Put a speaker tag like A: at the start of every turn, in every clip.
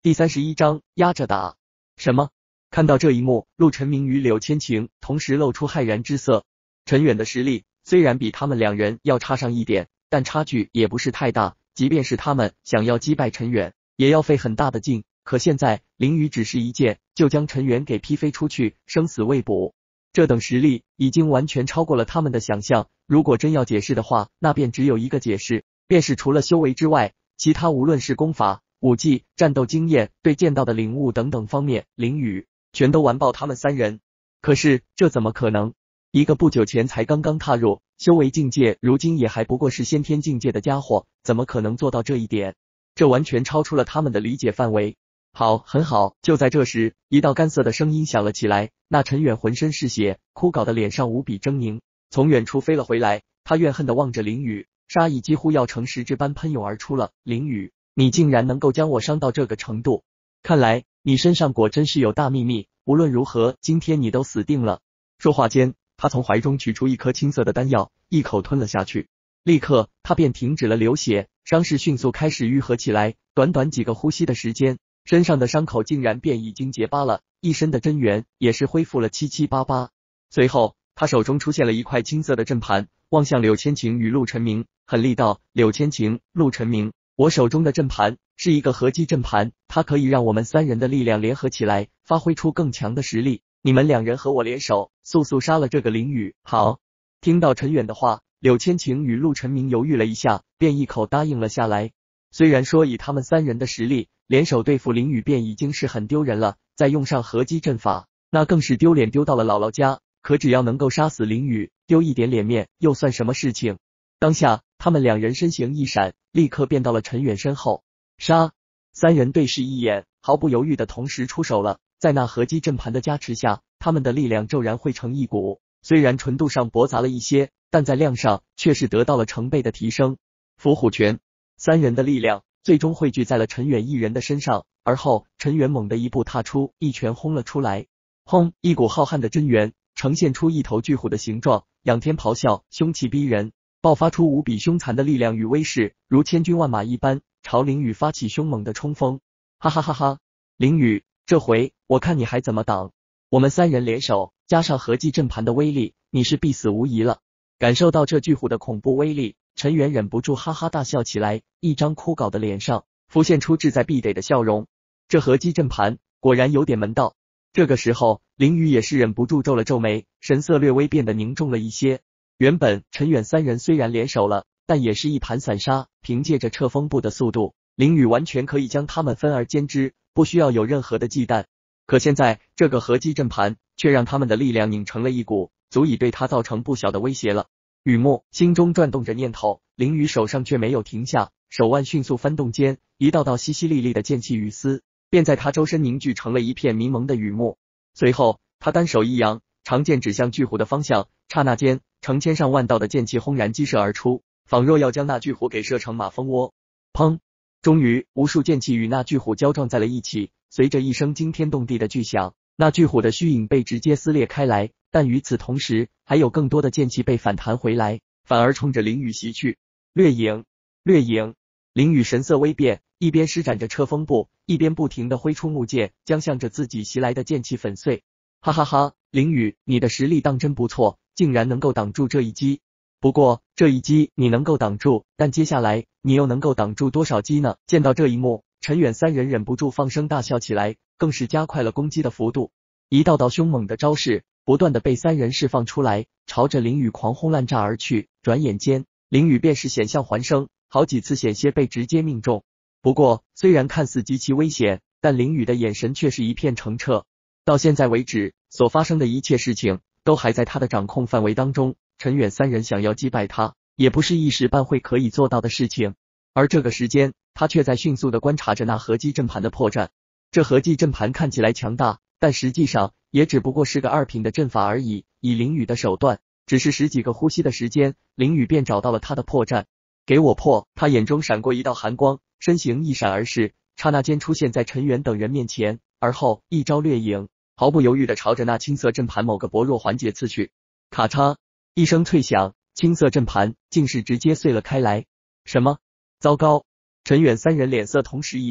A: 第31章压着打。什么？看到这一幕，陆晨明与柳千晴同时露出骇然之色。陈远的实力虽然比他们两人要差上一点，但差距也不是太大，即便是他们想要击败陈远，也要费很大的劲。可现在林雨只是一剑就将陈远给劈飞出去，生死未卜。这等实力已经完全超过了他们的想象，如果真要解释的话，那便只有一个解释，便是除了修为之外，其他无论是功法、武技、战斗经验、对剑道的领悟等等方面，林雨全都完爆他们三人。可是这怎么可能？一个不久前才刚刚踏入修为境界，如今也还不过是先天境界的家伙，怎么可能做到这一点？这完全超出了他们的理解范围。好，很好。就在这时，一道干涩的声音响了起来。那陈远浑身是血，枯槁的脸上无比狰狞，从远处飞了回来。他怨恨地望着林雨，杀意几乎要成实质般喷涌而出了。林雨，你竟然能够将我伤到这个程度，看来你身上果真是有大秘密，无论如何，今天你都死定了。说话间，他从怀中取出一颗青色的丹药，一口吞了下去。立刻，他便停止了流血，伤势迅速开始愈合起来。短短几个呼吸的时间，身上的伤口竟然便已经结疤了，一身的真元也是恢复了七七八八。随后，他手中出现了一块青色的阵盘，望向柳千晴与陆晨明，狠厉道：柳千晴、陆晨明，我手中的阵盘是一个合击阵盘，它可以让我们三人的力量联合起来，发挥出更强的实力。你们两人和我联手，速速杀了这个林雨。好。听到陈远的话，柳千晴与陆晨明犹豫了一下，便一口答应了下来。虽然说以他们三人的实力，联手对付林雨便已经是很丢人了，再用上合击阵法，那更是丢脸丢到了姥姥家。可只要能够杀死林雨，丢一点脸面又算什么事情？当下，他们两人身形一闪，立刻变到了陈远身后。杀！三人对视一眼，毫不犹豫的同时出手了。在那合击阵盘的加持下，他们的力量骤然汇成一股，虽然纯度上驳杂了一些，但在量上却是得到了成倍的提升。伏虎拳！三人的力量最终汇聚在了陈远一人的身上，而后陈远猛地一步踏出，一拳轰了出来。轰！一股浩瀚的真元呈现出一头巨虎的形状，仰天咆哮，凶气逼人，爆发出无比凶残的力量与威势，如千军万马一般朝林雨发起凶猛的冲锋。哈哈哈哈！林雨，这回我看你还怎么挡！我们三人联手，加上合击阵盘的威力，你是必死无疑了。感受到这巨虎的恐怖威力，陈远忍不住哈哈大笑起来，一张枯槁的脸上浮现出志在必得的笑容。这合击阵盘果然有点门道。这个时候，林雨也是忍不住皱了皱眉，神色略微变得凝重了一些。原本陈远三人虽然联手了，但也是一盘散沙，凭借着掣风步的速度，林雨完全可以将他们分而歼之，不需要有任何的忌惮。可现在这个合击阵盘却让他们的力量拧成了一股，足以对他造成不小的威胁了。雨墨心中转动着念头，林雨手上却没有停下，手腕迅速翻动间，一道道淅淅沥沥的剑气雨丝便在他周身凝聚成了一片迷蒙的雨幕。随后他单手一扬，长剑指向巨虎的方向，刹那间成千上万道的剑气轰然激射而出，仿若要将那巨虎给射成马蜂窝。砰！终于无数剑气与那巨虎交撞在了一起，随着一声惊天动地的巨响，那巨虎的虚影被直接撕裂开来，但与此同时，还有更多的剑气被反弹回来，反而冲着林雨袭去。掠影！掠影！林雨神色微变，一边施展着掣风步，一边不停地挥出木剑，将向着自己袭来的剑气粉碎。哈哈哈，林雨，你的实力当真不错，竟然能够挡住这一击。不过这一击你能够挡住，但接下来你又能够挡住多少击呢？见到这一幕，陈远三人忍不住放声大笑起来，更是加快了攻击的幅度。一道道凶猛的招式不断的被三人释放出来，朝着林雨狂轰滥炸而去。转眼间，林雨便是险象环生，好几次险些被直接命中。不过虽然看似极其危险，但林雨的眼神却是一片澄澈。到现在为止，所发生的一切事情都还在他的掌控范围当中。陈远三人想要击败他，也不是一时半会可以做到的事情。而这个时间，他却在迅速的观察着那合击阵盘的破绽。这合击阵盘看起来强大，但实际上也只不过是个二品的阵法而已。以林雨的手段，只是十几个呼吸的时间，林雨便找到了他的破绽。给我破！他眼中闪过一道寒光，身形一闪而逝，刹那间出现在陈远等人面前，而后一招掠影，毫不犹豫地朝着那青色阵盘某个薄弱环节刺去。咔嚓！一声脆响，青色阵盘竟是直接碎了开来。什么？糟糕！陈远三人脸色同时一变，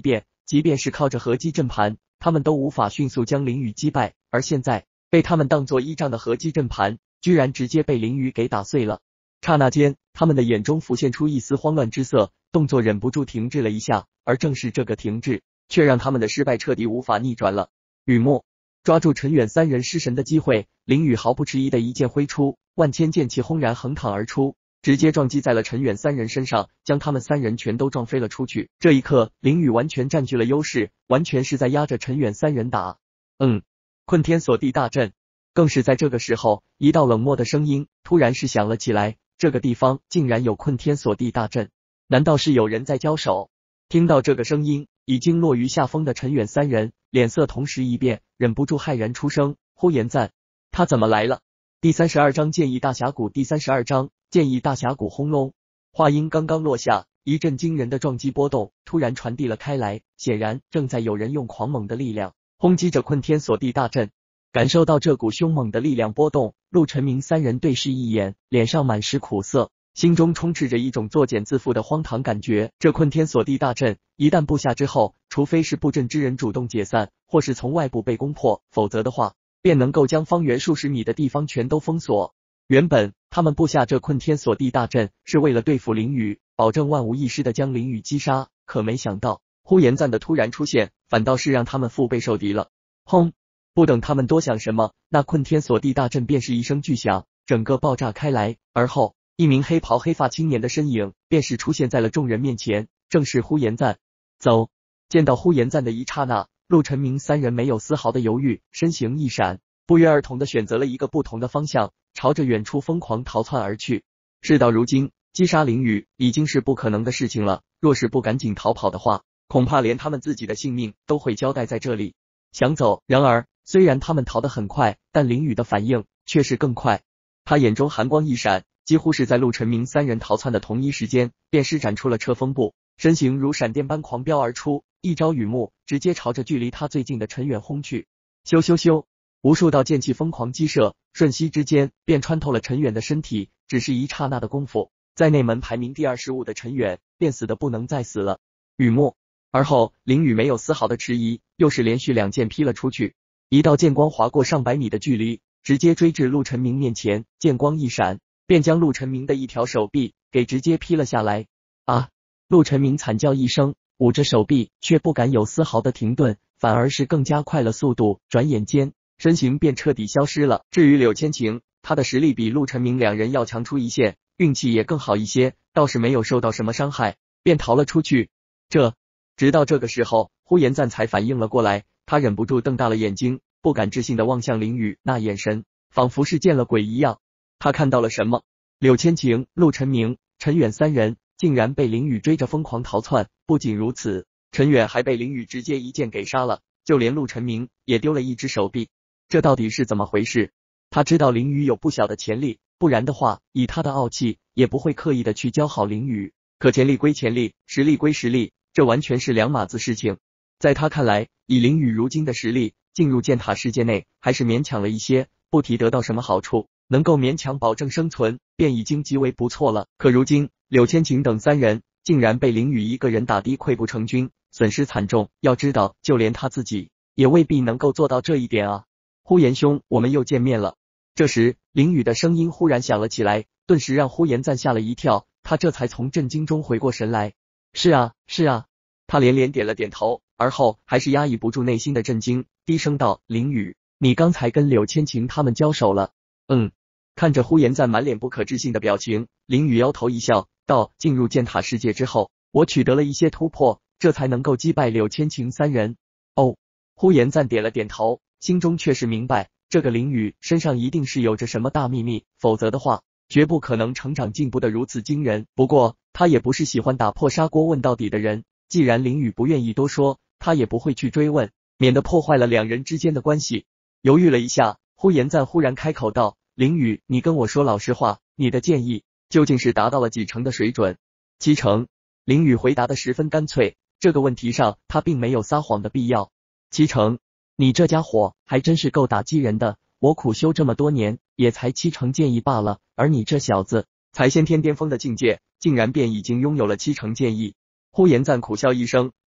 A: 即便是靠着合击阵盘，他们都无法迅速将凌雨击败，而现在被他们当作依仗的合击阵盘，居然直接被凌雨给打碎了。刹那间，他们的眼中浮现出一丝慌乱之色，动作忍不住停滞了一下，而正是这个停滞，却让他们的失败彻底无法逆转了。雨墨抓住陈远三人失神的机会，凌雨毫不迟疑的一剑挥出，万千剑气轰然横躺而出，直接撞击在了陈远三人身上，将他们三人全都撞飞了出去。这一刻，凌雨完全占据了优势，完全是在压着陈远三人打。困天锁地大阵。更是在这个时候，一道冷漠的声音突然是响了起来，这个地方竟然有困天锁地大阵，难道是有人在交手？听到这个声音，已经落于下风的陈远三人脸色同时一变，忍不住骇然出声：呼延赞，他怎么来了？第32章剑意大峡谷。第32章剑意大峡谷。轰隆！话音刚刚落下，一阵惊人的撞击波动突然传递了开来，显然正在有人用狂猛的力量轰击着困天锁地大阵。感受到这股凶猛的力量波动，陆晨明三人对视一眼，脸上满是苦涩，心中充斥着一种作茧自缚的荒唐感觉。这困天锁地大阵一旦布下之后，除非是布阵之人主动解散，或是从外部被攻破，否则的话便能够将方圆数十米的地方全都封锁。原本他们布下这困天锁地大阵是为了对付凌雨，保证万无一失的将凌雨击杀，可没想到呼延赞的突然出现，反倒是让他们腹背受敌了。轰！不等他们多想什么，那困天锁地大阵便是一声巨响，整个爆炸开来，而后一名黑袍黑发青年的身影便是出现在了众人面前，正是呼延赞。走！见到呼延赞的一刹那，陆晨明三人没有丝毫的犹豫，身形一闪，不约而同的选择了一个不同的方向，朝着远处疯狂逃窜而去。事到如今，击杀凌雨已经是不可能的事情了，若是不赶紧逃跑的话，恐怕连他们自己的性命都会交代在这里。想走，然而虽然他们逃得很快，但凌雨的反应却是更快。他眼中寒光一闪，几乎是在陆晨明三人逃窜的同一时间，便施展出了车风步，身形如闪电般狂飙而出，一招雨幕直接朝着距离他最近的陈远轰去。咻咻咻，无数道剑气疯狂激射，瞬息之间便穿透了陈远的身体，只是一刹那的功夫，在内门排名第25的陈远便死得不能再死了。雨幕，而后凌雨没有丝毫的迟疑，又是连续2剑劈了出去。一道剑光划过上百米的距离，直接追至陆晨明面前，剑光一闪，便将陆晨明的一条手臂给直接劈了下来。啊！陆晨明惨叫一声，捂着手臂，却不敢有丝毫的停顿，反而是更加快了速度，转眼间身形便彻底消失了。至于柳千晴，他的实力比陆晨明两人要强出一线，运气也更好一些，倒是没有受到什么伤害，便逃了出去。直到这个时候，呼延赞才反应了过来，他忍不住瞪大了眼睛，不敢置信的望向凌雨，那眼神仿佛是见了鬼一样。他看到了什么？柳千晴、陆晨明、陈远三人竟然被凌雨追着疯狂逃窜，不仅如此，陈远还被凌雨直接一剑给杀了，就连陆晨明也丢了一只手臂。这到底是怎么回事？他知道凌雨有不小的潜力，不然的话，以他的傲气也不会刻意的去教好凌雨。可潜力归潜力，实力归实力，这完全是两码子事情。在他看来，以凌雨如今的实力，进入剑塔世界内还是勉强了一些，不提得到什么好处，能够勉强保证生存，便已经极为不错了。可如今，柳千晴等三人竟然被凌雨一个人打的溃不成军，损失惨重。要知道，就连他自己也未必能够做到这一点啊！呼延兄，我们又见面了。这时，凌雨的声音忽然响了起来，顿时让呼延赞吓了一跳，他这才从震惊中回过神来。是啊，是啊。他连连点了点头，而后还是压抑不住内心的震惊，低声道：凌雨，你刚才跟柳千晴他们交手了？看着呼延赞满脸不可置信的表情，凌雨摇头一笑，道：进入剑塔世界之后，我取得了一些突破，这才能够击败柳千晴三人。哦，呼延赞点了点头，心中却是明白，这个凌雨身上一定是有着什么大秘密，否则的话，绝不可能成长进步的如此惊人。不过，他也不是喜欢打破砂锅问到底的人，既然凌雨不愿意多说，他也不会去追问，免得破坏了两人之间的关系。犹豫了一下，呼延赞忽然开口道：凌雨，你跟我说老实话，你的建议究竟是达到了几成的水准？7成。凌雨回答的十分干脆，这个问题上他并没有撒谎的必要。7成，你这家伙还真是够打击人的，我苦修这么多年，也才7成剑意罢了，而你这小子才先天巅峰的境界，竟然便已经拥有了7成剑意。呼延赞苦笑一声，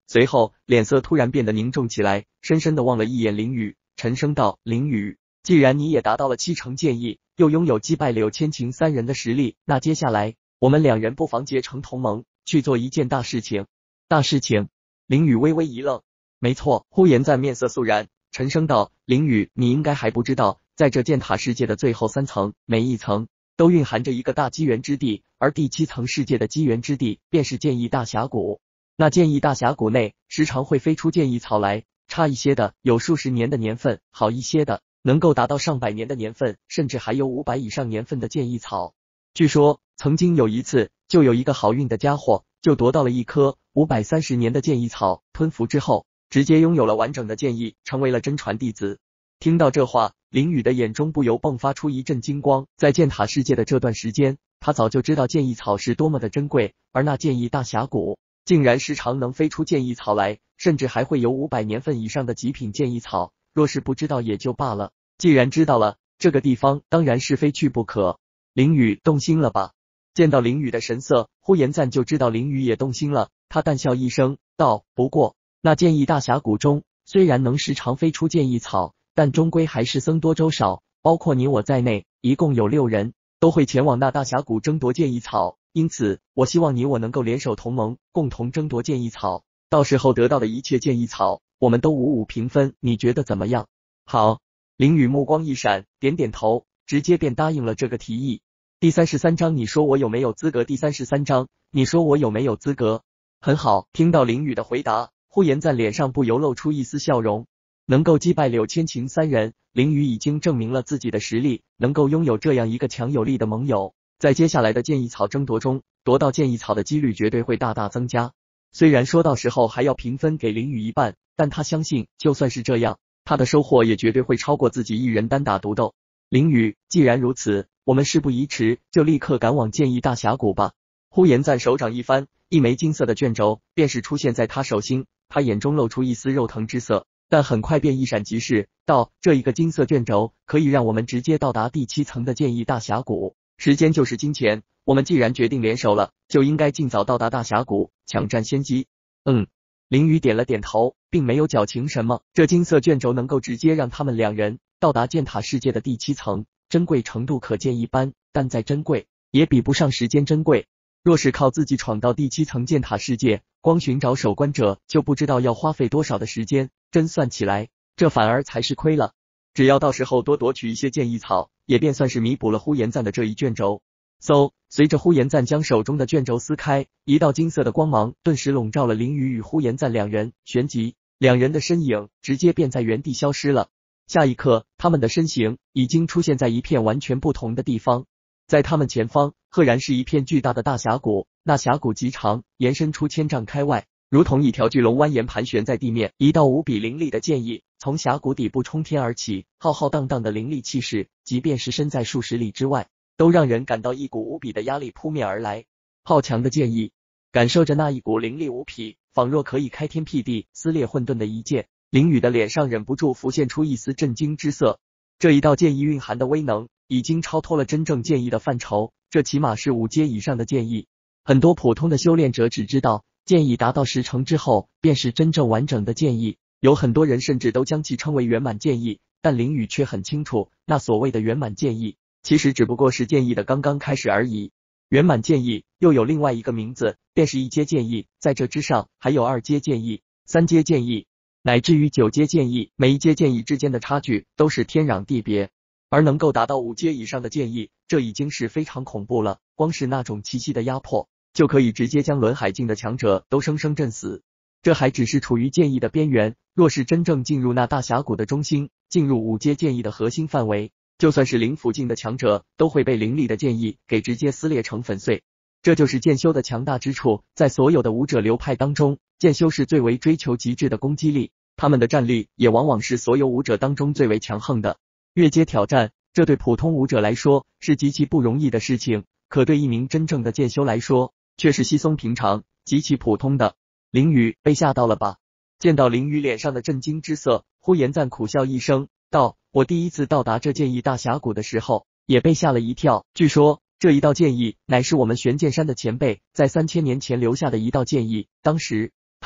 A: 随后脸色突然变得凝重起来，深深地望了一眼林雨，沉声道：林雨，既然你也达到了70剑意，又拥有击败柳千晴3人的实力，那接下来我们2人不妨结成同盟，去做一件大事情。大事情？林雨微微一愣。没错，呼延赞面色肃然，沉声道：林雨，你应该还不知道，在这剑塔世界的最后3层，每一层都蕴含着一个大机缘之地，而第7层世界的机缘之地便是剑意大峡谷。那剑意大峡谷内时常会飞出剑意草来，差一些的有数十年的年份，好一些的能够达到上百年的年份，甚至还有500以上年份的剑意草。据说曾经有一次，就有一个好运的家伙就夺到了一颗530年的剑意草，吞服之后直接拥有了完整的剑意，成为了真传弟子。听到这话，林雨的眼中不由迸发出一阵金光。在剑塔世界的这段时间，他早就知道剑意草是多么的珍贵，而那剑意大峡谷竟然时常能飞出剑意草来，甚至还会有500年份以上的极品剑意草。若是不知道也就罢了，既然知道了，这个地方当然是非去不可。林雨动心了吧？见到林雨的神色，呼延赞就知道林雨也动心了。他淡笑一声道：不过那剑意大峡谷中虽然能时常飞出剑意草，但终归还是僧多粥少，包括你我在内，一共有6人都会前往那大峡谷争夺剑意草。因此我希望你我能够联手同盟，共同争夺剑意草，到时候得到的一切剑意草我们都5-5平分，你觉得怎么样？好。林雨目光一闪，点点头，直接便答应了这个提议。第33章，你说我有没有资格？第33章，你说我有没有资格？很好。听到林雨的回答，呼延赞脸上不由露出一丝笑容。能够击败柳千晴3人，林雨已经证明了自己的实力，能够拥有这样一个强有力的盟友，在接下来的剑意草争夺中，夺到剑意草的几率绝对会大大增加。虽然说到时候还要平分给林雨一半，但他相信就算是这样，他的收获也绝对会超过自己一人单打独斗。林雨，既然如此，我们事不宜迟，就立刻赶往剑意大峡谷吧。呼延赞手掌一翻，一枚金色的卷轴便是出现在他手心，他眼中露出一丝肉疼之色，但很快便一闪即逝，道：这一个金色卷轴可以让我们直接到达第7层的剑意大峡谷。时间就是金钱，我们既然决定联手了，就应该尽早到达大峡谷，抢占先机。林雨点了点头，并没有矫情什么。这金色卷轴能够直接让他们2人到达剑塔世界的第7层，珍贵程度可见一斑，但再珍贵也比不上时间珍贵。若是靠自己闯到第7层剑塔世界，光寻找守关者就不知道要花费多少的时间，真算起来，这反而才是亏了。只要到时候多夺取一些剑意草，也便算是弥补了呼延赞的这一卷轴。随着呼延赞将手中的卷轴撕开，一道金色的光芒顿时笼罩了林雨与呼延赞2人，旋即2人的身影直接便在原地消失了。下一刻，他们的身形已经出现在一片完全不同的地方。在他们前方，赫然是一片巨大的大峡谷，那峡谷极长，延伸出1000丈开外，如同一条巨龙蜿蜒盘旋在地面。一道无比凌厉的剑意从峡谷底部冲天而起，浩浩荡荡的凌厉气势，即便是身在数十里之外，都让人感到一股无比的压力扑面而来。浩强的剑意，感受着那一股凌厉无匹，仿若可以开天辟地、撕裂混沌的一剑，林雨的脸上忍不住浮现出一丝震惊之色。这一道剑意蕴含的威能已经超脱了真正剑意的范畴，这起码是5阶以上的剑意。很多普通的修炼者只知道剑意达到10成之后便是真正完整的剑意，有很多人甚至都将其称为圆满剑意，但林雨却很清楚，那所谓的圆满剑意其实只不过是剑意的刚刚开始而已。圆满剑意又有另外一个名字，便是1阶剑意，在这之上还有2阶剑意、3阶剑意，乃至于9阶剑意，每一阶剑意之间的差距都是天壤地别。而能够达到5阶以上的剑意，这已经是非常恐怖了，光是那种气息的压迫，就可以直接将轮海境的强者都生生震死。这还只是处于剑意的边缘，若是真正进入那大峡谷的中心，进入5阶剑意的核心范围，就算是灵府境的强者都会被凌厉的剑意给直接撕裂成粉碎。这就是剑修的强大之处，在所有的武者流派当中，剑修是最为追求极致的攻击力，他们的战力也往往是所有武者当中最为强横的。越阶挑战，这对普通武者来说是极其不容易的事情，可对一名真正的剑修来说却是稀松平常，极其普通的。林雨被吓到了吧？见到林雨脸上的震惊之色，呼延赞苦笑一声道：我第一次到达这剑意大峡谷的时候也被吓了一跳，据说这一道剑意乃是我们玄剑山的前辈在3000年前留下的一道剑意，当时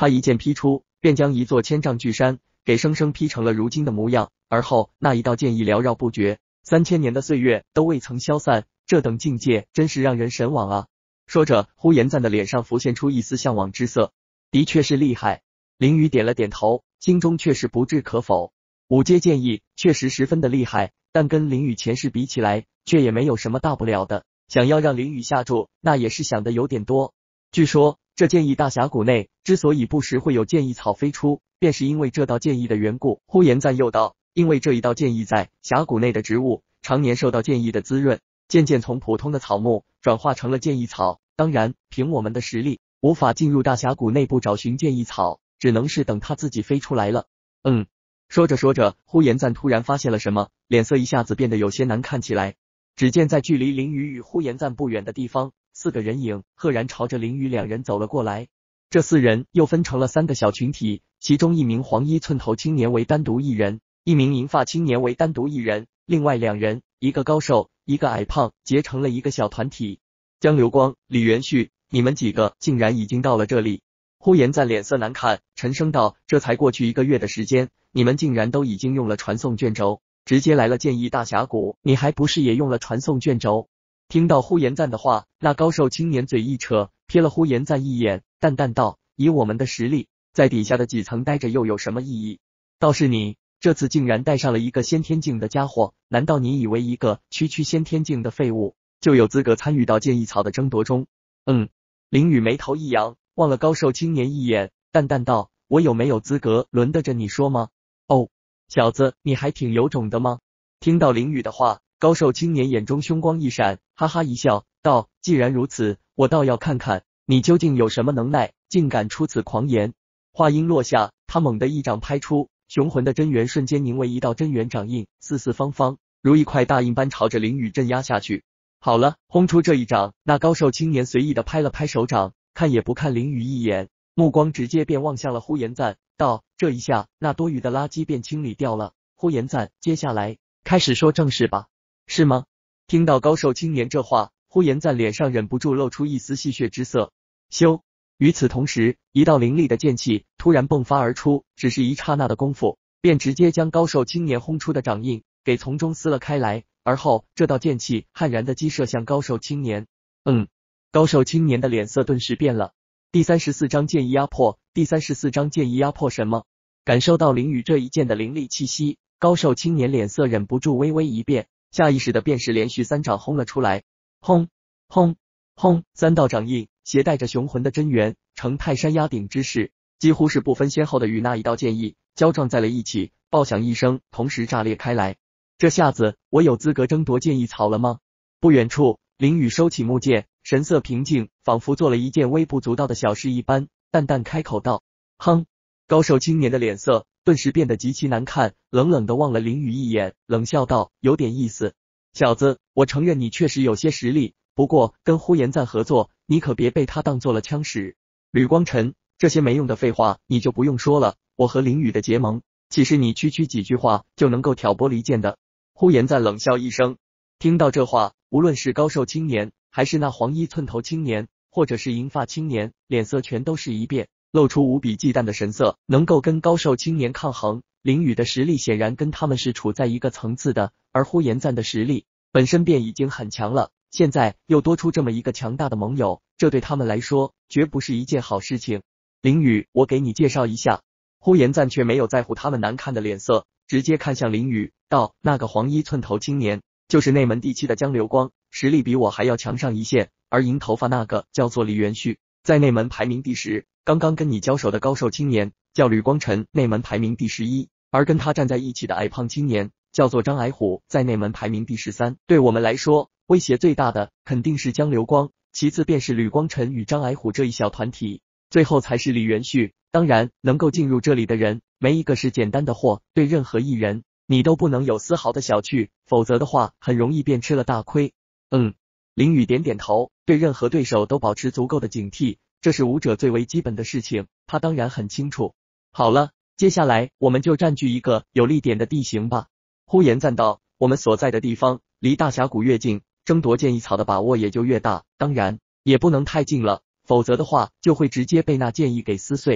A: 他一剑劈出，便将一座千丈巨山给生生劈成了如今的模样，而后那一道剑意缭绕不绝，3000年的岁月都未曾消散，这等境界真是让人神往啊！说着，呼延赞的脸上浮现出一丝向往之色。的确是厉害。凌雨点了点头，心中却是不置可否。五阶剑意确实十分的厉害，但跟凌雨前世比起来，却也没有什么大不了的。想要让凌雨下注，那也是想的有点多。据说这剑意大峡谷内之所以不时会有剑意草飞出，便是因为这道剑意的缘故。呼延赞又道，因为这一道剑意在峡谷内的植物常年受到剑意的滋润，渐渐从普通的草木转化成了剑意草。当然，凭我们的实力，无法进入大峡谷内部找寻剑意草，只能是等它自己飞出来了。说着说着，呼延赞突然发现了什么，脸色一下子变得有些难看起来。只见在距离凌雨与呼延赞不远的地方，4个人影赫然朝着凌雨两人走了过来。这4人又分成了3个小群体，其中一名黄衣寸头青年为单独一人，一名银发青年为单独一人，另外2人，一个高瘦，一个矮胖，结成了一个小团体。江流光、李元旭，你们几个竟然已经到了这里。呼延赞脸色难看，沉声道，这才过去1个月的时间，你们竟然都已经用了传送卷轴，直接来了剑意大峡谷，你还不是也用了传送卷轴？听到呼延赞的话，那高瘦青年嘴一扯，瞥了呼延赞一眼，淡淡道，以我们的实力，在底下的几层待着又有什么意义？倒是你，这次竟然带上了一个先天境的家伙，难道你以为一个区先天境的废物，就有资格参与到剑意草的争夺中？凌雨眉头一扬，望了高瘦青年一眼，淡淡道，我有没有资格，轮得着你说吗？哦，小子，你还挺有种的吗？听到凌雨的话，高瘦青年眼中凶光一闪，哈哈一笑，道，既然如此，我倒要看看你究竟有什么能耐，竟敢出此狂言。话音落下，他猛地一掌拍出，雄浑的真元瞬间凝为一道真元掌印，四四方方，如一块大印般朝着凌雨镇压下去。好了，轰出这一掌，那高瘦青年随意的拍了拍手掌，看也不看凌雨一眼，目光直接便望向了呼延赞，道，这一下那多余的垃圾便清理掉了。呼延赞，接下来开始说正事吧，是吗？听到高瘦青年这话，呼延赞脸上忍不住露出一丝戏谑之色。咻！与此同时，一道凌厉的剑气突然迸发而出，只是一刹那的功夫，便直接将高瘦青年轰出的掌印给从中撕了开来，而后这道剑气悍然的击射向高瘦青年。高瘦青年的脸色顿时变了。第34章剑意压迫，第34章剑意压迫什么？感受到凌雨这一剑的凌厉气息，高瘦青年脸色忍不住微微一变，下意识的便是连续3掌轰了出来。轰轰轰，3道掌印携带着雄浑的真元，呈泰山压顶之势，几乎是不分先后的与那一道剑意交撞在了一起，爆响一声，同时炸裂开来。这下子我有资格争夺剑意草了吗？不远处，凌雨收起木剑，神色平静，仿佛做了一件微不足道的小事一般，淡淡开口道，哼。高瘦青年的脸色顿时变得极其难看，冷冷的望了凌雨一眼，冷笑道，有点意思。小子，我承认你确实有些实力，不过跟呼延赞合作，你可别被他当做了枪使。吕光晨，这些没用的废话你就不用说了，我和凌雨的结盟，岂是你区几句话就能够挑拨离间的？呼延赞冷笑一声。听到这话，无论是高瘦青年，还是那黄衣寸头青年，或者是银发青年，脸色全都是一变，露出无比忌惮的神色。能够跟高瘦青年抗衡，凌雨的实力显然跟他们是处在一个层次的，而呼延赞的实力本身便已经很强了，现在又多出这么一个强大的盟友，这对他们来说绝不是一件好事情。凌雨，我给你介绍一下。呼延赞却没有在乎他们难看的脸色，直接看向凌雨，道，那个黄衣寸头青年就是内门第7的江流光，实力比我还要强上一线，而银头发那个叫做李元旭，在内门排名第10，刚刚跟你交手的高瘦青年叫吕光晨，内门排名第11，而跟他站在一起的矮胖青年叫做张矮虎，在内门排名第13。对我们来说，威胁最大的肯定是江流光，其次便是吕光晨与张矮虎这一小团体，最后才是李元旭。当然，能够进入这里的人，没一个是简单的货，对任何一人，你都不能有丝毫的小觑，否则的话，很容易便吃了大亏。凌雨点点头，对任何对手都保持足够的警惕，这是武者最为基本的事情，他当然很清楚。好了，接下来我们就占据一个有利点的地形吧。呼延赞道，我们所在的地方离大峡谷越近，争夺剑意草的把握也就越大，当然也不能太近了，否则的话就会直接被那剑意给撕碎。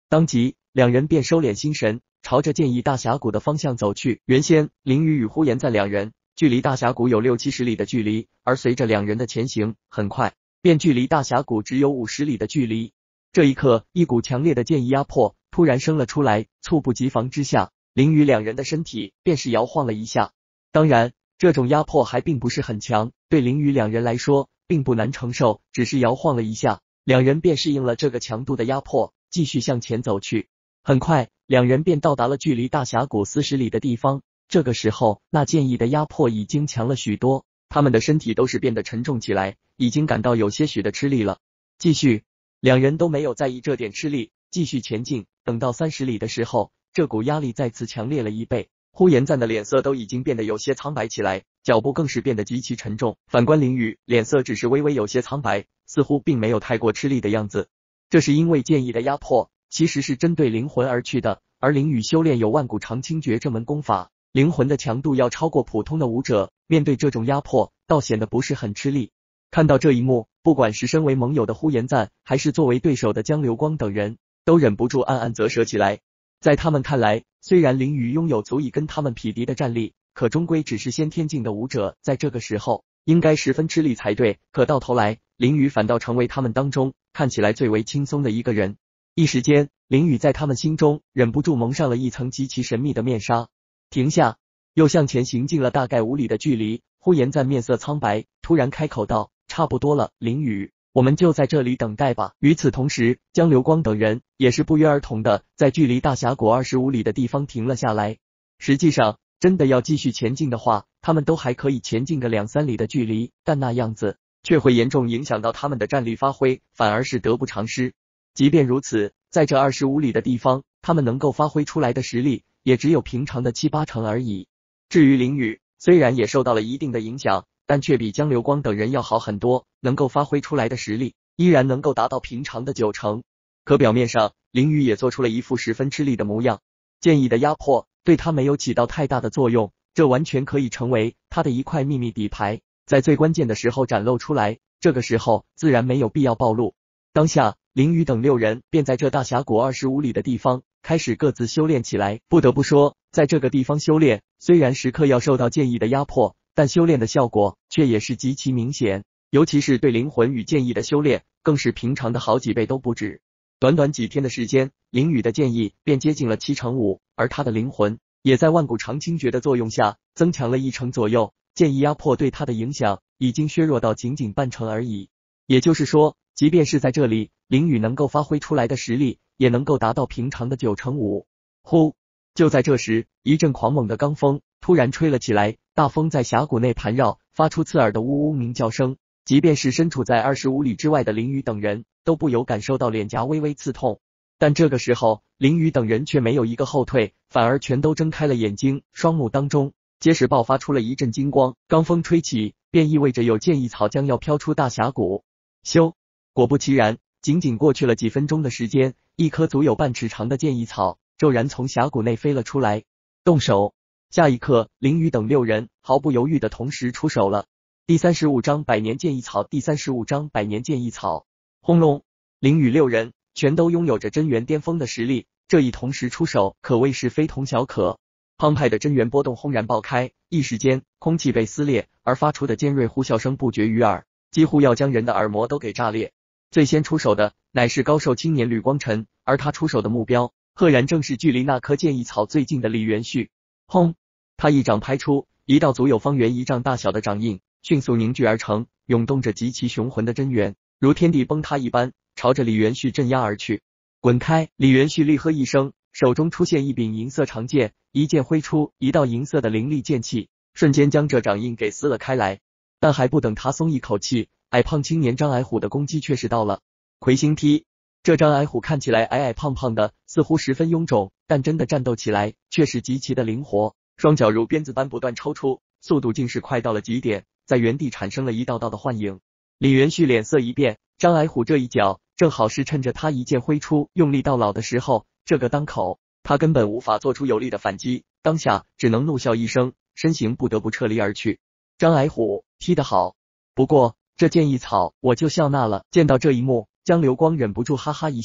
A: 当即两人便收敛心神，朝着建议大峡谷的方向走去。原先林雨与呼延赞两人距离大峡谷有60-70里的距离，而随着两人的前行，很快便距离大峡谷只有50里的距离。这一刻，一股强烈的剑意压迫突然生了出来，猝不及防之下，林雨两人的身体便是摇晃了一下。当然，这种压迫还并不是很强，对林雨两人来说并不难承受，只是摇晃了一下，两人便适应了这个强度的压迫，继续向前走去。很快，两人便到达了距离大峡谷40里的地方。这个时候，那剑意的压迫已经强了许多，他们的身体都是变得沉重起来，已经感到有些许的吃力了。继续，两人都没有在意这点吃力，继续前进。等到30里的时候，这股压力再次强烈了1倍。呼延赞的脸色都已经变得有些苍白起来，脚步更是变得极其沉重。反观林雨，脸色只是微微有些苍白，似乎并没有太过吃力的样子。这是因为剑意的压迫其实是针对灵魂而去的，而林雨修炼有万古长青诀这门功法，灵魂的强度要超过普通的武者，面对这种压迫倒显得不是很吃力。看到这一幕，不管是身为盟友的呼延赞，还是作为对手的江流光等人，都忍不住暗暗啧舌起来。在他们看来，虽然林雨拥有足以跟他们匹敌的战力，可终归只是先天境的武者，在这个时候应该十分吃力才对，可到头来林雨反倒成为他们当中看起来最为轻松的一个人。一时间，林雨在他们心中忍不住蒙上了一层极其神秘的面纱。停下，又向前行进了大概5里的距离，呼延赞面色苍白，突然开口道：差不多了，林雨，我们就在这里等待吧。与此同时，江流光等人也是不约而同的在距离大峡谷25里的地方停了下来。实际上，真的要继续前进的话，他们都还可以前进个2-3里的距离，但那样子却会严重影响到他们的战力发挥，反而是得不偿失。即便如此，在这25里的地方，他们能够发挥出来的实力也只有平常的7-8成而已。至于林雨，虽然也受到了一定的影响，但却比江流光等人要好很多，能够发挥出来的实力依然能够达到平常的9成。可表面上，林雨也做出了一副十分吃力的模样，剑意的压迫对他没有起到太大的作用，这完全可以成为他的一块秘密底牌，在最关键的时候展露出来，这个时候自然没有必要暴露。当下，林雨等6人便在这大峡谷25里的地方开始各自修炼起来。不得不说，在这个地方修炼，虽然时刻要受到剑意的压迫，但修炼的效果却也是极其明显，尤其是对灵魂与剑意的修炼，更是平常的好几倍都不止。短短几天的时间，林雨的剑意便接近了75%，而他的灵魂也在万古长青诀的作用下增强了1成左右，剑意压迫对他的影响已经削弱到仅仅半成而已。也就是说，即便是在这里，林雨能够发挥出来的实力也能够达到平常的9成5。呼！就在这时，一阵狂猛的罡风突然吹了起来，大风在峡谷内盘绕，发出刺耳的呜呜鸣叫声。即便是身处在25里之外的林雨等人，都不由感受到脸颊微微刺痛。但这个时候，林雨等人却没有一个后退，反而全都睁开了眼睛，双目当中皆是爆发出了一阵金光。罡风吹起，便意味着有剑意草将要飘出大峡谷。咻！果不其然，仅仅过去了几分钟的时间，一棵足有半尺长的剑意草骤然从峡谷内飞了出来。动手！下一刻，林雨等6人毫不犹豫的同时出手了。第35章百年剑意草，第35章百年剑意草。轰隆！林雨6人全都拥有着真元巅峰的实力，这一同时出手可谓是非同小可。澎湃的真元波动轰然爆开，一时间空气被撕裂，而发出的尖锐呼啸声不绝于耳，几乎要将人的耳膜都给炸裂。最先出手的乃是高瘦青年吕光晨，而他出手的目标赫然正是距离那棵剑意草最近的李元旭。轰！他一掌拍出，一道足有方圆1丈大小的掌印迅速凝聚而成，涌动着极其雄浑的真元，如天地崩塌一般，朝着李元旭镇压而去。滚开！李元旭厉喝一声，手中出现一柄银色长剑，一剑挥出，一道银色的凌厉剑气瞬间将这掌印给撕了开来。但还不等他松一口气，矮胖青年张矮虎的攻击却是到了。魁星踢！这张矮虎看起来矮矮胖胖的，似乎十分臃肿，但真的战斗起来却是极其的灵活，双脚如鞭子般不断抽出，速度竟是快到了极点，在原地产生了一道道的幻影。李元旭脸色一变，张矮虎这一脚正好是趁着他一剑挥出用力到老的时候，这个当口他根本无法做出有力的反击，当下只能怒笑一声，身形不得不撤离而去。张矮虎踢得好，不过这剑意草我就笑纳了。见到这一幕，江流光忍不住哈哈一笑，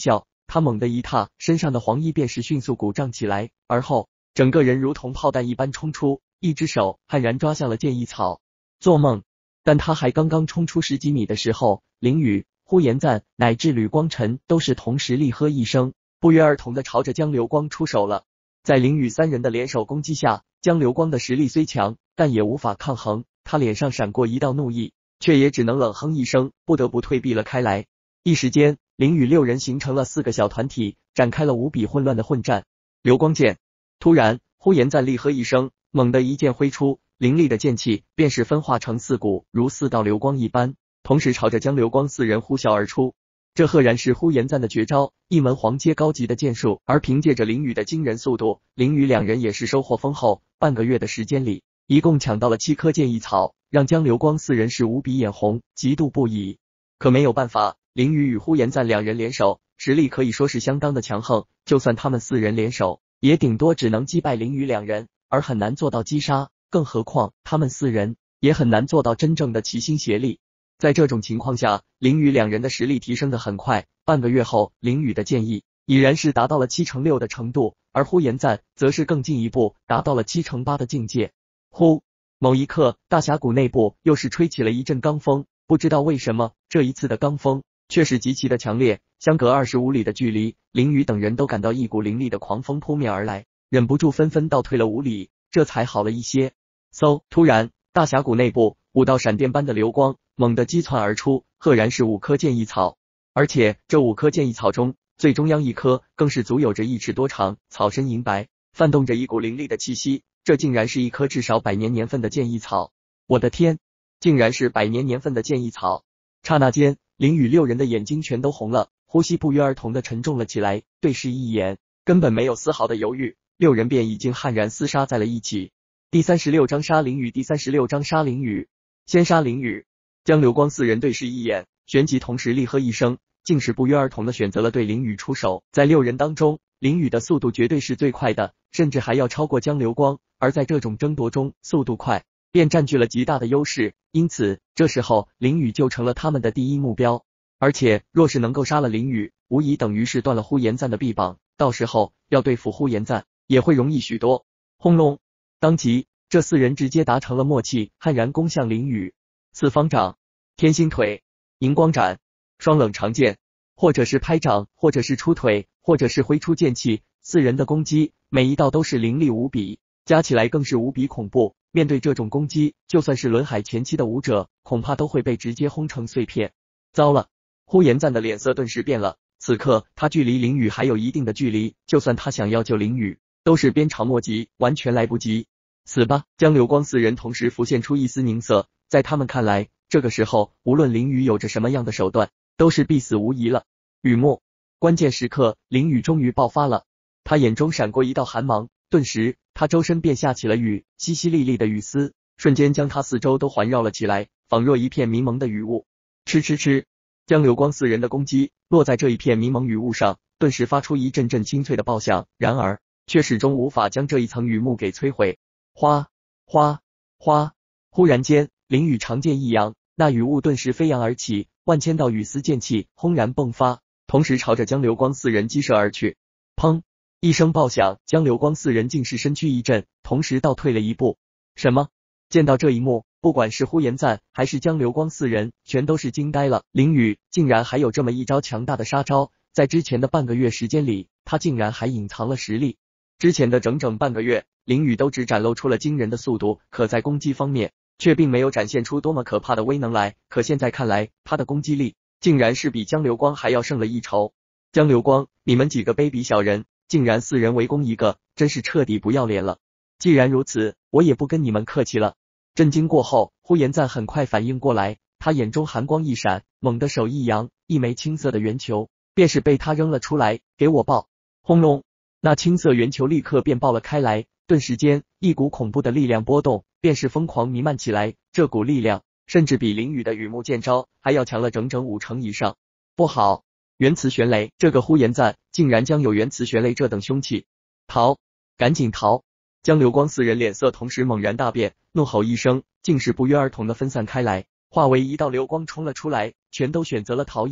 A: 他猛地一踏，身上的黄衣便是迅速鼓胀起来，而后整个人如同炮弹一般冲出，一只手悍然抓向了剑异草。做梦！但他还刚刚冲出10几米的时候，林宇、呼延赞乃至吕光晨都是同时厉喝一声，不约而同地朝着江流光出手了。在林宇3人的联手攻击下，江流光的实力虽强，但也无法抗衡，他脸上闪过一道怒意，却也只能冷哼一声，不得不退避了开来。一时间，林宇6人形成了4个小团体，展开了无比混乱的混战。流光剑！突然，呼延赞厉喝一声，猛地一剑挥出，凌厉的剑气便是分化成4股，如4道流光一般，同时朝着江流光4人呼啸而出。这赫然是呼延赞的绝招，一门黄阶高级的剑术，而凭借着林宇的惊人速度，林宇2人也是收获丰厚，半个月的时间里，一共抢到了7颗剑异草，让江流光4人是无比眼红，嫉妒不已。可没有办法，林宇与呼延赞2人联手，实力可以说是相当的强横，就算他们4人联手，也顶多只能击败林宇2人，而很难做到击杀，更何况他们4人也很难做到真正的齐心协力。在这种情况下，林宇2人的实力提升的很快，半个月后，林宇的剑意已然是达到了7/6的程度，而呼延赞则是更进一步，达到了7/8的境界。呼！某一刻，大峡谷内部又是吹起了一阵罡风，不知道为什么，这一次的罡风却是极其的强烈，相隔25里的距离，林宇等人都感到一股凌厉的狂风扑面而来，忍不住纷纷倒退了5里，这才好了一些。嗖！突然，大峡谷内部5道闪电般的流光猛地击窜而出，赫然是5颗剑异草，而且这5颗剑异草中，最中央一颗更是足有着1尺多长，草身银白，泛动着一股凌厉的气息，这竟然是一颗至少100年年份的剑异草。我的天，竟然是100年年份的剑异草！刹那间，林宇6人的眼睛全都红了，呼吸不约而同的沉重了起来，对视一眼，根本没有丝毫的犹豫，6人便已经悍然厮杀在了一起。第36章杀林宇，第36章杀林宇。先杀林宇！江流光4人对视一眼，旋即同时厉喝一声，竟是不约而同的选择了对林宇出手。在6人当中，林宇的速度绝对是最快的，甚至还要超过江流光，而在这种争夺中，速度快便占据了极大的优势，因此这时候林宇就成了他们的第一目标。而且若是能够杀了林宇，无疑等于是断了呼延赞的臂膀，到时候要对付呼延赞也会容易许多。轰隆！当即这4人直接达成了默契，悍然攻向林宇。四方掌、天星腿、荧光斩、双冷长剑，或者是拍掌，或者是出腿，或者是挥出剑气，4人的攻击每一道都是凌厉无比，加起来更是无比恐怖。面对这种攻击，就算是轮海前期的武者，恐怕都会被直接轰成碎片。糟了！呼延赞的脸色顿时变了，此刻他距离林宇还有一定的距离，就算他想要救林宇，都是鞭长莫及，完全来不及。死吧！江流光4人同时浮现出一丝凝色，在他们看来，这个时候无论林宇有着什么样的手段，都是必死无疑了。雨幕，关键时刻，林宇终于爆发了，他眼中闪过一道寒芒，顿时他周身便下起了雨，淅淅沥沥的雨丝瞬间将他4周都环绕了起来，仿若一片迷蒙的雨雾。吃吃吃！江流光4人的攻击落在这一片迷蒙雨雾上，顿时发出一阵阵清脆的爆响，然而却始终无法将这一层雨幕给摧毁。哗哗哗！忽然间，林宇长剑一扬，那雨雾顿时飞扬而起，万千道雨丝剑气轰然迸发，同时朝着江流光4人击射而去。砰！一声爆响，江流光4人竟是身躯一震，同时倒退了一步。什么？见到这一幕，不管是呼延赞还是江流光4人，全都是惊呆了。林宇竟然还有这么一招强大的杀招，在之前的半个月时间里，他竟然还隐藏了实力。之前的整整半个月，林宇都只展露出了惊人的速度，可在攻击方面却并没有展现出多么可怕的威能来。可现在看来，他的攻击力竟然是比江流光还要胜了一筹。江流光，你们几个卑鄙小人，竟然4人围攻一个，真是彻底不要脸了。既然如此，我也不跟你们客气了。震惊过后，呼延赞很快反应过来，他眼中寒光一闪，猛地手一扬，一枚青色的圆球便是被他扔了出来，给我爆！轰隆！那青色圆球立刻便爆了开来，顿时间一股恐怖的力量波动，便是疯狂弥漫起来，这股力量甚至比林宇的雨幕剑招还要强了整整5成以上。不好！元磁玄雷，这个呼延赞竟然将有元磁玄雷这等凶器！逃！赶紧逃！江流光4人脸色同时猛然大变，怒吼一声，竟是不约而同的分散开来，化为一道流光冲了出来，全都选择了逃逸。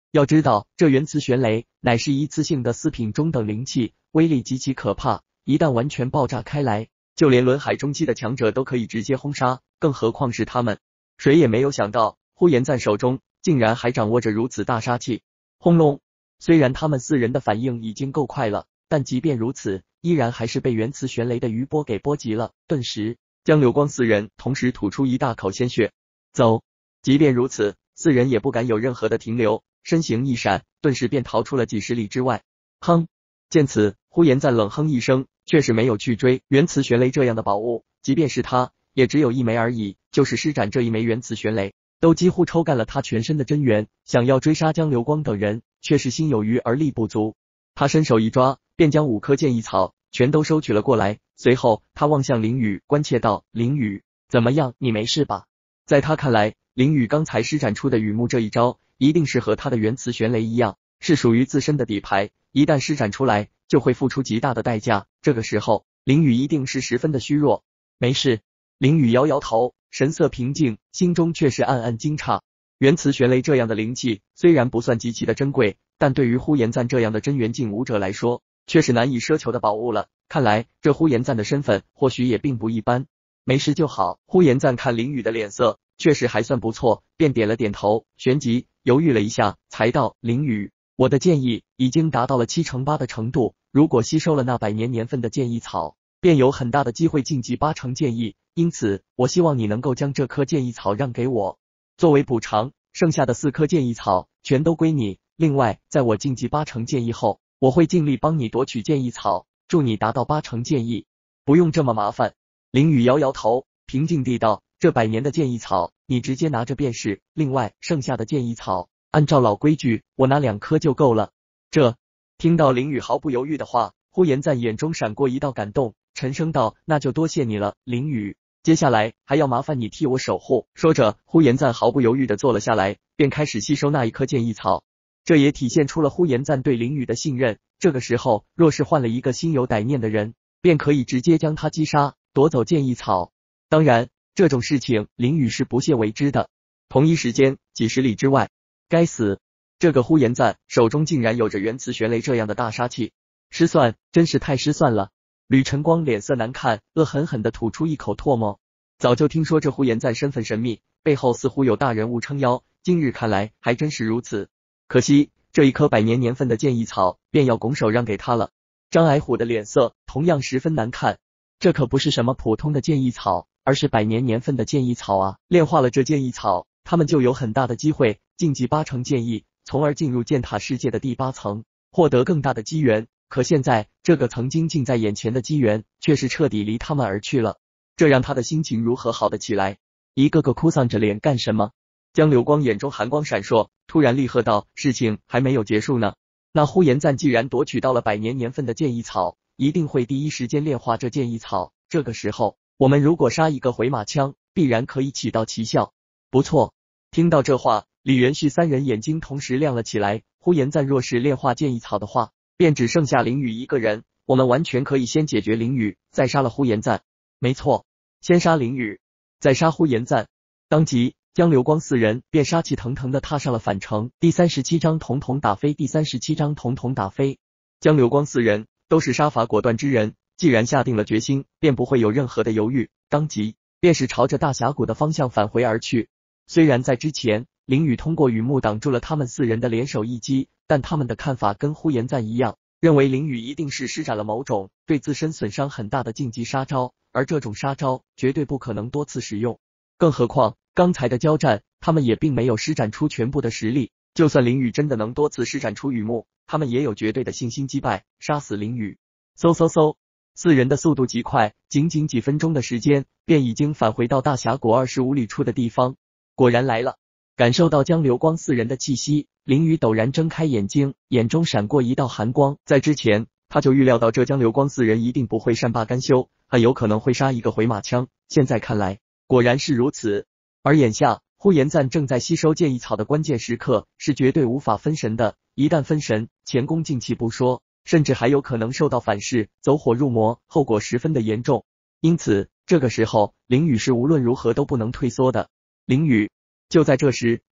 A: 要知道，这元磁玄雷乃是一次性的4品中等灵气，威力极其可怕，一旦完全爆炸开来，就连轮海中期的强者都可以直接轰杀，更何况是他们。谁也没有想到，呼延赞手中竟然还掌握着如此大杀器。轰隆！虽然他们4人的反应已经够快了，但即便如此，依然还是被元磁玄雷的余波给波及了。顿时，江流光4人同时吐出一大口鲜血。走！即便如此，4人也不敢有任何的停留，身形一闪，顿时便逃出了几十里之外。哼！见此，呼延赞冷哼一声，却是没有去追元磁玄雷这样的宝物，即便是他，也只有一枚而已，就是施展这一枚元磁玄雷，都几乎抽干了他全身的真元，想要追杀江流光等人，却是心有余而力不足。他伸手一抓，便将5颗剑异草全都收取了过来，随后他望向凌雨，关切道：凌雨，怎么样，你没事吧？在他看来，凌雨刚才施展出的雨幕这一招，一定是和他的元磁玄雷一样，是属于自身的底牌，一旦施展出来，就会付出极大的代价。这个时候，凌雨一定是十分的虚弱。没事。凌雨摇摇头，神色平静，心中却是暗暗惊诧。元磁玄雷这样的灵气，虽然不算极其的珍贵，但对于呼延赞这样的真元境武者来说，却是难以奢求的宝物了。看来这呼延赞的身份或许也并不一般。没事就好。呼延赞看凌雨的脸色确实还算不错，便点了点头，旋即犹豫了一下，才道：凌雨，我的剑意已经达到了7成8的程度，如果吸收了那100年年份的剑意草，便有很大的机会晋级8成剑意，因此我希望你能够将这颗剑意草让给我，作为补偿，剩下的4颗剑意草全都归你。另外，在我晋级8成剑意后，我会尽力帮你夺取剑意草，助你达到8成剑意。不用这么麻烦。凌雨摇摇头，平静地道：这100年的剑意草，你直接拿着便是，另外剩下的剑意草，按照老规矩，我拿2颗就够了。听到凌雨毫不犹豫的话，呼延赞眼中闪过一道感动，沉声道：那就多谢你了，凌雨，接下来还要麻烦你替我守护。说着，呼延赞毫不犹豫地坐了下来，便开始吸收那1颗剑意草。这也体现出了呼延赞对凌雨的信任。这个时候，若是换了一个心有歹念的人，便可以直接将他击杀，夺走剑意草。当然，这种事情凌雨是不屑为之的。同一时间，几十里之外，该死，这个呼延赞手中竟然有着元磁玄雷这样的大杀器，失算，真是太失算了。吕晨光脸色难看，恶狠狠地吐出一口唾沫。早就听说这呼延赞身份神秘，背后似乎有大人物撑腰，今日看来还真是如此。可惜这一颗100年年份的剑意草便要拱手让给他了。张矮虎的脸色同样十分难看，这可不是什么普通的剑意草，而是100年年份的剑意草啊！炼化了这剑意草，他们就有很大的机会晋级8成剑意，从而进入剑塔世界的第8层，获得更大的机缘。可现在，这个曾经近在眼前的机缘，却是彻底离他们而去了，这让他的心情如何好得起来？一个个哭丧着脸干什么？江流光眼中寒光闪烁，突然厉喝道：事情还没有结束呢。那呼延赞既然夺取到了100年年份的剑意草，一定会第一时间炼化这剑意草。这个时候，我们如果杀一个回马枪，必然可以起到奇效。不错。听到这话，李元旭3人眼睛同时亮了起来。呼延赞若是炼化剑意草的话，便只剩下凌雨一个人，我们完全可以先解决凌雨，再杀了呼延赞。没错，先杀凌雨，再杀呼延赞。当即，江流光4人便杀气腾腾地踏上了返程。第37章统统打飞。第37章统统打飞。江流光4人都是杀伐果断之人，既然下定了决心，便不会有任何的犹豫，当即便是朝着大峡谷的方向返回而去。虽然在之前，凌雨通过雨幕挡住了他们4人的联手一击，但他们的看法跟呼延赞一样，认为凌雨一定是施展了某种对自身损伤很大的禁忌杀招，而这种杀招绝对不可能多次使用。更何况刚才的交战，他们也并没有施展出全部的实力，就算凌雨真的能多次施展出雨幕，他们也有绝对的信心击败杀死凌雨。嗖，4人的速度极快，仅仅几分钟的时间，便已经返回到大峡谷25里处的地方。果然来了。感受到江流光4人的气息，凌雨陡然睁开眼睛，眼中闪过一道寒光。在之前，他就预料到这江流光4人一定不会善罢甘休，很有可能会杀一个回马枪。现在看来，果然是如此。而眼下，呼延赞正在吸收剑意草的关键时刻，是绝对无法分神的。一旦分神，前功尽弃不说，甚至还有可能受到反噬，走火入魔，后果十分的严重。因此，这个时候，凌雨是无论如何都不能退缩的。凌雨。就在这时，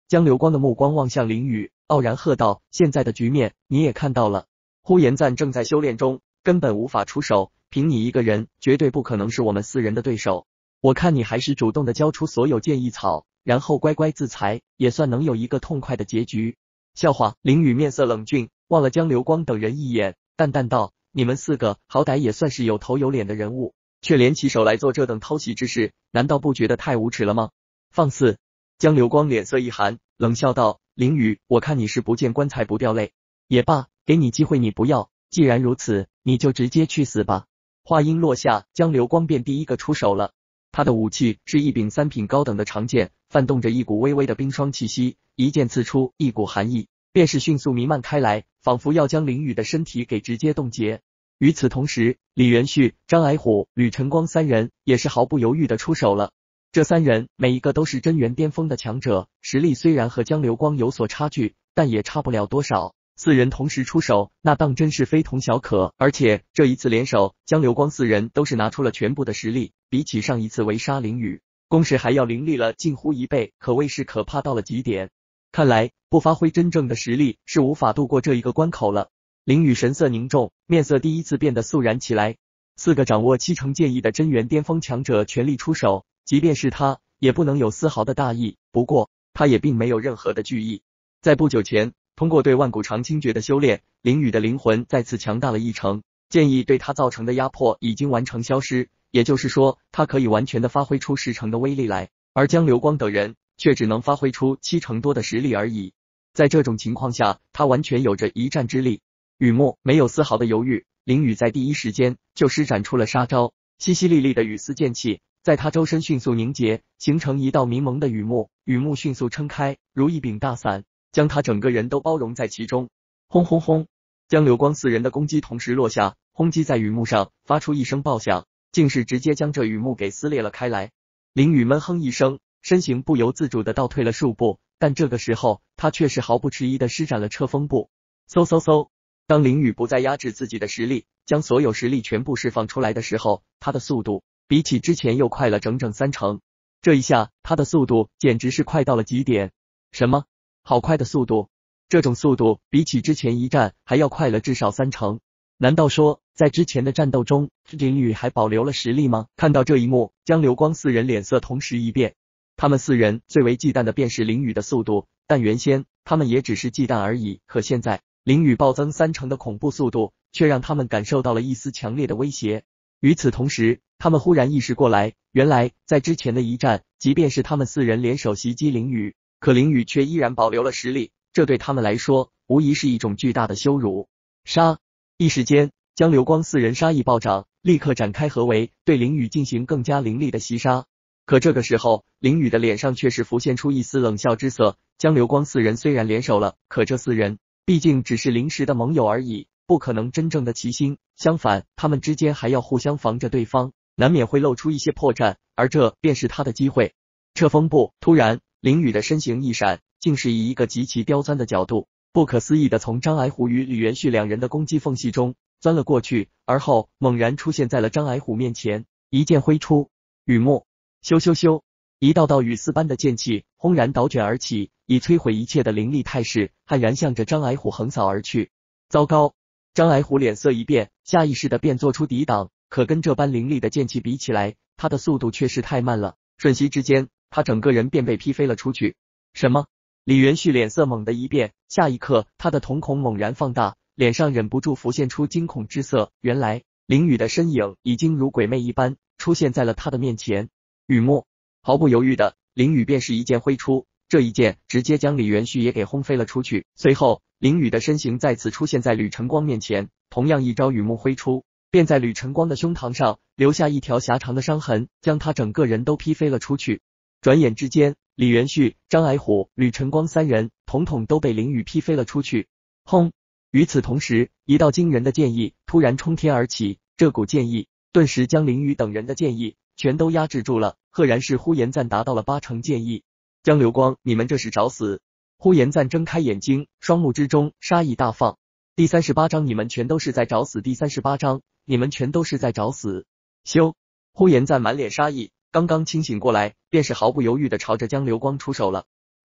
A: 江流光的目光望向林宇，傲然喝道：现在的局面你也看到了，呼延赞正在修炼中，根本无法出手，凭你一个人绝对不可能是我们4人的对手。我看你还是主动的交出所有剑异草，然后乖乖自裁，也算能有一个痛快的结局。笑话！林宇面色冷峻，望了江流光等人一眼，淡淡道：你们4个好歹也算是有头有脸的人物，却联起手来做这等偷袭之事，难道不觉得太无耻了吗？放肆！江流光脸色一寒，冷笑道：林宇，我看你是不见棺材不掉泪。也罢，给你机会你不要，既然如此，你就直接去死吧。话音落下，江流光便第一个出手了。他的武器是一柄3品高等的长剑，泛动着一股微微的冰霜气息，一剑刺出，一股寒意便是迅速弥漫开来，仿佛要将林宇的身体给直接冻结。与此同时，李元旭、张矮虎、吕晨光3人也是毫不犹豫的出手了。这3人每一个都是真元巅峰的强者，实力虽然和江流光有所差距，但也差不了多少。4人同时出手，那当真是非同小可。而且这一次联手，江流光4人都是拿出了全部的实力，比起上一次围杀林宇，攻势还要凌厉了近乎1倍，可谓是可怕到了极点。看来不发挥真正的实力是无法度过这一个关口了。林宇神色凝重，面色第一次变得肃然起来。4个掌握7成剑意的真元巅峰强者全力出手，即便是他也不能有丝毫的大意。不过他也并没有任何的惧意。在不久前，通过对万古长青诀的修炼，林宇的灵魂再次强大了1成，剑意对他造成的压迫已经完成消失，也就是说他可以完全的发挥出10成的威力来，而江流光等人却只能发挥出7成多的实力而已。在这种情况下，他完全有着一战之力。雨幕没有丝毫的犹豫，林宇在第一时间就施展出了杀招，淅淅沥沥的雨丝剑气在他周身迅速凝结，形成一道迷蒙的雨幕，雨幕迅速撑开，如一柄大伞，将他整个人都包容在其中。轰轰轰！江流光4人的攻击同时落下，轰击在雨幕上发出一声爆响，竟是直接将这雨幕给撕裂了开来。林宇闷哼一声，身形不由自主的倒退了数步，但这个时候他却是毫不迟疑的施展了车风步。嗖嗖嗖！当林宇不再压制自己的实力，将所有实力全部释放出来的时候，他的速度比起之前又快了整整3成。这一下他的速度简直是快到了极点。什么？好快的速度？这种速度比起之前一战还要快了至少3成。难道说在之前的战斗中林宇还保留了实力吗？看到这一幕，江流光4人脸色同时一变。他们4人最为忌惮的便是林宇的速度，但原先他们也只是忌惮而已，可现在林宇暴增3成的恐怖速度却让他们感受到了一丝强烈的威胁。与此同时，他们忽然意识过来，原来在之前的一战，即便是他们4人联手袭击林宇，可林宇却依然保留了实力，这对他们来说无疑是一种巨大的羞辱。杀！一时间，江流光4人杀意暴涨，立刻展开合围，对林宇进行更加凌厉的袭杀。可这个时候，林宇的脸上却是浮现出一丝冷笑之色。江流光4人虽然联手了，可这4人毕竟只是临时的盟友而已，不可能真正的齐心，相反，他们之间还要互相防着对方，难免会露出一些破绽，而这便是他的机会。车风步！突然，林宇的身形一闪，竟是以一个极其刁钻的角度，不可思议的从张矮虎与李元旭2人的攻击缝隙中钻了过去，而后猛然出现在了张矮虎面前，一剑挥出，雨幕，咻咻咻！一道道雨丝般的剑气轰然倒卷而起，以摧毁一切的凌厉态势，悍然向着张矮虎横扫而去。糟糕！张矮虎脸色一变，下意识的便做出抵挡，可跟这般凌厉的剑气比起来，他的速度却是太慢了，瞬息之间，他整个人便被劈飞了出去。什么？李元旭脸色猛地一变，下一刻他的瞳孔猛然放大，脸上忍不住浮现出惊恐之色。原来林宇的身影已经如鬼魅一般出现在了他的面前。雨幕！毫不犹豫的，林宇便是一剑挥出，这一剑直接将李元旭也给轰飞了出去。随后，林宇的身形再次出现在吕晨光面前，同样一招雨幕挥出，便在吕晨光的胸膛上留下一条狭长的伤痕，将他整个人都劈飞了出去。转眼之间，李元旭、张矮虎、吕晨光3人统统都被林宇劈飞了出去。轰！与此同时，一道惊人的剑意突然冲天而起，这股剑意顿时将林宇等人的剑意全都压制住了，赫然是呼延赞达到了8成剑意。江流光，你们这是找死！呼延赞睁开眼睛，双目之中杀意大放。第38章，你们全都是在找死！第38章，你们全都是在找死！休！呼延赞满脸杀意，刚刚清醒过来，便是毫不犹豫的朝着江流光出手了。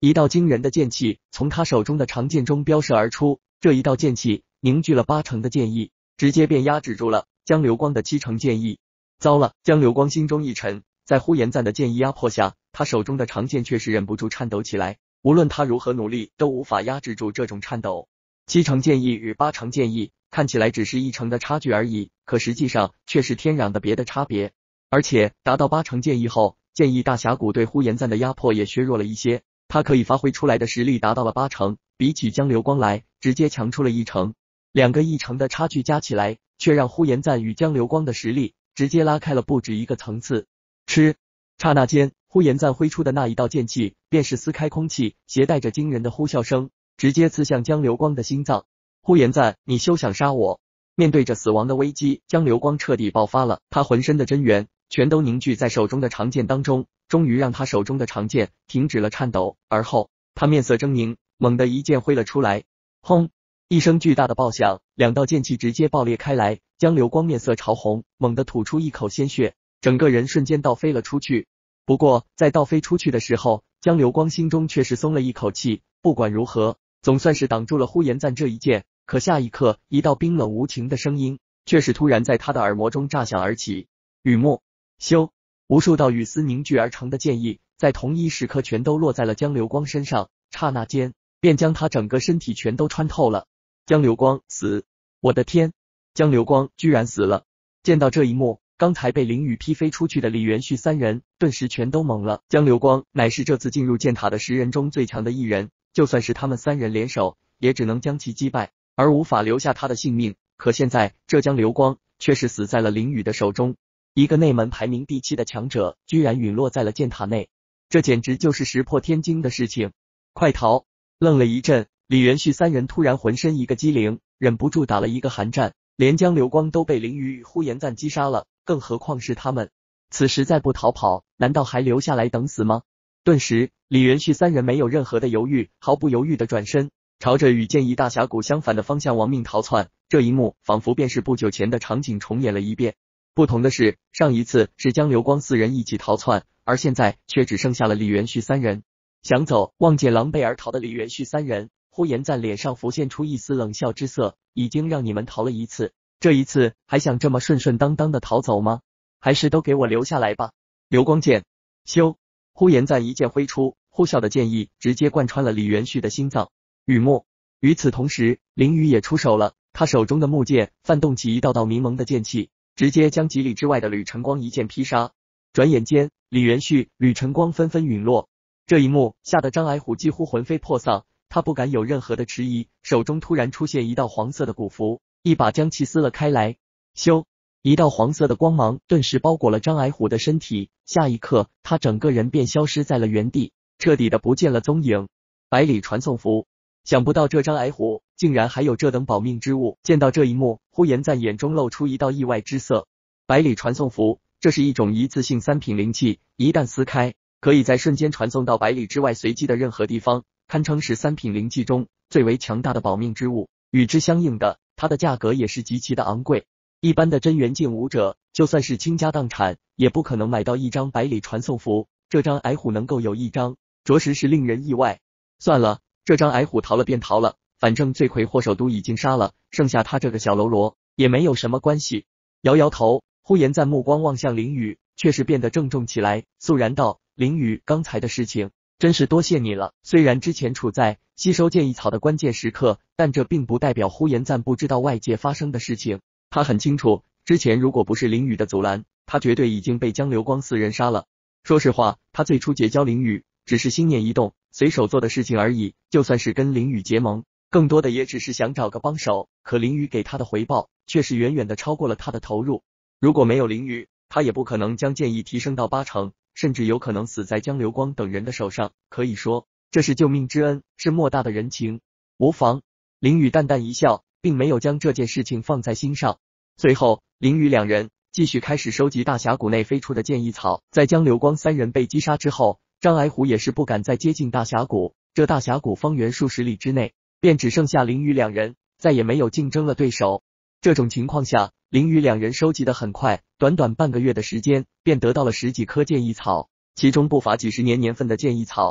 A: 一道惊人的剑气从他手中的长剑中飙射而出，这一道剑气凝聚了80%的剑意，直接便压制住了江流光的70%剑意。糟了！江流光心中一沉，在呼延赞的剑意压迫下，他手中的长剑却是忍不住颤抖起来，无论他如何努力，都无法压制住这种颤抖。70%剑意与80%剑意看起来只是1成的差距而已，可实际上却是天壤的别的差别。而且达到80%剑意后，剑意大峡谷对呼延赞的压迫也削弱了一些，他可以发挥出来的实力达到了80%，比起江流光来，直接强出了1成。2个1成的差距加起来，却让呼延赞与江流光的实力直接拉开了不止一个层次。吃！刹那间，呼延赞挥出的那一道剑气便是撕开空气，携带着惊人的呼啸声，直接刺向江流光的心脏。呼延赞，你休想杀我！面对着死亡的危机，江流光彻底爆发了，他浑身的真元全都凝聚在手中的长剑当中，终于让他手中的长剑停止了颤抖。而后，他面色狰狞，猛地一剑挥了出来。轰！一声巨大的爆响，2道剑气直接爆裂开来，江流光面色潮红，猛地吐出一口鲜血，整个人瞬间倒飞了出去。不过，在倒飞出去的时候，江流光心中却是松了一口气，不管如何，总算是挡住了呼延赞这一剑。可下一刻，一道冰冷无情的声音却是突然在他的耳膜中炸响而起。雨墨修，无数道雨丝凝聚而成的剑意，在同一时刻全都落在了江流光身上，刹那间便将他整个身体全都穿透了。江流光死！我的天，江流光居然死了！见到这一幕，刚才被凌雨劈飞出去的李元旭3人顿时全都懵了。江流光乃是这次进入剑塔的10人中最强的一人，就算是他们3人联手，也只能将其击败，而无法留下他的性命。可现在这江流光却是死在了凌雨的手中，一个内门排名第7的强者居然陨落在了剑塔内，这简直就是石破天惊的事情！快逃！愣了一阵，李元旭3人突然浑身一个机灵，忍不住打了一个寒战，连江流光都被凌雨与呼延赞击杀了，更何况是他们。此时再不逃跑，难道还留下来等死吗？顿时，李元旭3人没有任何的犹豫，毫不犹豫的转身，朝着与剑意大峡谷相反的方向亡命逃窜。这一幕仿佛便是不久前的场景重演了一遍。不同的是，上一次是江流光4人一起逃窜，而现在却只剩下了李元旭3人。想走，望见狼狈而逃的李元旭3人，呼延赞脸上浮现出一丝冷笑之色，已经让你们逃了一次，这一次还想这么顺顺当当的逃走吗？还是都给我留下来吧！流光剑，修！呼延赞一剑挥出，呼啸的剑意直接贯穿了李元旭的心脏。雨墨。与此同时，凌雨也出手了，他手中的木剑泛动起一道道迷蒙的剑气，直接将几里之外的吕晨光一剑劈杀。转眼间，李元旭、吕晨光纷纷陨落。这一幕吓得张矮虎几乎魂飞魄丧，他不敢有任何的迟疑，手中突然出现一道黄色的古符，一把将其撕了开来。咻！一道黄色的光芒顿时包裹了张矮虎的身体，下一刻，他整个人便消失在了原地，彻底的不见了踪影。百里传送符，想不到这张矮虎竟然还有这等保命之物。见到这一幕，呼延赞眼中露出一道意外之色。百里传送符，这是一种一次性3品灵气，一旦撕开，可以在瞬间传送到百里之外随机的任何地方，堪称是3品灵气中最为强大的保命之物。与之相应的，它的价格也是极其的昂贵。一般的真元境武者，就算是倾家荡产，也不可能买到一张百里传送符。这张矮虎能够有一张，着实是令人意外。算了，这张矮虎逃了便逃了，反正罪魁祸首都已经杀了，剩下他这个小喽啰也没有什么关系。摇摇头，呼延赞目光望向凌雨，却是变得郑重起来，肃然道：凌雨，刚才的事情真是多谢你了。虽然之前处在吸收剑意草的关键时刻，但这并不代表呼延赞不知道外界发生的事情。他很清楚，之前如果不是凌雨的阻拦，他绝对已经被江流光4人杀了。说实话，他最初结交凌雨只是心念一动，随手做的事情而已，就算是跟凌雨结盟，更多的也只是想找个帮手，可凌雨给他的回报却是远远的超过了他的投入。如果没有凌雨，他也不可能将剑意提升到80%，甚至有可能死在江流光等人的手上。可以说，这是救命之恩，是莫大的人情。无妨。凌雨淡淡一笑，并没有将这件事情放在心上。随后，凌雨2人继续开始收集大峡谷内飞出的剑意草。在江流光3人被击杀之后，张矮虎也是不敢再接近大峡谷。这大峡谷方圆数十里之内，便只剩下凌雨2人，再也没有竞争了对手。这种情况下，凌雨2人收集的很快，短短半个月的时间，便得到了10几棵剑意草，其中不乏几十年年份的剑意草。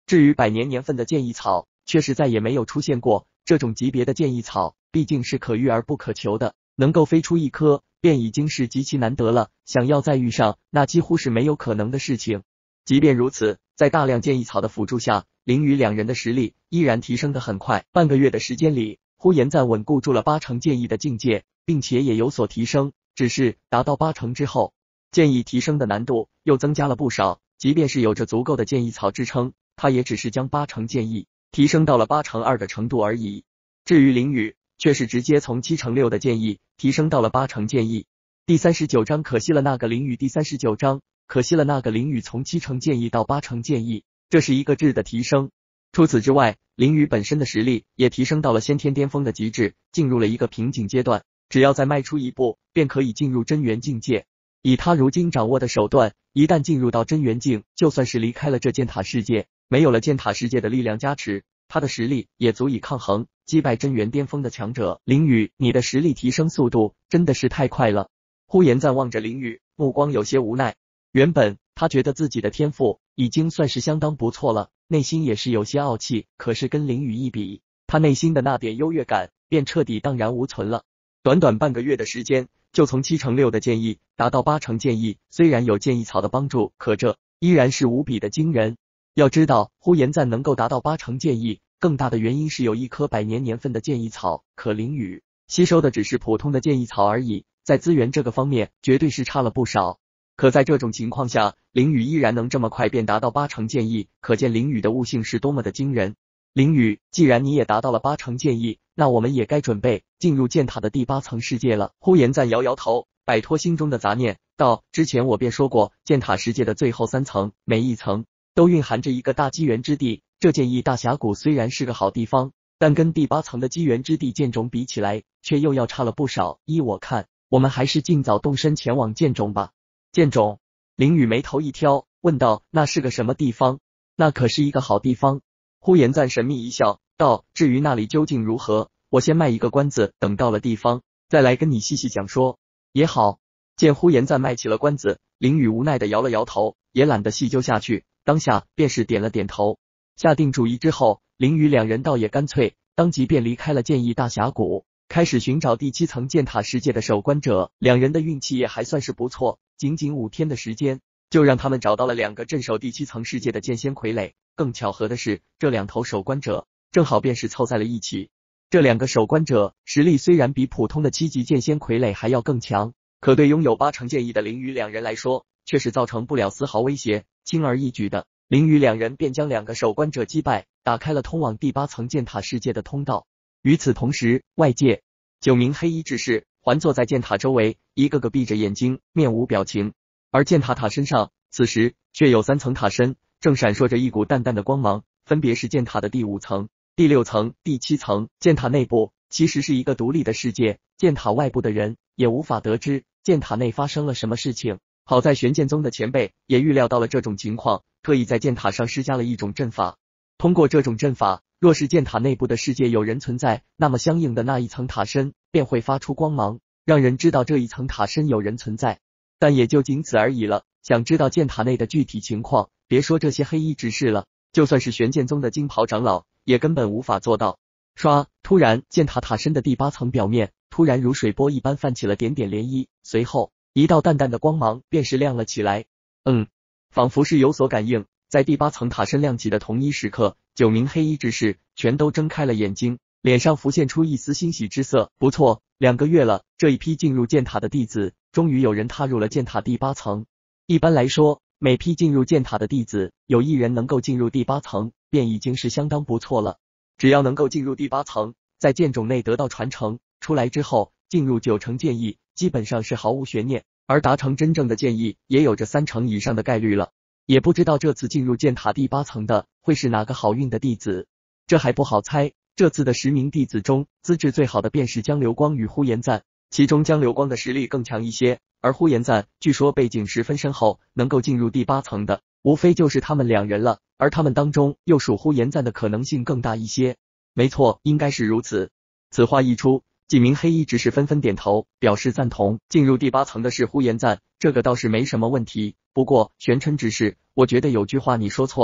A: 至于百年年份的剑异草，确实再也没有出现过。这种级别的剑异草毕竟是可遇而不可求的，能够飞出一颗便已经是极其难得了，想要再遇上，那几乎是没有可能的事情。即便如此，在大量剑异草的辅助下，林雨两人的实力依然提升得很快。半个月的时间里，呼延赞稳固住了8成剑意的境界，并且也有所提升。只是达到8成之后，剑意提升的难度又增加了不少。即便是有着足够的剑意草支撑，他也只是将8成剑意提升到了8成2的程度而已。至于林雨，却是直接从7成6的剑意提升到了8成剑意。第39章可惜了那个林雨。第39章可惜了那个林雨从7成剑意到8成剑意，这是一个质的提升。除此之外，林雨本身的实力也提升到了先天巅峰的极致，进入了一个瓶颈阶段，只要再迈出一步，便可以进入真元境界。以他如今掌握的手段，一旦进入到真元境，就算是离开了这剑塔世界，没有了剑塔世界的力量加持，他的实力也足以抗衡，击败真元巅峰的强者。林雨，你的实力提升速度真的是太快了。呼延赞望着林雨，目光有些无奈。原本他觉得自己的天赋已经算是相当不错了，内心也是有些傲气，可是跟林雨一比，他内心的那点优越感便彻底荡然无存了。短短半个月的时间，就从7成6的剑意达到8成剑意，虽然有剑意草的帮助，可这依然是无比的惊人。要知道，呼延赞能够达到8成剑意，更大的原因是有一颗百年年份的剑意草，可林雨吸收的只是普通的剑意草而已，在资源这个方面绝对是差了不少。可在这种情况下，林雨依然能这么快便达到8成剑意，可见林雨的悟性是多么的惊人。林雨，既然你也达到了8成剑意，那我们也该准备进入剑塔的第8层世界了。呼延赞摇摇头，摆脱心中的杂念，道：之前我便说过，剑塔世界的最后3层，每一层都蕴含着一个大机缘之地。这剑意大峡谷虽然是个好地方，但跟第8层的机缘之地剑冢比起来，却又要差了不少。依我看，我们还是尽早动身前往剑冢吧。剑冢，林雨眉头一挑，问道：那是个什么地方？那可是一个好地方。呼延赞神秘一笑，道：至于那里究竟如何，我先卖一个关子，等到了地方再来跟你细细讲说。也好。见呼延赞卖起了关子，林雨无奈的摇了摇头，也懒得细究下去，当下便是点了点头。下定主意之后，林雨两人倒也干脆，当即便离开了剑意大峡谷，开始寻找第7层剑塔世界的守关者。两人的运气也还算是不错，仅仅5天的时间，就让他们找到了2个镇守第7层世界的剑仙傀儡。更巧合的是，这2头守关者正好便是凑在了一起。这2个守关者实力虽然比普通的7级剑仙傀儡还要更强，可对拥有8成剑意的林雨两人来说，却是造成不了丝毫威胁，轻而易举的，林雨两人便将2个守关者击败，打开了通往第8层剑塔世界的通道。与此同时，外界9名黑衣志士环坐在剑塔周围，一个个闭着眼睛，面无表情。而剑塔身上，此时却有3层塔身，正闪烁着一股淡淡的光芒，分别是剑塔的第5层、第6层、第7层。剑塔内部其实是一个独立的世界，剑塔外部的人也无法得知剑塔内发生了什么事情。好在玄剑宗的前辈也预料到了这种情况，特意在剑塔上施加了一种阵法。通过这种阵法，若是剑塔内部的世界有人存在，那么相应的那一层塔身便会发出光芒，让人知道这一层塔身有人存在。但也就仅此而已了。想知道剑塔内的具体情况，别说这些黑衣执事了，就算是玄剑宗的金袍长老也根本无法做到。唰，突然剑塔塔身的第8层表面突然如水波一般泛起了点点涟漪，随后一道淡淡的光芒便是亮了起来。仿佛是有所感应，在第8层塔身亮起的同一时刻，9名黑衣执事全都睁开了眼睛，脸上浮现出一丝欣喜之色。不错，2个月了，这一批进入剑塔的弟子终于有人踏入了剑塔第8层。一般来说，每批进入剑塔的弟子有1人能够进入第8层，便已经是相当不错了。只要能够进入第8层，在剑种内得到传承，出来之后进入9成剑意，基本上是毫无悬念，而达成真正的剑意也有着3成以上的概率了。也不知道这次进入剑塔第8层的会是哪个好运的弟子，这还不好猜。这次的10名弟子中，资质最好的便是江流光与呼延赞，其中江流光的实力更强一些，而呼延赞据说背景十分深厚，能够进入第8层的无非就是他们2人了，而他们当中又属呼延赞的可能性更大一些。没错，应该是如此。此话一出，几名黑衣执事纷纷点头表示赞同，进入第8层的是呼延赞，这个倒是没什么问题。不过玄琛执事，我觉得有句话你说错了。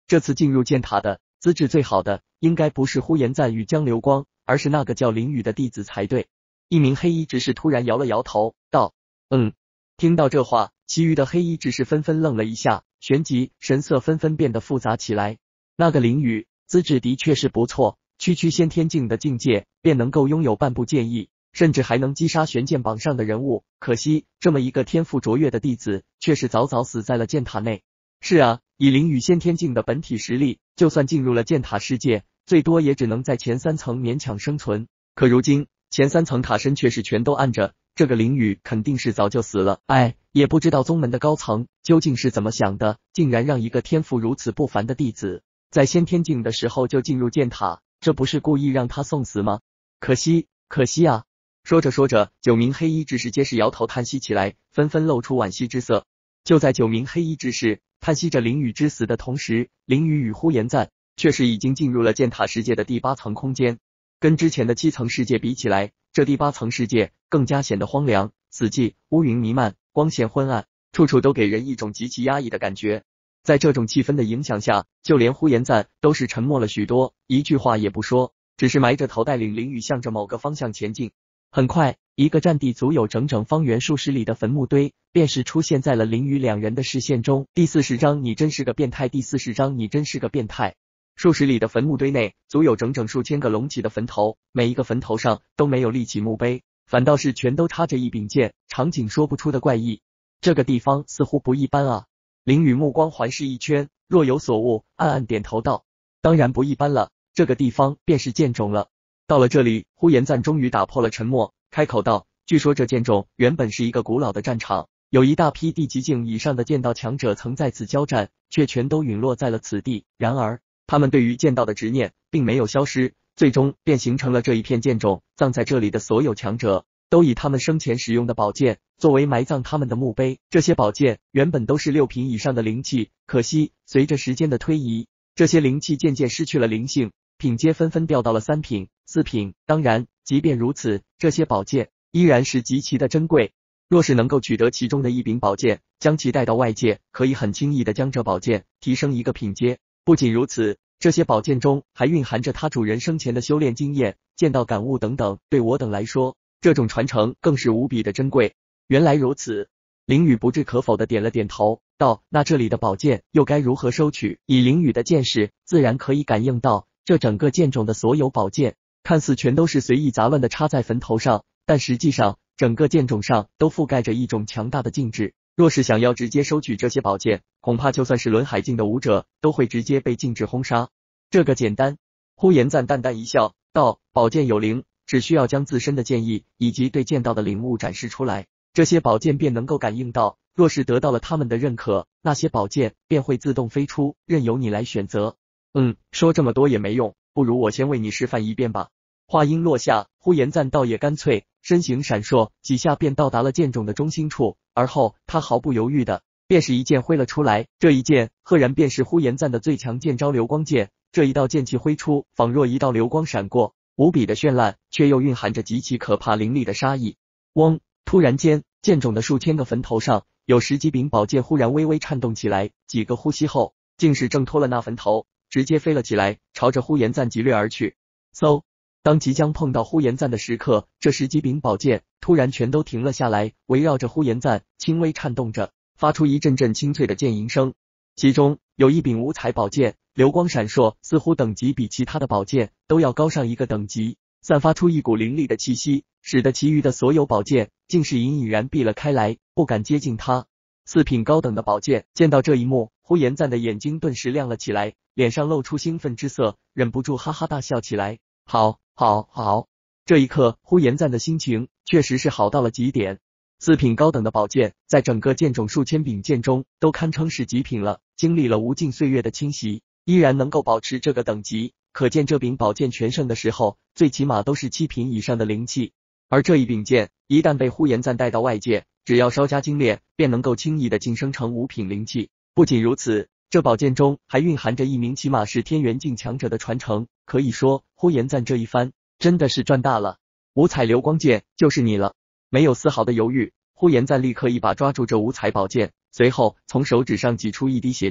A: 这次进入剑塔的，资质最好的，应该不是呼延赞与江流光，而是那个叫林雨的弟子才对。一名黑衣执事突然摇了摇头，道：听到这话，其余的黑衣执事纷纷愣了一下，旋即神色纷纷变得复杂起来。那个林雨资质的确是不错，区区先天境的境界便能够拥有半部剑意，甚至还能击杀玄剑榜上的人物，可惜这么一个天赋卓越的弟子却是早早死在了剑塔内。是啊，以林雨先天境的本体实力，就算进入了剑塔世界，最多也只能在前3层勉强生存，可如今前3层塔身却是全都暗着，这个林雨肯定是早就死了。也不知道宗门的高层究竟是怎么想的，竟然让一个天赋如此不凡的弟子在先天境的时候就进入剑塔，这不是故意让他送死吗？可惜啊！说着说着，9名黑衣执事皆是摇头叹息起来，纷纷露出惋惜之色。就在9名黑衣执事叹息着林雨之死的同时，林雨与呼延赞却是已经进入了剑塔世界的第8层空间。跟之前的7层世界比起来，这第8层世界更加显得荒凉、死寂，乌云弥漫，光线昏暗，处处都给人一种极其压抑的感觉。在这种气氛的影响下，就连呼延赞都是沉默了许多，一句话也不说，只是埋着头带领林雨向着某个方向前进。很快，一个占地足有整整方圆数十里的坟墓堆便是出现在了林雨2人的视线中。第40章你真是个变态，第40章你真是个变态。数十里的坟墓堆内，足有整整数千个隆起的坟头，每一个坟头上都没有立起墓碑，反倒是全都插着一柄剑，场景说不出的怪异。这个地方似乎不一般啊！林雨目光环视一圈，若有所悟，暗暗点头道：当然不一般了，这个地方便是剑冢了。到了这里，呼延赞终于打破了沉默，开口道：据说这剑冢原本是一个古老的战场，有一大批地级境以上的剑道强者曾在此交战，却全都陨落在了此地。然而他们对于剑道的执念并没有消失，最终便形成了这一片剑冢。葬在这里的所有强者都以他们生前使用的宝剑作为埋葬他们的墓碑。这些宝剑原本都是6品以上的灵气，可惜随着时间的推移，这些灵气渐渐失去了灵性，品阶纷纷掉到了3品、4品。当然，即便如此，这些宝剑依然是极其的珍贵。若是能够取得其中的一柄宝剑，将其带到外界，可以很轻易的将这宝剑提升一个品阶。不仅如此，这些宝剑中还蕴含着他主人生前的修炼经验、剑道感悟等等，对我等来说，这种传承更是无比的珍贵。原来如此，林雨不置可否的点了点头，道：那这里的宝剑又该如何收取？以林雨的见识，自然可以感应到，这整个剑冢的所有宝剑看似全都是随意杂乱的插在坟头上，但实际上整个剑冢上都覆盖着一种强大的禁制。若是想要直接收取这些宝剑，恐怕就算是轮海境的武者都会直接被禁制轰杀。这个简单。呼延赞淡淡一笑，道：宝剑有灵，只需要将自身的剑意以及对剑道的领悟展示出来，这些宝剑便能够感应到。若是得到了他们的认可，那些宝剑便会自动飞出，任由你来选择。说这么多也没用，不如我先为你示范一遍吧。话音落下，呼延赞倒也干脆，身形闪烁，几下便到达了剑冢的中心处，而后他毫不犹豫的便是一剑挥了出来。这一剑赫然便是呼延赞的最强剑招流光剑。这一道剑气挥出，仿若一道流光闪过，无比的绚烂，却又蕴含着极其可怕凌厉的杀意。嗡！突然间，剑冢的数千个坟头上有10几柄宝剑忽然微微颤动起来，几个呼吸后，竟是挣脱了那坟头，直接飞了起来，朝着呼延赞急掠而去。嗖！当即将碰到呼延赞的时刻，这10几柄宝剑突然全都停了下来，围绕着呼延赞轻微颤动着，发出一阵阵清脆的剑吟声。其中有一柄五彩宝剑，流光闪烁，似乎等级比其他的宝剑都要高上一个等级，散发出一股凌厉的气息，使得其余的所有宝剑竟是隐隐然避了开来，不敢接近它。4品高等的宝剑。见到这一幕，呼延赞的眼睛顿时亮了起来，脸上露出兴奋之色，忍不住哈哈大笑起来。好！这一刻，呼延赞的心情确实是好到了极点。4品高等的宝剑，在整个剑冢数千柄剑中都堪称是极品了，经历了无尽岁月的侵袭，依然能够保持这个等级，可见这柄宝剑全盛的时候，最起码都是7品以上的灵气。而这一柄剑一旦被呼延赞带到外界，只要稍加精炼，便能够轻易的晋升成5品灵气。不仅如此，这宝剑中还蕴含着一名起码是天元境强者的传承，可以说呼延赞这一番真的是赚大了。五彩流光剑就是你了。没有丝毫的犹豫，呼延赞立刻一把抓住这五彩宝剑，随后从手指上挤出一滴血滴，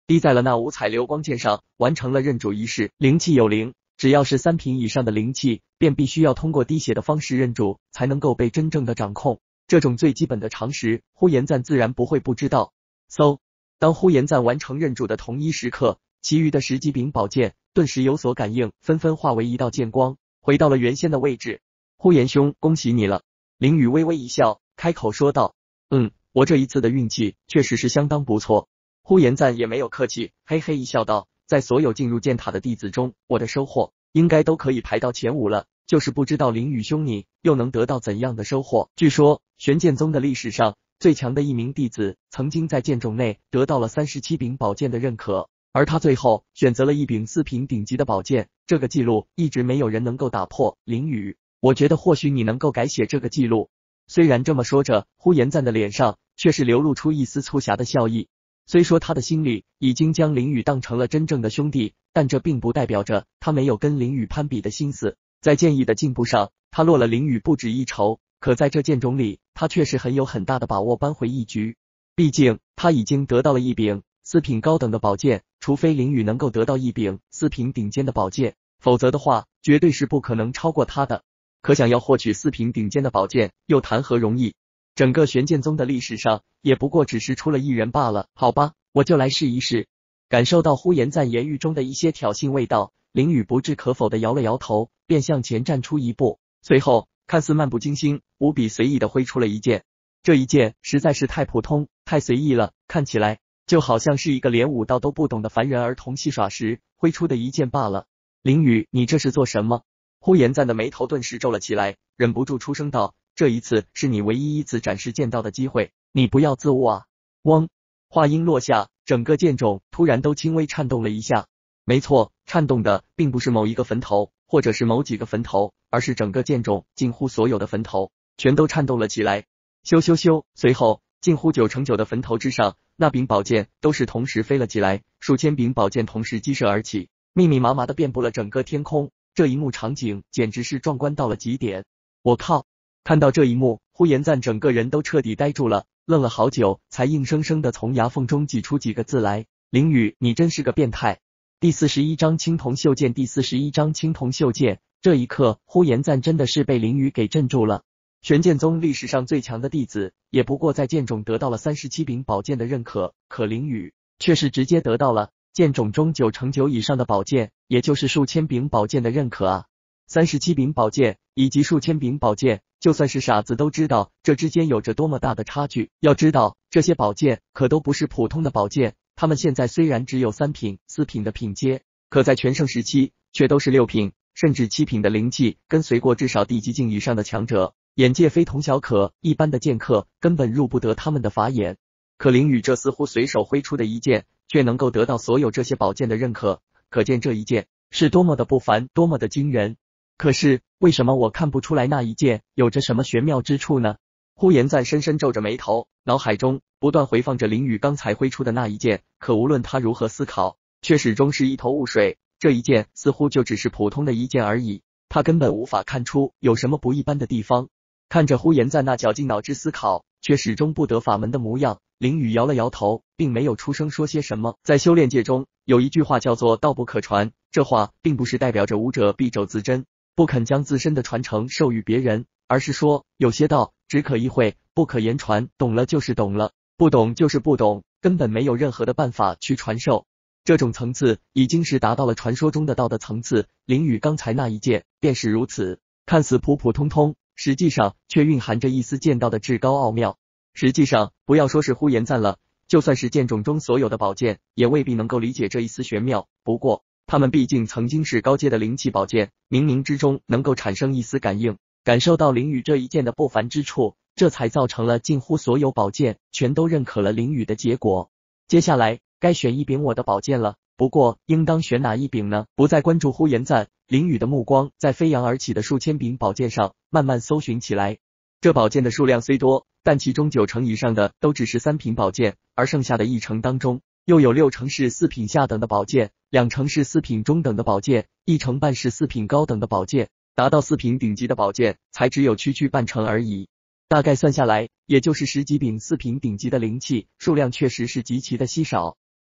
A: 滴在了那五彩流光剑上，完成了认主仪式。灵气有灵，只要是3品以上的灵气，便必须要通过滴血的方式认主，才能够被真正的掌控。这种最基本的常识，呼延赞自然不会不知道。当呼延赞完成认主的同一时刻，其余的10级柄宝剑顿时有所感应，纷纷化为一道剑光，回到了原先的位置。呼延兄，恭喜你了。凌雨微微一笑，开口说道。我这一次的运气确实是相当不错。呼延赞也没有客气，嘿嘿一笑道，在所有进入剑塔的弟子中，我的收获应该都可以排到前5了，就是不知道凌雨兄你又能得到怎样的收获。据说玄剑宗的历史上最强的一名弟子曾经在剑种内得到了37柄宝剑的认可，而他最后选择了一柄4品顶级的宝剑，这个记录一直没有人能够打破。凌雨，我觉得或许你能够改写这个记录。虽然这么说着，呼延赞的脸上却是流露出一丝粗狭的笑意。虽说他的心里已经将凌雨当成了真正的兄弟，但这并不代表着他没有跟凌雨攀比的心思。在剑艺的进步上，他落了凌雨不止一筹，可在这剑种里，他却是很有很大的把握扳回一局。毕竟他已经得到了一柄4品高等的宝剑，除非凌雨能够得到一柄4品顶尖的宝剑，否则的话绝对是不可能超过他的。可想要获取4品顶尖的宝剑，又谈何容易？整个玄剑宗的历史上，也不过只是出了一人罢了。好吧，我就来试一试。感受到呼延赞言语中的一些挑衅味道，凌雨不置可否的摇了摇头，便向前站出一步，随后看似漫不经心、无比随意的挥出了一剑。这一剑实在是太普通、太随意了，看起来就好像是一个连武道都不懂的凡人儿童戏耍时挥出的一剑罢了。凌雨，你这是做什么？呼延赞的眉头顿时皱了起来，忍不住出声道，这一次是你唯一一次展示剑道的机会，你不要自误啊！嗡，话音落下，整个剑种突然都轻微颤动了一下。没错，颤动的并不是某一个坟头，或者是某几个坟头，而是整个剑种近乎所有的坟头全都颤动了起来。咻咻咻，随后近乎9成9的坟头之上，那柄宝剑都是同时飞了起来，数千柄宝剑同时激射而起，密密麻麻的遍布了整个天空。这一幕场景简直是壮观到了极点。我靠！看到这一幕，呼延赞整个人都彻底呆住了，愣了好久，才硬生生的从牙缝中挤出几个字来：凌雨，你真是个变态。第41章青铜袖剑。第41章青铜袖剑。这一刻，呼延赞真的是被凌雨给镇住了。玄剑宗历史上最强的弟子，也不过在剑种得到了37柄宝剑的认可，可凌雨却是直接得到了剑种中9成9以上的宝剑，也就是数千柄宝剑的认可啊！37柄宝剑以及数千柄宝剑，就算是傻子都知道这之间有着多么大的差距。要知道，这些宝剑可都不是普通的宝剑，他们现在虽然只有3品、4品的品阶，可在全盛时期却都是6品甚至7品的灵气，跟随过至少地级境以上的强者，眼界非同小可，一般的剑客根本入不得他们的法眼。可凌雨这似乎随手挥出的一剑，却能够得到所有这些宝剑的认可，可见这一剑是多么的不凡，多么的惊人。可是为什么我看不出来那一剑有着什么玄妙之处呢？呼延赞深深皱着眉头，脑海中不断回放着凌雨刚才挥出的那一剑，可无论他如何思考，却始终是一头雾水。这一剑似乎就只是普通的一剑而已，他根本无法看出有什么不一般的地方。看着呼延赞那绞尽脑汁思考却始终不得法门的模样，凌雨摇了摇头，并没有出声说些什么。在修炼界中有一句话叫做道不可传，这话并不是代表着武者敝帚自珍，不肯将自身的传承授予别人，而是说有些道只可意会，不可言传，懂了就是懂了，不懂就是不懂，根本没有任何的办法去传授。这种层次已经是达到了传说中的道的层次，凌雨刚才那一剑便是如此，看似普普通通，实际上却蕴含着一丝剑道的至高奥妙。实际上不要说是呼延赞了，就算是剑种中所有的宝剑，也未必能够理解这一丝玄妙。不过他们毕竟曾经是高阶的灵气宝剑，冥冥之中能够产生一丝感应，感受到凌雨这一剑的不凡之处，这才造成了近乎所有宝剑全都认可了凌雨的结果。接下来该选一柄我的宝剑了，不过应当选哪一柄呢？不再关注呼延赞，凌雨的目光在飞扬而起的数千柄宝剑上慢慢搜寻起来。这宝剑的数量虽多，但其中9成以上的都只是3品宝剑，而剩下的1成当中，又有6成是4品下等的宝剑，2成是4品中等的宝剑，1成半是4品高等的宝剑，达到4品顶级的宝剑才只有区半成而已。大概算下来，也就是10几柄4品顶级的灵气，数量确实是极其的稀少。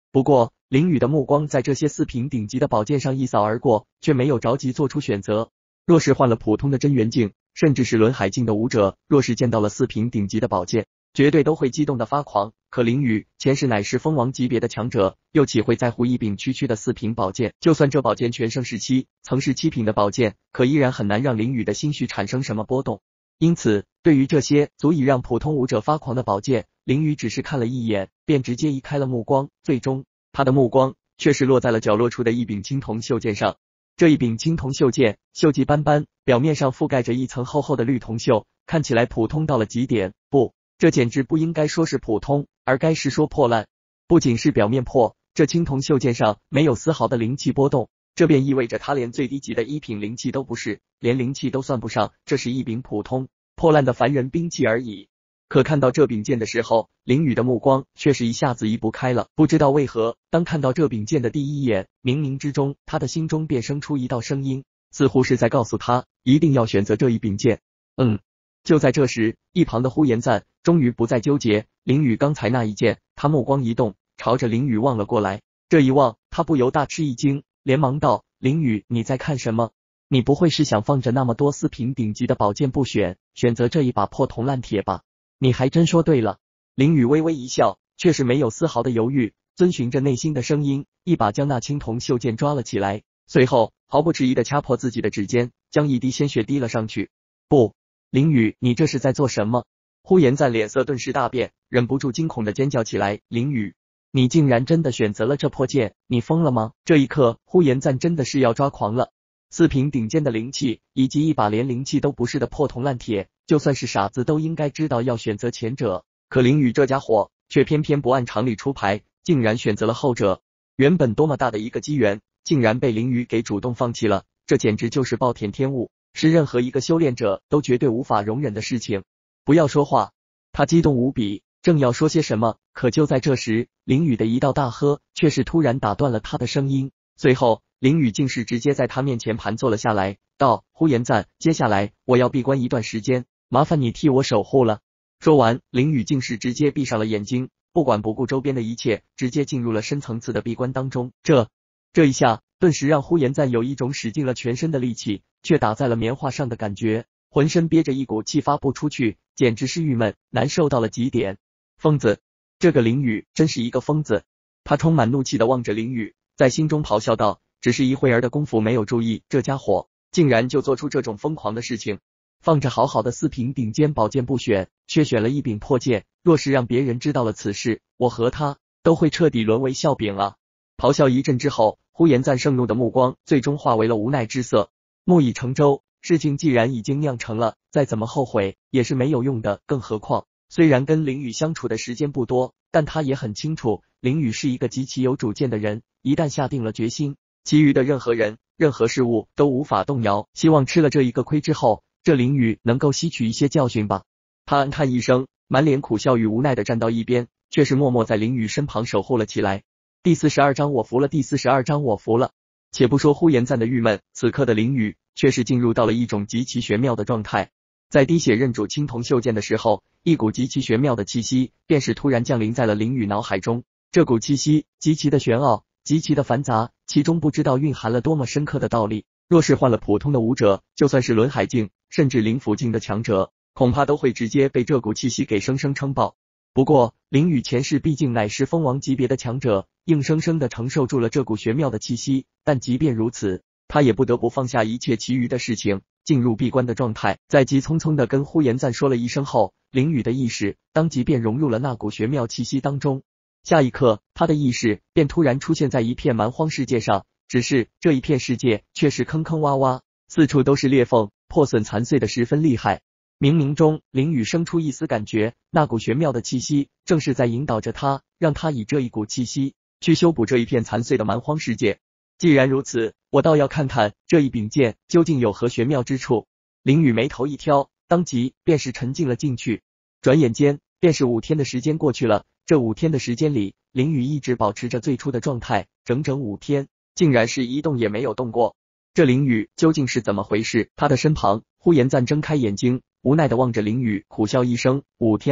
A: 不过林宇的目光在这些4品顶级的宝剑上一扫而过，却没有着急做出选择。若是换了普通的真元镜，甚至是轮海境的武者，若是见到了4品顶级的宝剑，绝对都会激动的发狂。可林宇前世乃是封王级别的强者，又岂会在乎一柄区区的4品宝剑？就算这宝剑全盛时期曾是7品的宝剑，可依然很难让林宇的心绪产生什么波动。因此，对于这些足以让普通武者发狂的宝剑，林宇只是看了一眼，便直接移开了目光。最终，他的目光却是落在了角落处的一柄青铜锈剑上。这一柄青铜锈剑，锈迹斑斑，表面上覆盖着一层厚厚的绿铜锈，看起来普通到了极点。不，这简直不应该说是普通，而该是说破烂。不仅是表面破，这青铜锈剑上没有丝毫的灵气波动，这便意味着它连最低级的1品灵气都不是，连灵气都算不上，这是一柄普通破烂的凡人兵器而已。可看到这柄剑的时候，林宇的目光却是一下子移不开了。不知道为何，当看到这柄剑的第一眼，冥冥之中他的心中便生出一道声音，似乎是在告诉他一定要选择这一柄剑。就在这时，一旁的呼延赞终于不再纠结林宇刚才那一剑，他目光一动，朝着林宇望了过来。这一望，他不由大吃一惊，连忙道：林宇，你在看什么？你不会是想放着那么多4品顶级的宝剑不选，选择这一把破铜烂铁吧？你还真说对了。林宇微微一笑，却是没有丝毫的犹豫，遵循着内心的声音，一把将那青铜锈剑抓了起来，随后毫不迟疑地掐破自己的指尖，将一滴鲜血滴了上去。不，林宇，你这是在做什么？呼延赞脸色顿时大变，忍不住惊恐地尖叫起来。林宇，你竟然真的选择了这破剑，你疯了吗？这一刻，呼延赞真的是要抓狂了。4品顶尖的灵气，以及一把连灵气都不是的破铜烂铁，就算是傻子都应该知道要选择前者，可林宇这家伙却偏偏不按常理出牌，竟然选择了后者。原本多么大的一个机缘，竟然被林宇给主动放弃了，这简直就是暴殄天物，是任何一个修炼者都绝对无法容忍的事情。不要说话！他激动无比，正要说些什么，可就在这时，林宇的一道大喝却是突然打断了他的声音。随后林宇竟是直接在他面前盘坐了下来，道：呼延赞，接下来我要闭关一段时间，麻烦你替我守护了。说完，林宇竟是直接闭上了眼睛，不管不顾周边的一切，直接进入了深层次的闭关当中。这一下顿时让呼延赞有一种使尽了全身的力气却打在了棉花上的感觉，浑身憋着一股气发不出去，简直是郁闷难受到了极点。疯子，这个林宇真是一个疯子。他充满怒气地望着林宇，在心中咆哮道，只是一会儿的功夫没有注意，这家伙竟然就做出这种疯狂的事情，放着好好的4品顶尖宝剑不选，却选了一柄破剑，若是让别人知道了此事，我和他都会彻底沦为笑柄啊！咆哮一阵之后，呼延赞盛怒的目光最终化为了无奈之色。木已成舟，事情既然已经酿成了，再怎么后悔也是没有用的，更何况虽然跟林宇相处的时间不多，但他也很清楚林宇是一个极其有主见的人，一旦下定了决心，其余的任何人任何事物都无法动摇。希望吃了这一个亏之后，这林宇能够吸取一些教训吧。他暗叹一声，满脸苦笑与无奈的站到一边，却是默默在林宇身旁守护了起来。第42章我服了，第42章我服了。且不说呼延赞的郁闷，此刻的林宇却是进入到了一种极其玄妙的状态。在滴血认主青铜锈剑的时候，一股极其玄妙的气息便是突然降临在了林宇脑海中。这股气息极其的玄奥，极其的繁杂，其中不知道蕴含了多么深刻的道理。若是换了普通的武者，就算是轮海境甚至灵符境的强者，恐怕都会直接被这股气息给生生撑爆。不过林宇前世毕竟乃是封王级别的强者，硬生生的承受住了这股玄妙的气息，但即便如此，他也不得不放下一切其余的事情，进入闭关的状态。在急匆匆的跟呼延赞说了一声后，林宇的意识当即便融入了那股玄妙气息当中。下一刻，他的意识便突然出现在一片蛮荒世界上，只是这一片世界却是坑坑洼洼，四处都是裂缝，破损残碎的十分厉害。冥冥中，林宇生出一丝感觉，那股玄妙的气息正是在引导着他，让他以这一股气息去修补这一片残碎的蛮荒世界。既然如此，我倒要看看这一柄剑究竟有何玄妙之处。林宇眉头一挑，当即便是沉浸了进去。转眼间，便是5天的时间过去了。这5天的时间里，林宇一直保持着最初的状态，整整5天，竟然是一动也没有动过。这林宇究竟是怎么回事？他的身旁，呼延赞睁开眼睛，无奈的望着林宇，苦笑一声：5天了，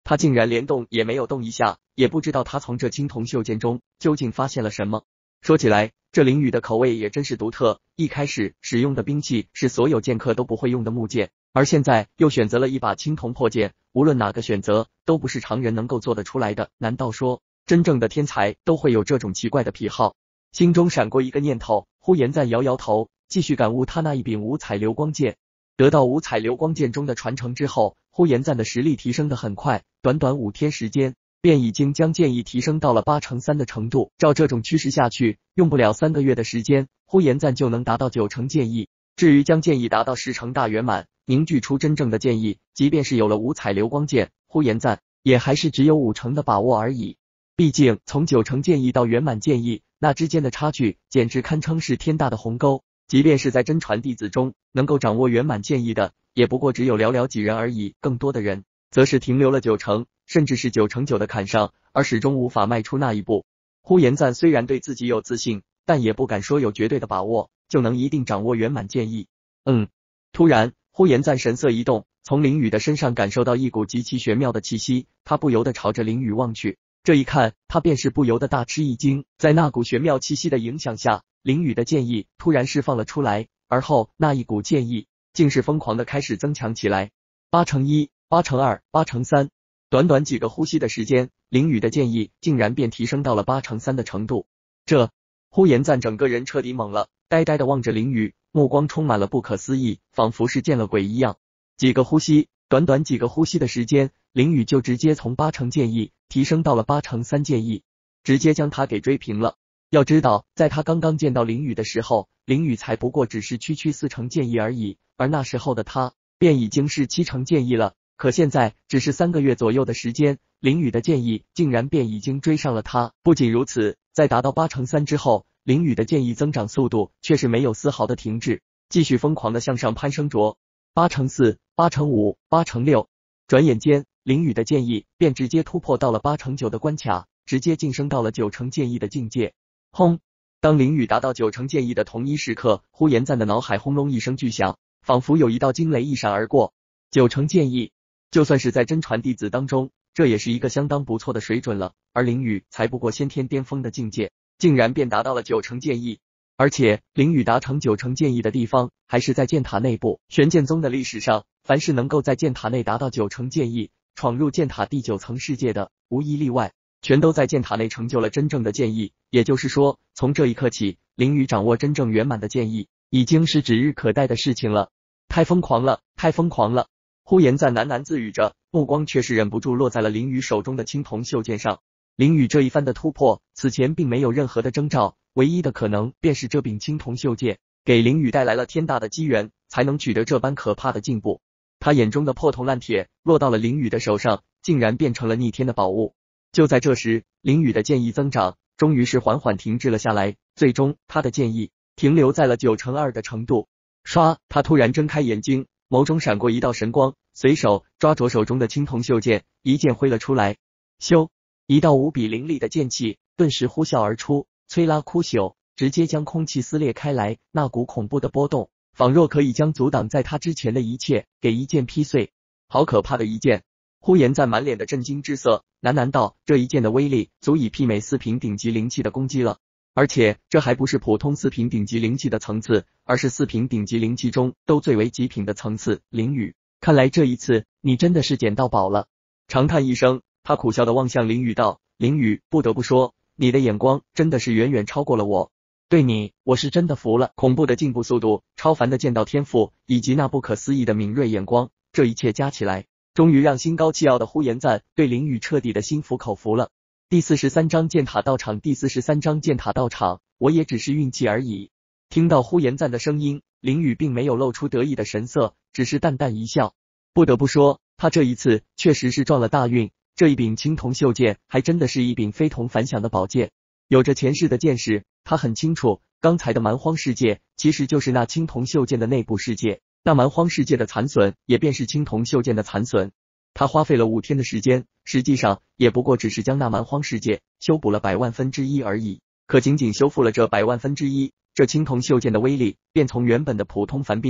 A: 他竟然连动也没有动一下，也不知道他从这青铜袖剑中究竟发现了什么。说起来，这林宇的口味也真是独特，一开始使用的兵器是所有剑客都不会用的木剑，而现在又选择了一把青铜破剑，无论哪个选择都不是常人能够做得出来的。难道说真正的天才都会有这种奇怪的癖好？心中闪过一个念头，呼延赞摇摇头，继续感悟他那一柄五彩流光剑。得到五彩流光剑中的传承之后，呼延赞的实力提升得很快，短短5天时间便已经将剑意提升到了83%的程度。照这种趋势下去，用不了3个月的时间，呼延赞就能达到9成剑意。至于将剑意达到10成大圆满，凝聚出真正的剑意，即便是有了五彩流光剑，呼延赞也还是只有5成的把握而已。毕竟从9成剑意到圆满剑意，那之间的差距简直堪称是天大的鸿沟。即便是在真传弟子中，能够掌握圆满剑意的，也不过只有寥寥几人而已，更多的人则是停留了9成，甚至是9成9的坎上，而始终无法迈出那一步。呼延赞虽然对自己有自信，但也不敢说有绝对的把握就能一定掌握圆满剑意。突然，呼延赞神色一动，从林宇的身上感受到一股极其玄妙的气息，他不由得朝着林宇望去。这一看，他便是不由得大吃一惊，在那股玄妙气息的影响下，林宇的剑意突然释放了出来，而后那一股剑意竟是疯狂的开始增强起来，8成1、8成2、8成3，短短几个呼吸的时间，林宇的剑意竟然便提升到了8成3的程度。呼延赞整个人彻底懵了，呆呆的望着林宇，目光充满了不可思议，仿佛是见了鬼一样。短短几个呼吸的时间，林宇就直接从8成剑意提升到了8成3剑意，直接将他给追平了。要知道，在他刚刚见到林宇的时候，林宇才不过只是区4成剑意而已，而那时候的他便已经是7成剑意了。可现在只是3个月左右的时间，林宇的剑意竟然便已经追上了他。不仅如此，在达到8成3之后，林宇的剑意增长速度却是没有丝毫的停滞，继续疯狂的向上攀升着，8成4、8成5、8成6，转眼间林宇的剑意便直接突破到了8成9的关卡，直接晋升到了9成剑意的境界。轰！当林宇达到9成剑意的同一时刻，呼延赞的脑海轰隆一声巨响，仿佛有一道惊雷一闪而过。9成剑意，就算是在真传弟子当中，这也是一个相当不错的水准了，而林宇才不过先天巅峰的境界，竟然便达到了9成剑意。而且林宇达成9成剑意的地方还是在剑塔内部。玄剑宗的历史上，凡是能够在剑塔内达到9成剑意，闯入剑塔第9层世界的，无一例外全都在剑塔内成就了真正的剑意。也就是说，从这一刻起，林宇掌握真正圆满的剑意已经是指日可待的事情了。太疯狂了，太疯狂了！呼延赞喃喃自语着，目光却是忍不住落在了林宇手中的青铜袖剑上。林宇这一番的突破，此前并没有任何的征兆，唯一的可能便是这柄青铜袖剑给林宇带来了天大的机缘，才能取得这般可怕的进步。他眼中的破铜烂铁落到了林宇的手上，竟然变成了逆天的宝物。就在这时，林宇的剑意增长终于是缓缓停滞了下来，最终他的剑意停留在了9成2的程度。唰，他突然睁开眼睛，眸中闪过一道神光，随手抓着手中的青铜袖剑，一剑挥了出来。咻，一道无比凌厉的剑气顿时呼啸而出，摧拉枯朽，直接将空气撕裂开来，那股恐怖的波动仿若可以将阻挡在他之前的一切给一剑劈碎。好可怕的一剑！呼延赞满脸的震惊之色，喃喃道，这一剑的威力足以媲美4品顶级灵气的攻击了，而且这还不是普通4品顶级灵气的层次，而是4品顶级灵气中都最为极品的层次。林宇，看来这一次你真的是捡到宝了。长叹一声，他苦笑的望向林宇道，林宇，不得不说，你的眼光真的是远远超过了我，对你，我是真的服了。恐怖的进步速度，超凡的剑道天赋，以及那不可思议的敏锐眼光，这一切加起来，终于让心高气傲的呼延赞对林宇彻底的心服口服了。第43章剑塔到场，第43章剑塔到场，我也只是运气而已。听到呼延赞的声音，林宇并没有露出得意的神色，只是淡淡一笑。不得不说，他这一次确实是撞了大运，这一柄青铜袖剑还真的是一柄非同凡响的宝剑。有着前世的见识，他很清楚，刚才的蛮荒世界其实就是那青铜袖剑的内部世界，那蛮荒世界的残损也便是青铜袖剑的残损。他花费了5天的时间，实际上也不过只是将那蛮荒世界修补了100万分之一而已。可仅仅修复了这100万分之一，这青铜袖剑的威力便从原本的普通凡兵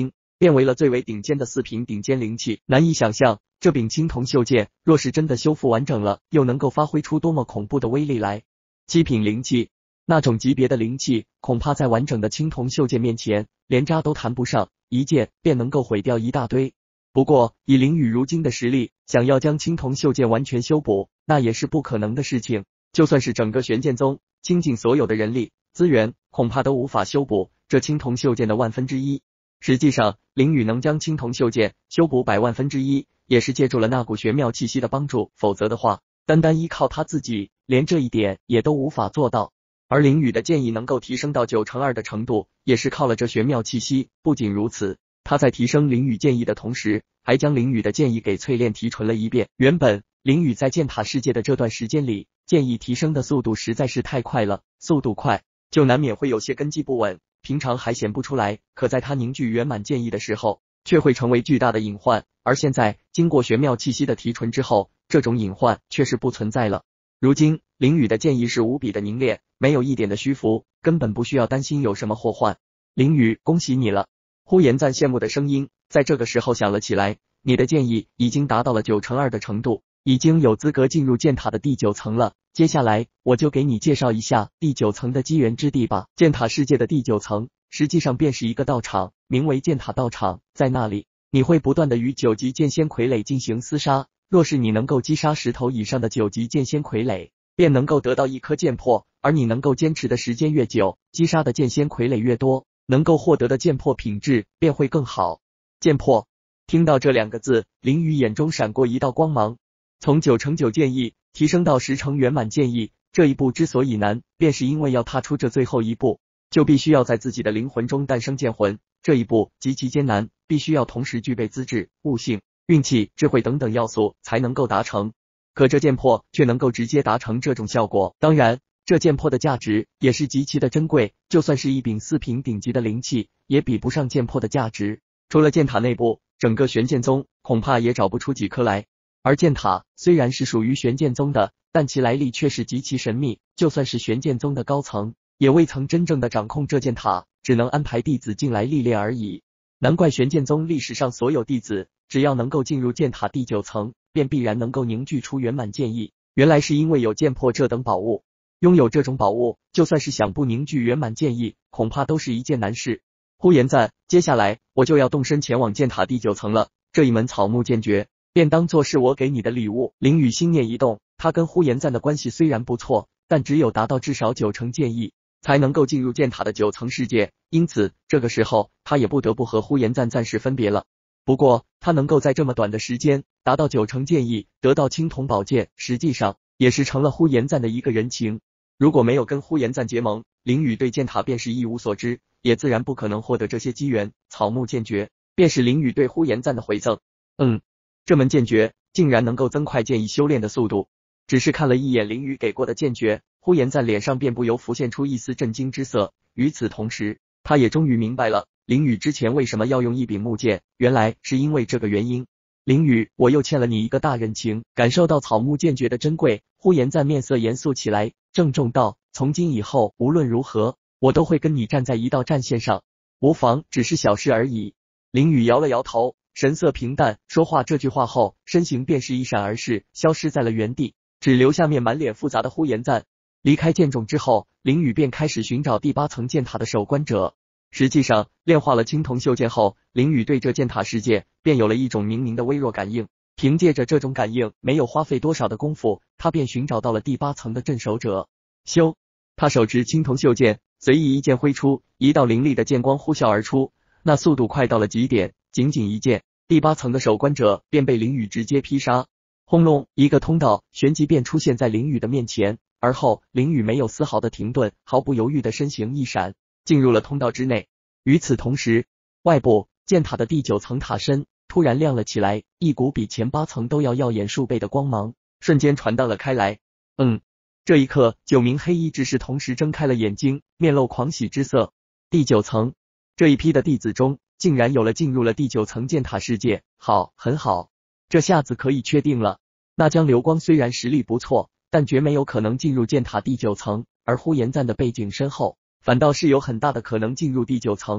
A: 变为了最为顶尖的4品顶尖灵气。难以想象，这柄青铜袖剑若是真的修复完整了，又能够发挥出多么恐怖的威力来。7品灵气，那种级别的灵气，恐怕在完整的青铜袖剑面前，连渣都谈不上，一剑便能够毁掉一大堆。不过，以凌雨如今的实力，想要将青铜袖剑完全修补，那也是不可能的事情。就算是整个玄剑宗倾尽所有的人力资源，恐怕都无法修补这青铜袖剑的1/1000。实际上，凌雨能将青铜袖剑修补1/10000，也是借助了那股玄妙气息的帮助，否则的话，单单依靠他自己，连这一点也都无法做到。而凌雨的剑意能够提升到9成2的程度，也是靠了这玄妙气息。不仅如此，他在提升凌雨剑意的同时，还将凌雨的剑意给淬炼提纯了一遍。原本凌雨在剑塔世界的这段时间里，剑意提升的速度实在是太快了，速度快就难免会有些根基不稳，平常还显不出来，可在他凝聚圆满剑意的时候，却会成为巨大的隐患。而现在经过玄妙气息的提纯之后，这种隐患却是不存在了。如今凌雨的剑意是无比的凝练，没有一点的虚浮，根本不需要担心有什么祸患。凌雨，恭喜你了！呼延赞羡慕的声音在这个时候响了起来，你的剑意已经达到了9成2的程度，已经有资格进入剑塔的第9层了。接下来我就给你介绍一下第9层的机缘之地吧。剑塔世界的第9层实际上便是一个道场，名为剑塔道场，在那里你会不断的与9级剑仙傀儡进行厮杀，若是你能够击杀10头以上的9级剑仙傀儡，便能够得到1颗剑魄，而你能够坚持的时间越久，击杀的剑仙傀儡越多，能够获得的剑魄品质便会更好。剑魄，听到这2个字，凌雨眼中闪过一道光芒。从9成9剑意提升到10成圆满剑意，这一步之所以难，便是因为要踏出这最后一步，就必须要在自己的灵魂中诞生剑魂，这一步极其艰难，必须要同时具备资质、悟性、运气、智慧等等要素才能够达成。可这剑魄却能够直接达成这种效果，当然这剑魄的价值也是极其的珍贵，就算是一柄4品顶级的灵气，也比不上剑魄的价值。除了剑塔内部，整个玄剑宗恐怕也找不出几颗来。而剑塔虽然是属于玄剑宗的，但其来历却是极其神秘，就算是玄剑宗的高层，也未曾真正的掌控这剑塔，只能安排弟子进来历练而已。难怪玄剑宗历史上所有弟子，只要能够进入剑塔第9层，便必然能够凝聚出圆满剑意，原来是因为有剑魄这等宝物。拥有这种宝物，就算是想不凝聚圆满剑意，恐怕都是一件难事。呼延赞，接下来我就要动身前往剑塔第9层了，这一门草木剑诀便当作是我给你的礼物。凌雨心念一动，他跟呼延赞的关系虽然不错，但只有达到至少9成剑意，才能够进入剑塔的9层世界，因此这个时候他也不得不和呼延赞暂时分别了。不过他能够在这么短的时间达到9成剑意，得到青铜宝剑，实际上也是成了呼延赞的一个人情。如果没有跟呼延赞结盟，凌雨对剑塔便是一无所知，也自然不可能获得这些机缘。草木剑诀便是凌雨对呼延赞的回赠。这门剑诀竟然能够增快剑意修炼的速度。只是看了一眼凌雨给过的剑诀，呼延赞脸上便不由浮现出一丝震惊之色。与此同时，他也终于明白了凌雨之前为什么要用一柄木剑，原来是因为这个原因。凌雨，我又欠了你一个大人情。感受到草木剑诀的珍贵，呼延赞面色严肃起来，郑重道：从今以后无论如何，我都会跟你站在一道战线上。无妨，只是小事而已。凌雨摇了摇头，神色平淡，说话这句话后，身形便是一闪而逝，消失在了原地，只留下面满脸复杂的呼延赞。离开剑冢之后，凌雨便开始寻找第8层剑塔的守关者。实际上，炼化了青铜袖剑后，凌雨对这剑塔世界便有了一种明明的微弱感应。凭借着这种感应，没有花费多少的功夫，他便寻找到了第8层的镇守者。修，他手持青铜袖剑，随意一剑挥出，一道凌厉的剑光呼啸而出，那速度快到了极点，仅仅一剑，第8层的守关者便被凌雨直接劈杀。轰隆，一个通道旋即便出现在凌雨的面前，而后凌雨没有丝毫的停顿，毫不犹豫的身形一闪，进入了通道之内。与此同时，外部剑塔的第9层塔身突然亮了起来，一股比前8层都要耀眼数倍的光芒瞬间传荡了开来。这一刻9名黑衣之士同时睁开了眼睛，面露狂喜之色。第9层，这一批的弟子中竟然有了进入了第9层剑塔世界，好，很好，这下子可以确定了。那江流光虽然实力不错，但绝没有可能进入剑塔第9层，而呼延赞的背景深厚，反倒是有很大的可能进入第9层。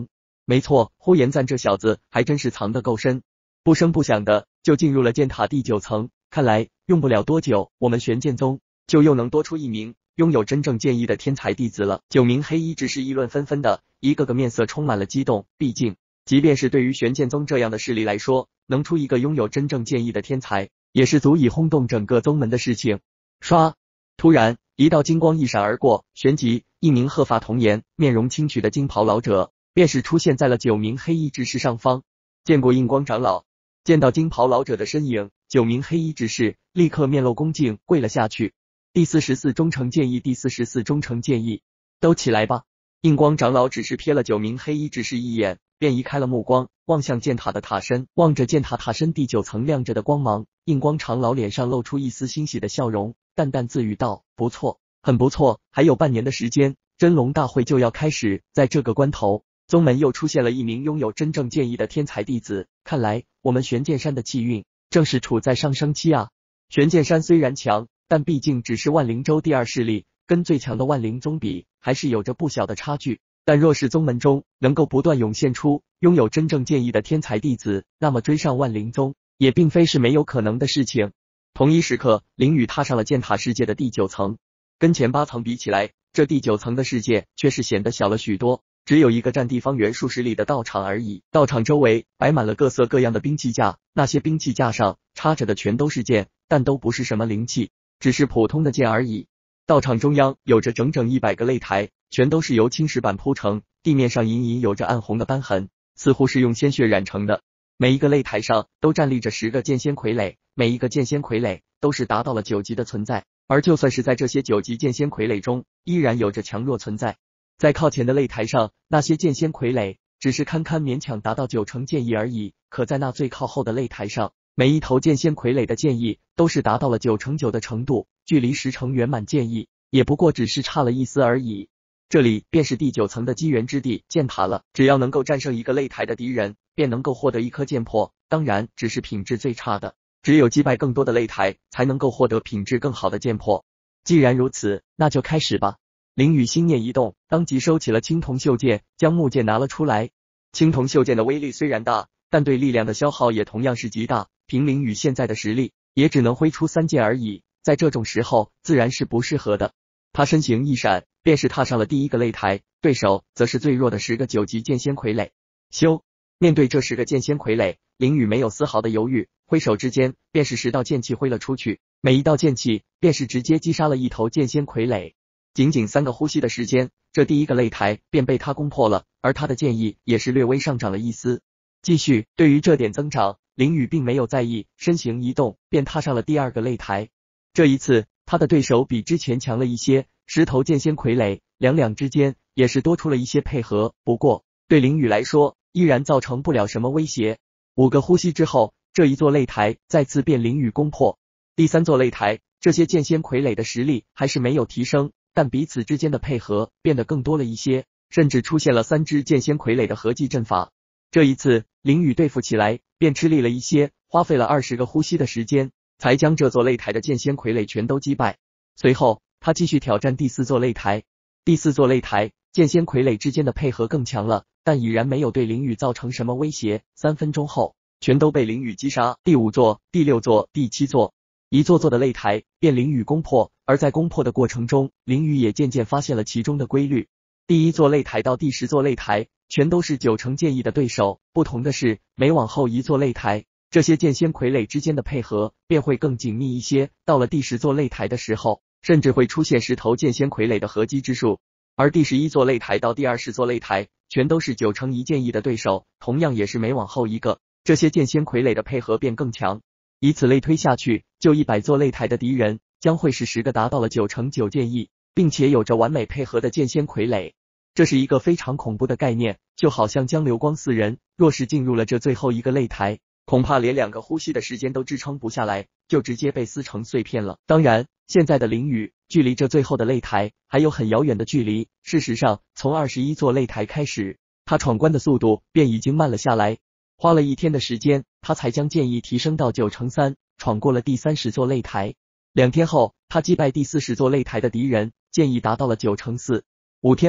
A: 没错，呼延赞这小子还真是藏得够深，不声不响的就进入了剑塔第9层。看来用不了多久，我们玄剑宗就又能多出一名拥有真正剑意的天才弟子了。9名黑衣执事议论纷纷的，一个个面色充满了激动。毕竟，即便是对于玄剑宗这样的势力来说，能出一个拥有真正剑意的天才，也是足以轰动整个宗门的事情。唰！突然，一道金光一闪而过，旋即一名鹤发童颜、面容清癯的金袍老者便是出现在了9名黑衣执事上方。见过印光长老。见到金袍老者的身影，9名黑衣执事立刻面露恭敬，跪了下去。第44忠诚剑意，第44忠诚剑意，都起来吧！印光长老只是瞥了9名黑衣执事一眼，便移开了目光，望向剑塔的塔身，望着剑塔塔身第9层亮着的光芒，印光长老脸上露出一丝欣喜的笑容，淡淡自语道：“不错，很不错，还有半年的时间，真龙大会就要开始。在这个关头，宗门又出现了一名拥有真正剑意的天才弟子，看来我们玄剑山的气运正是处在上升期啊。玄剑山虽然强，但毕竟只是万灵州第2势力，跟最强的万灵宗比，还是有着不小的差距。但若是宗门中能够不断涌现出拥有真正剑意的天才弟子，那么追上万灵宗也并非是没有可能的事情。”同一时刻，林宇踏上了剑塔世界的第9层，跟前8层比起来，这第9层的世界却是显得小了许多。只有一个占地方圆数十里的道场而已，道场周围摆满了各色各样的兵器架，那些兵器架上插着的全都是剑，但都不是什么灵器，只是普通的剑而已。道场中央有着整整100个擂台，全都是由青石板铺成，地面上隐隐有着暗红的斑痕，似乎是用鲜血染成的。每一个擂台上都站立着10个剑仙傀儡，每一个剑仙傀儡都是达到了9级的存在，而就算是在这些9级剑仙傀儡中，依然有着强弱存在。在靠前的擂台上，那些剑仙傀儡只是堪堪勉强达到9成剑意而已，可在那最靠后的擂台上，每一头剑仙傀儡的剑意都是达到了9成9的程度，距离10成圆满剑意也不过只是差了一丝而已。这里便是第9层的机缘之地，剑塔了。只要能够战胜一个擂台的敌人，便能够获得1颗剑魄，当然只是品质最差的，只有击败更多的擂台才能够获得品质更好的剑魄。既然如此，那就开始吧。林宇心念一动，当即收起了青铜袖剑，将木剑拿了出来。青铜袖剑的威力虽然大，但对力量的消耗也同样是极大，凭林宇现在的实力，也只能挥出3剑而已，在这种时候自然是不适合的。他身形一闪，便是踏上了第1个擂台，对手则是最弱的10个9级剑仙傀儡。修，面对这10个剑仙傀儡，林宇没有丝毫的犹豫，挥手之间便是10道剑气挥了出去，每一道剑气便是直接击杀了一头剑仙傀儡。仅仅3个呼吸的时间，这第1个擂台便被他攻破了，而他的剑意也是略微上涨了一丝。继续，对于这点增长，林宇并没有在意，身形一动，便踏上了第2个擂台。这一次，他的对手比之前强了一些，10头剑仙傀儡，两之间也是多出了一些配合，不过对林宇来说，依然造成不了什么威胁。5个呼吸之后，这一座擂台再次被林宇攻破。第3座擂台，这些剑仙傀儡的实力还是没有提升，但彼此之间的配合变得更多了一些，甚至出现了3只剑仙傀儡的合击阵法。这一次，林宇对付起来便吃力了一些，花费了20个呼吸的时间，才将这座擂台的剑仙傀儡全都击败。随后，他继续挑战第4座擂台。第4座擂台，剑仙傀儡之间的配合更强了，但已然没有对林宇造成什么威胁。3分钟后，全都被林宇击杀。第5座、第6座、第7座，一座座的擂台便林宇攻破，而在攻破的过程中，林宇也渐渐发现了其中的规律。第1座擂台到第10座擂台，全都是9成剑意的对手，不同的是，每往后一座擂台，这些剑仙傀儡之间的配合便会更紧密一些，到了第10座擂台的时候，甚至会出现10头剑仙傀儡的合击之术。而第11座擂台到第20座擂台，全都是9成1剑意的对手，同样也是每往后一个，这些剑仙傀儡的配合便更强。以此类推下去，就100座擂台的敌人将会是10个达到了9成9剑意，并且有着完美配合的剑仙傀儡。这是一个非常恐怖的概念，就好像江流光4人若是进入了这最后一个擂台，恐怕连2个呼吸的时间都支撑不下来，就直接被撕成碎片了。当然，现在的林宇距离这最后的擂台还有很遥远的距离。事实上，从21座擂台开始，他闯关的速度便已经慢了下来。花了1天的时间，他才将剑意提升到9成3，闯过了第30座擂台。2天后，他击败第40座擂台的敌人，剑意达到了9成4。5天后，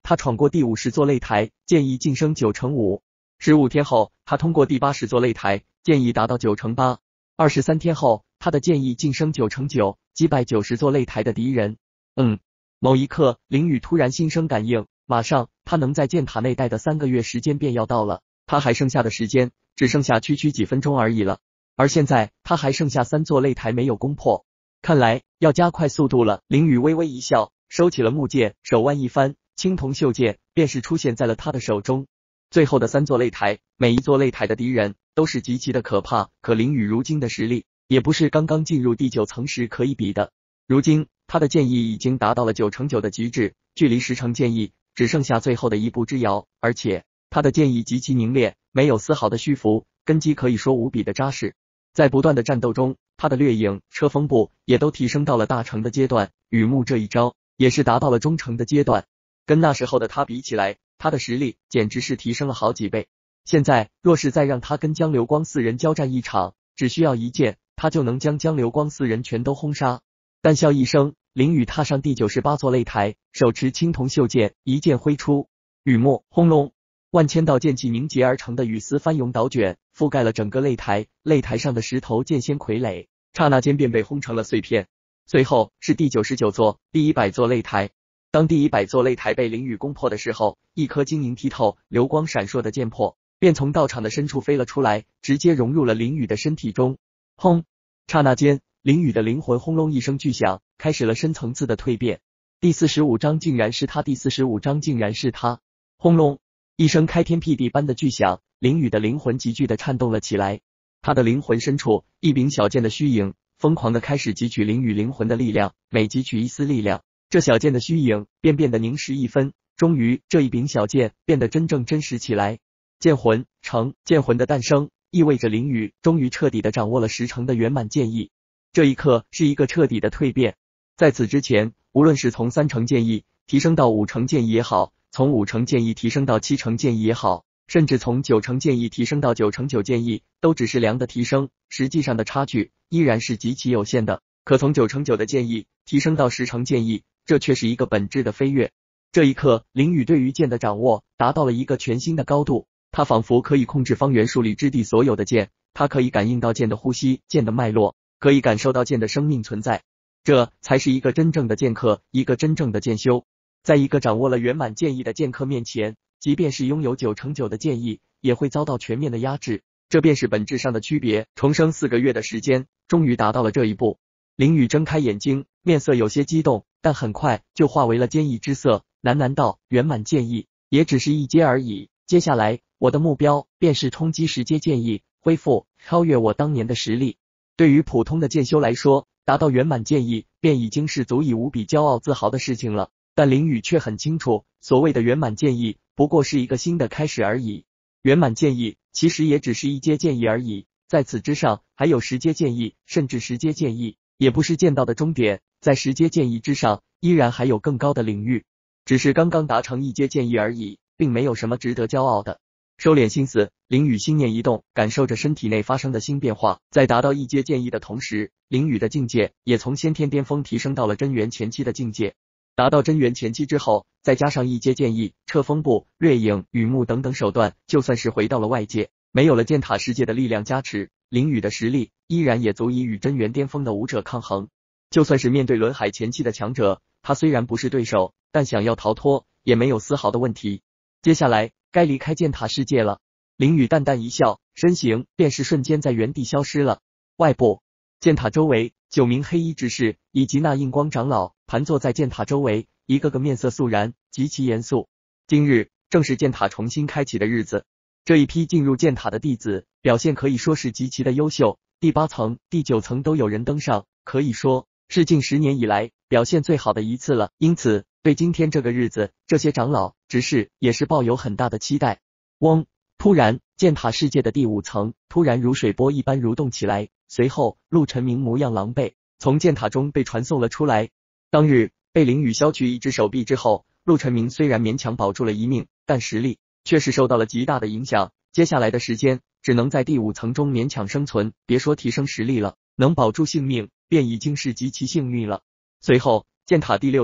A: 他闯过第50座擂台，建议晋升9乘5。15天后，他通过第80座擂台，建议达到9乘8。23天后，他的建议晋升9乘9，击败90座擂台的敌人。某一刻，林宇突然心生感应，马上他能在剑塔内待的3个月时间便要到了，他还剩下的时间只剩下区几分钟而已了。而现在他还剩下3座擂台没有攻破，看来要加快速度了。林宇微微一笑，收起了木剑，手腕一翻，青铜袖剑便是出现在了他的手中。最后的3座擂台，每一座擂台的敌人都是极其的可怕，可林宇如今的实力也不是刚刚进入第9层时可以比的。如今他的剑意已经达到了9乘9的极致，距离10乘剑意只剩下最后的一步之遥，而且他的剑意极其凝练，没有丝毫的虚浮，根基可以说无比的扎实。在不断的战斗中，他的掠影、车风步也都提升到了大成的阶段，雨幕这一招也是达到了中成的阶段。跟那时候的他比起来，他的实力简直是提升了好几倍。现在若是再让他跟江流光4人交战一场，只需要一剑，他就能将江流光4人全都轰杀。淡笑一声，林宇踏上第98座擂台，手持青铜袖剑，一剑挥出，雨幕轰隆，万千道剑气凝结而成的雨丝翻涌倒卷，覆盖了整个擂台，擂台上的石头剑仙傀儡刹那间便被轰成了碎片。随后是第99座、第100座擂台。当第100座擂台被林宇攻破的时候，一颗晶莹剔透、流光闪烁的剑魄便从道场的深处飞了出来，直接融入了林宇的身体中。轰！刹那间，林宇的灵魂轰隆一声巨响，开始了深层次的蜕变。第45章竟然是他，第45章竟然是他！轰隆！一声开天辟地般的巨响，林宇的灵魂急剧的颤动了起来。他的灵魂深处，一柄小剑的虚影疯狂的开始汲取林宇灵魂的力量，每汲取一丝力量，这小剑的虚影便变得凝实一分，终于这一柄小剑变得真正真实起来。剑魂成，剑魂的诞生意味着林宇终于彻底的掌握了10成的圆满剑意。这一刻是一个彻底的蜕变。在此之前，无论是从3成剑意提升到5成剑意也好，从5成剑意提升到7成剑意也好，甚至从9成剑意提升到9成9剑意，都只是量的提升，实际上的差距依然是极其有限的。可从9成9的剑意提升到10成剑意，这却是一个本质的飞跃。这一刻，林宇对于剑的掌握达到了一个全新的高度，他仿佛可以控制方圆数里之地所有的剑，他可以感应到剑的呼吸、剑的脉络，可以感受到剑的生命存在。这才是一个真正的剑客，一个真正的剑修。在一个掌握了圆满剑意的剑客面前，即便是拥有9成9的剑意，也会遭到全面的压制，这便是本质上的区别。重生4个月的时间，终于达到了这一步。林宇睁开眼睛，面色有些激动，但很快就化为了坚毅之色，喃喃道：圆满剑意也只是一阶而已，接下来我的目标便是冲击10阶剑意，恢复超越我当年的实力。对于普通的剑修来说，达到圆满剑意便已经是足以无比骄傲自豪的事情了，但林宇却很清楚，所谓的圆满剑意不过是一个新的开始而已。圆满剑意其实也只是一阶剑意而已，在此之上还有10阶剑意，甚至10阶剑意也不是剑道的终点，在10阶剑意之上依然还有更高的领域，只是刚刚达成1阶剑意而已，并没有什么值得骄傲的。收敛心思，林宇心念一动，感受着身体内发生的新变化。在达到1阶剑意的同时，林宇的境界也从先天巅峰提升到了真元前期的境界。达到真元前期之后，再加上1阶剑意、车风步、掠影、雨幕等等手段，就算是回到了外界，没有了剑塔世界的力量加持，林宇的实力依然也足以与真元巅峰的武者抗衡。就算是面对轮海前期的强者，他虽然不是对手，但想要逃脱也没有丝毫的问题。接下来该离开剑塔世界了。林宇淡淡一笑，身形便是瞬间在原地消失了。外部剑塔周围，9名黑衣执事以及那印光长老盘坐在剑塔周围，一个个面色肃然，极其严肃。今日正是剑塔重新开启的日子，这一批进入剑塔的弟子表现可以说是极其的优秀，第8层、第9层都有人登上，可以说是近10年以来表现最好的一次了。因此对今天这个日子，这些长老执事也是抱有很大的期待。嗡！突然，剑塔世界的第5层突然如水波一般蠕动起来，随后陆晨明模样狼狈从剑塔中被传送了出来。当日被林宇削去一只手臂之后，陆晨明虽然勉强保住了一命，但实力却是受到了极大的影响，接下来的时间只能在第5层中勉强生存，别说提升实力了，能保住性命便已经是极其幸运了。随后剑塔第6层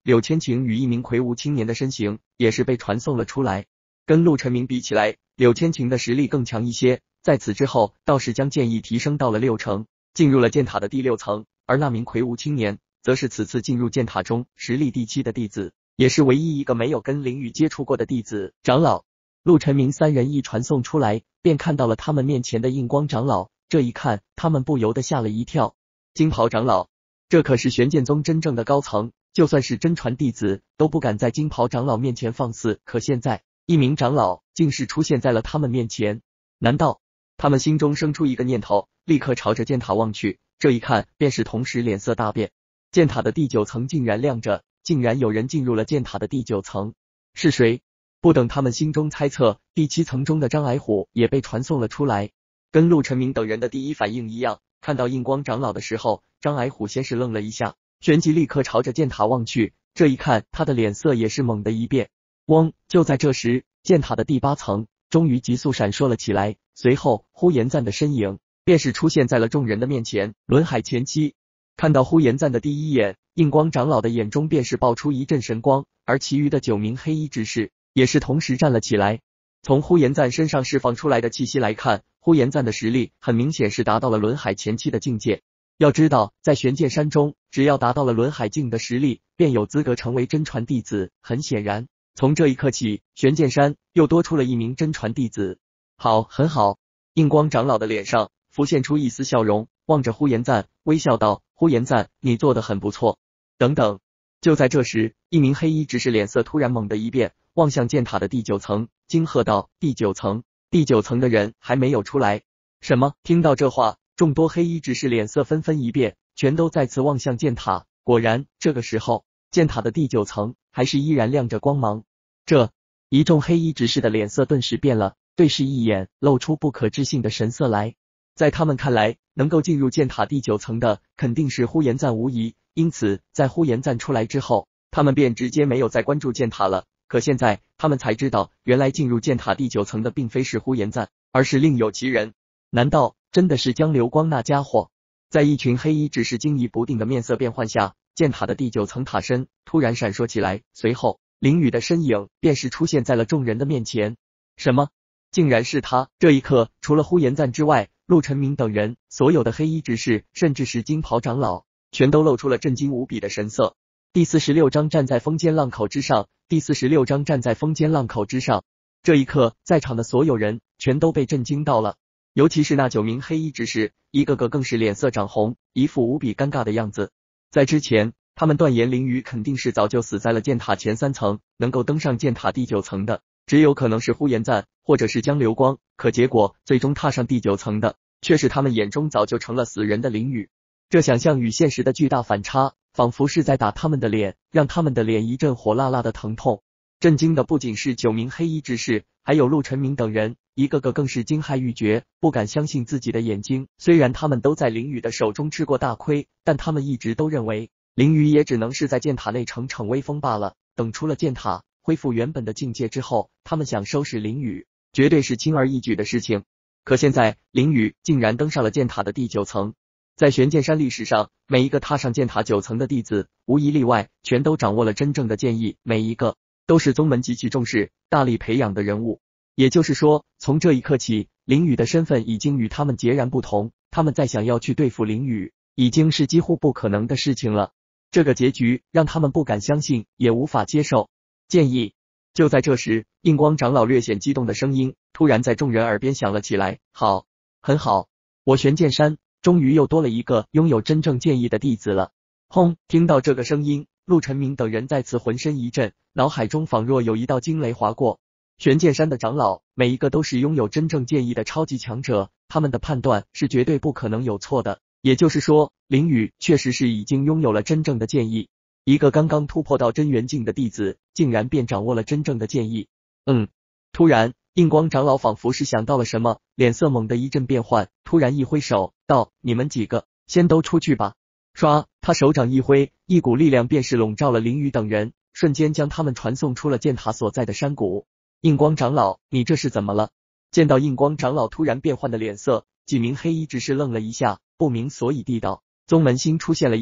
A: 柳千晴与一名魁梧青年的身形也是被传送了出来。跟陆晨明比起来，柳千晴的实力更强一些。在此之后，倒是将剑意提升到了6成，进入了剑塔的第6层。而那名魁梧青年，则是此次进入剑塔中实力第7的弟子，也是唯一一个没有跟灵宇接触过的弟子。长老，陆晨明3人一传送出来，便看到了他们面前的印光长老。这一看，他们不由得吓了一跳。金袍长老，这可是玄剑宗真正的高层，就算是真传弟子都不敢在金袍长老面前放肆。可现在，一名长老竟是出现在了他们面前，难道？他们心中生出一个念头，立刻朝着剑塔望去。这一看，便是同时脸色大变。剑塔的第9层竟然亮着，竟然有人进入了剑塔的第9层，是谁？不等他们心中猜测，第7层中的张矮虎也被传送了出来。跟陆晨明等人的第一反应一样，看到印光长老的时候，张矮虎先是愣了一下，旋即立刻朝着剑塔望去。这一看，他的脸色也是猛地一变。嗡！就在这时，剑塔的第8层终于急速闪烁了起来，随后呼延赞的身影便是出现在了众人的面前。轮海前期看到呼延赞的第一眼，印光长老的眼中便是爆出一阵神光，而其余的9名黑衣执事也是同时站了起来。从呼延赞身上释放出来的气息来看，呼延赞的实力很明显是达到了轮海前期的境界。要知道，在玄剑山中，只要达到了轮海境的实力，便有资格成为真传弟子。很显然，从这一刻起，玄剑山又多出了一名真传弟子。好，很好。印光长老的脸上浮现出一丝笑容，望着呼延赞，微笑道：“呼延赞，你做得很不错。”等等。就在这时，一名黑衣执事脸色突然猛地一变，望向剑塔的第9层，惊喝道：“第9层！第9层的人还没有出来！”什么？听到这话，众多黑衣执事脸色纷纷一变，全都再次望向剑塔。果然，这个时候，剑塔的第9层还是依然亮着光芒。一众黑衣执事的脸色顿时变了，对视一眼，露出不可置信的神色来。在他们看来，能够进入剑塔第9层的肯定是呼延赞无疑，因此在呼延赞出来之后，他们便直接没有再关注剑塔了。可现在他们才知道，原来进入剑塔第9层的并非是呼延赞，而是另有其人。难道真的是江流光那家伙？在一群黑衣执事惊疑不定的面色变幻下，剑塔的第9层塔身突然闪烁起来，随后林雨的身影便是出现在了众人的面前。什么？竟然是他！这一刻，除了呼延赞之外，陆晨明等人，所有的黑衣执事，甚至是金袍长老，全都露出了震惊无比的神色。第46章站在风尖浪口之上。第46章站在风尖浪口之上。这一刻，在场的所有人全都被震惊到了，尤其是那9名黑衣执事，一个个更是脸色涨红，一副无比尴尬的样子。在之前，他们断言林雨肯定是早就死在了剑塔前3层，能够登上剑塔第9层的，只有可能是呼延赞或者是江流光。可结果，最终踏上第9层的，却是他们眼中早就成了死人的林雨。这想象与现实的巨大反差，仿佛是在打他们的脸，让他们的脸一阵火辣辣的疼痛。震惊的不仅是9名黑衣执事，还有陆晨明等人，一个个更是惊骇欲绝，不敢相信自己的眼睛。虽然他们都在林雨的手中吃过大亏，但他们一直都认为林雨也只能是在剑塔内逞逞威风罢了。等出了剑塔，恢复原本的境界之后，他们想收拾林雨，绝对是轻而易举的事情。可现在，林雨竟然登上了剑塔的第9层。在玄剑山历史上，每一个踏上剑塔9层的弟子，无一例外，全都掌握了真正的剑意，每一个都是宗门极其重视、大力培养的人物。也就是说，从这一刻起，林雨的身份已经与他们截然不同，他们再想要去对付林雨，已经是几乎不可能的事情了。这个结局让他们不敢相信，也无法接受。剑意。就在这时，印光长老略显激动的声音突然在众人耳边响了起来：“好，很好，我玄剑山终于又多了一个拥有真正剑意的弟子了。”轰！听到这个声音，陆晨明等人再次浑身一震，脑海中仿若有一道惊雷划过。玄剑山的长老每一个都是拥有真正剑意的超级强者，他们的判断是绝对不可能有错的。也就是说，林雨确实是已经拥有了真正的剑意。一个刚刚突破到真元境的弟子，竟然便掌握了真正的剑意。突然，印光长老仿佛是想到了什么，脸色猛地一阵变幻，突然一挥手道：“你们几个先都出去吧。”唰，他手掌一挥，一股力量便是笼罩了林雨等人，瞬间将他们传送出了剑塔所在的山谷。印光长老，你这是怎么了？见到印光长老突然变幻的脸色，几名黑衣执事愣了一下，不明所以地道：“宗门新出现了一个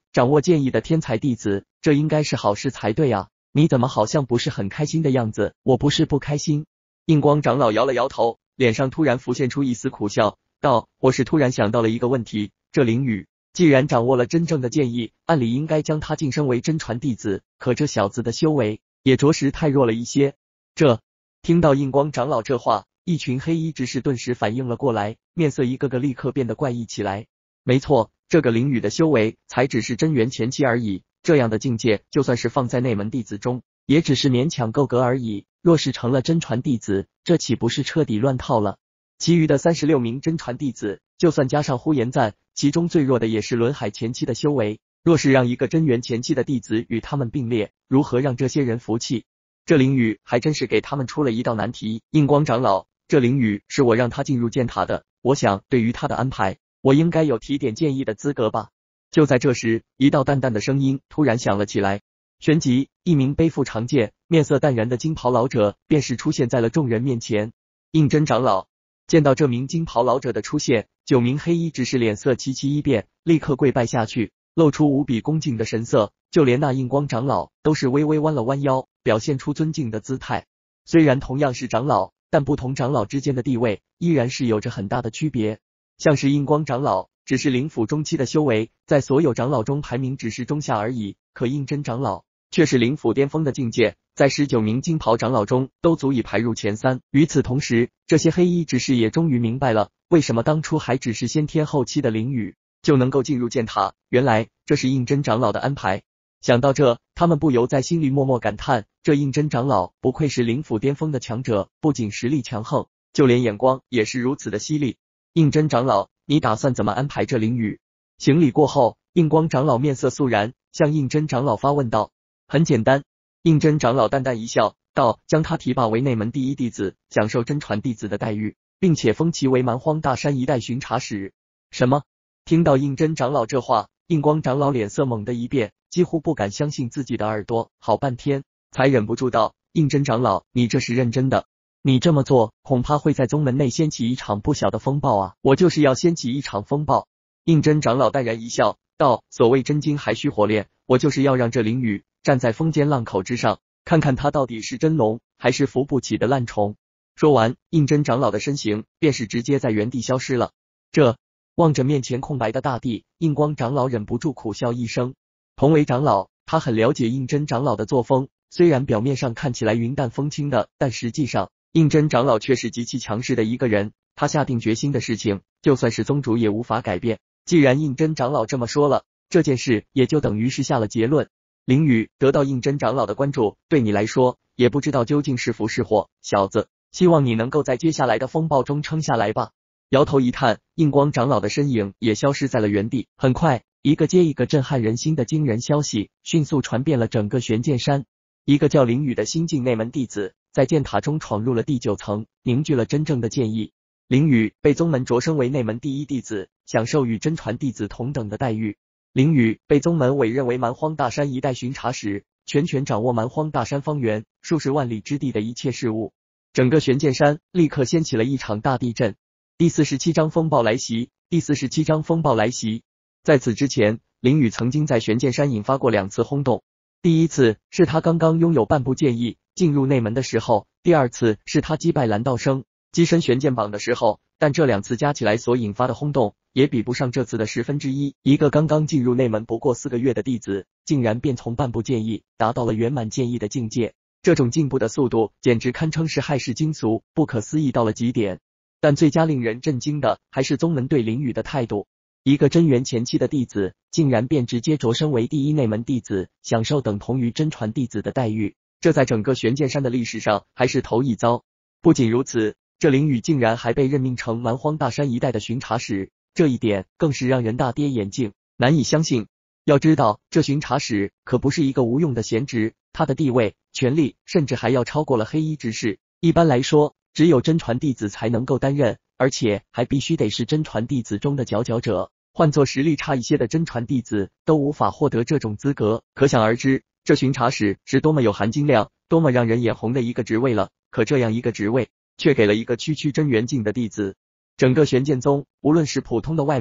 A: 掌握剑意的天才弟子，这应该是好事才对啊，你怎么好像不是很开心的样子？我不是不开心。印光长老摇了摇头，脸上突然浮现出一丝苦笑，道：我是突然想到了一个问题，这灵宇既然掌握了真正的剑意，按理应该将他晋升为真传弟子，可这小子的修为也着实太弱了一些。听到印光长老这话，一群黑衣执事顿时反应了过来，面色一个个立刻变得怪异起来。没错，这个灵宇的修为才只是真元前期而已，这样的境界就算是放在内门弟子中，也只是勉强够格而已。若是成了真传弟子，这岂不是彻底乱套了？其余的36名真传弟子，就算加上呼延赞，其中最弱的也是轮海前期的修为。若是让一个真元前期的弟子与他们并列，如何让这些人服气？这灵宇还真是给他们出了一道难题。印光长老，这灵宇是我让他进入剑塔的，我想对于他的安排，我应该有提点建议的资格吧。就在这时，一道淡淡的声音突然响了起来。旋即，一名背负长剑、面色淡然的金袍老者便是出现在了众人面前。印真长老见到这名金袍老者的出现，9名黑衣执事脸色齐齐一变，立刻跪拜下去，露出无比恭敬的神色。就连那印光长老都是微微弯了弯腰，表现出尊敬的姿态。虽然同样是长老，但不同长老之间的地位依然是有着很大的区别。像是印光长老只是灵府中期的修为，在所有长老中排名只是中下而已，可印真长老却是灵府巅峰的境界，在19名金袍长老中都足以排入前3。与此同时，这些黑衣执事也终于明白了，为什么当初还只是先天后期的灵宇就能够进入剑塔，原来这是印真长老的安排。想到这，他们不由在心里默默感叹，这印真长老不愧是灵府巅峰的强者，不仅实力强横，就连眼光也是如此的犀利。印真长老，你打算怎么安排这灵宇？行礼过后，印光长老面色肃然，向印真长老发问道。很简单。印真长老淡淡一笑，道：将他提拔为内门第一弟子，享受真传弟子的待遇，并且封其为蛮荒大山一带巡查使。什么？听到印真长老这话，印光长老脸色猛地一变，几乎不敢相信自己的耳朵，好半天才忍不住道：印真长老，你这是认真的？你这么做恐怕会在宗门内掀起一场不小的风暴啊！我就是要掀起一场风暴。印真长老淡然一笑，道：所谓真金还需火炼，我就是要让这灵宇站在风尖浪口之上，看看他到底是真龙还是扶不起的烂虫。说完，印真长老的身形便是直接在原地消失了。望着面前空白的大地，印光长老忍不住苦笑一声。同为长老，他很了解印真长老的作风，虽然表面上看起来云淡风轻的，但实际上印真长老却是极其强势的一个人。他下定决心的事情，就算是宗主也无法改变。既然印真长老这么说了，这件事也就等于是下了结论。灵宇得到印真长老的关注，对你来说也不知道究竟是福是祸，小子，希望你能够在接下来的风暴中撑下来吧。摇头一叹，印光长老的身影也消失在了原地。很快，一个接一个震撼人心的惊人消息迅速传遍了整个玄剑山。一个叫灵宇的新晋内门弟子在剑塔中闯入了第9层，凝聚了真正的剑意。灵宇被宗门擢升为内门第一弟子，享受与真传弟子同等的待遇。灵宇被宗门委任为蛮荒大山一带巡查使，全权掌握蛮荒大山方圆数十万里之地的一切事务。整个玄剑山立刻掀起了一场大地震。第47章风暴来袭。第47章风暴来袭。在此之前，灵宇曾经在玄剑山引发过2次轰动。第一次是他刚刚拥有半步剑意进入内门的时候，第二次是他击败蓝道生跻身玄剑榜的时候，但这2次加起来所引发的轰动也比不上这次的1/10。一个刚刚进入内门不过4个月的弟子，竟然便从半步剑意达到了圆满剑意的境界，这种进步的速度简直堪称是骇世惊俗，不可思议到了极点。但最佳令人震惊的还是宗门对灵宇的态度。一个真元前期的弟子，竟然便直接擢升为第一内门弟子，享受等同于真传弟子的待遇，这在整个玄剑山的历史上还是头一遭。不仅如此，这灵宇竟然还被任命成蛮荒大山一带的巡查使，这一点更是让人大跌眼镜，难以相信。要知道，这巡查使可不是一个无用的闲职，他的地位、权力甚至还要超过了黑衣执事。一般来说，只有真传弟子才能够担任，而且还必须得是真传弟子中的佼佼者，换作实力差一些的真传弟子都无法获得这种资格。可想而知，这巡查使是多么有含金量，多么让人眼红的一个职位了。可这样一个职位却给了一个区区真元境的弟子。整个玄剑宗，无论是普通的外门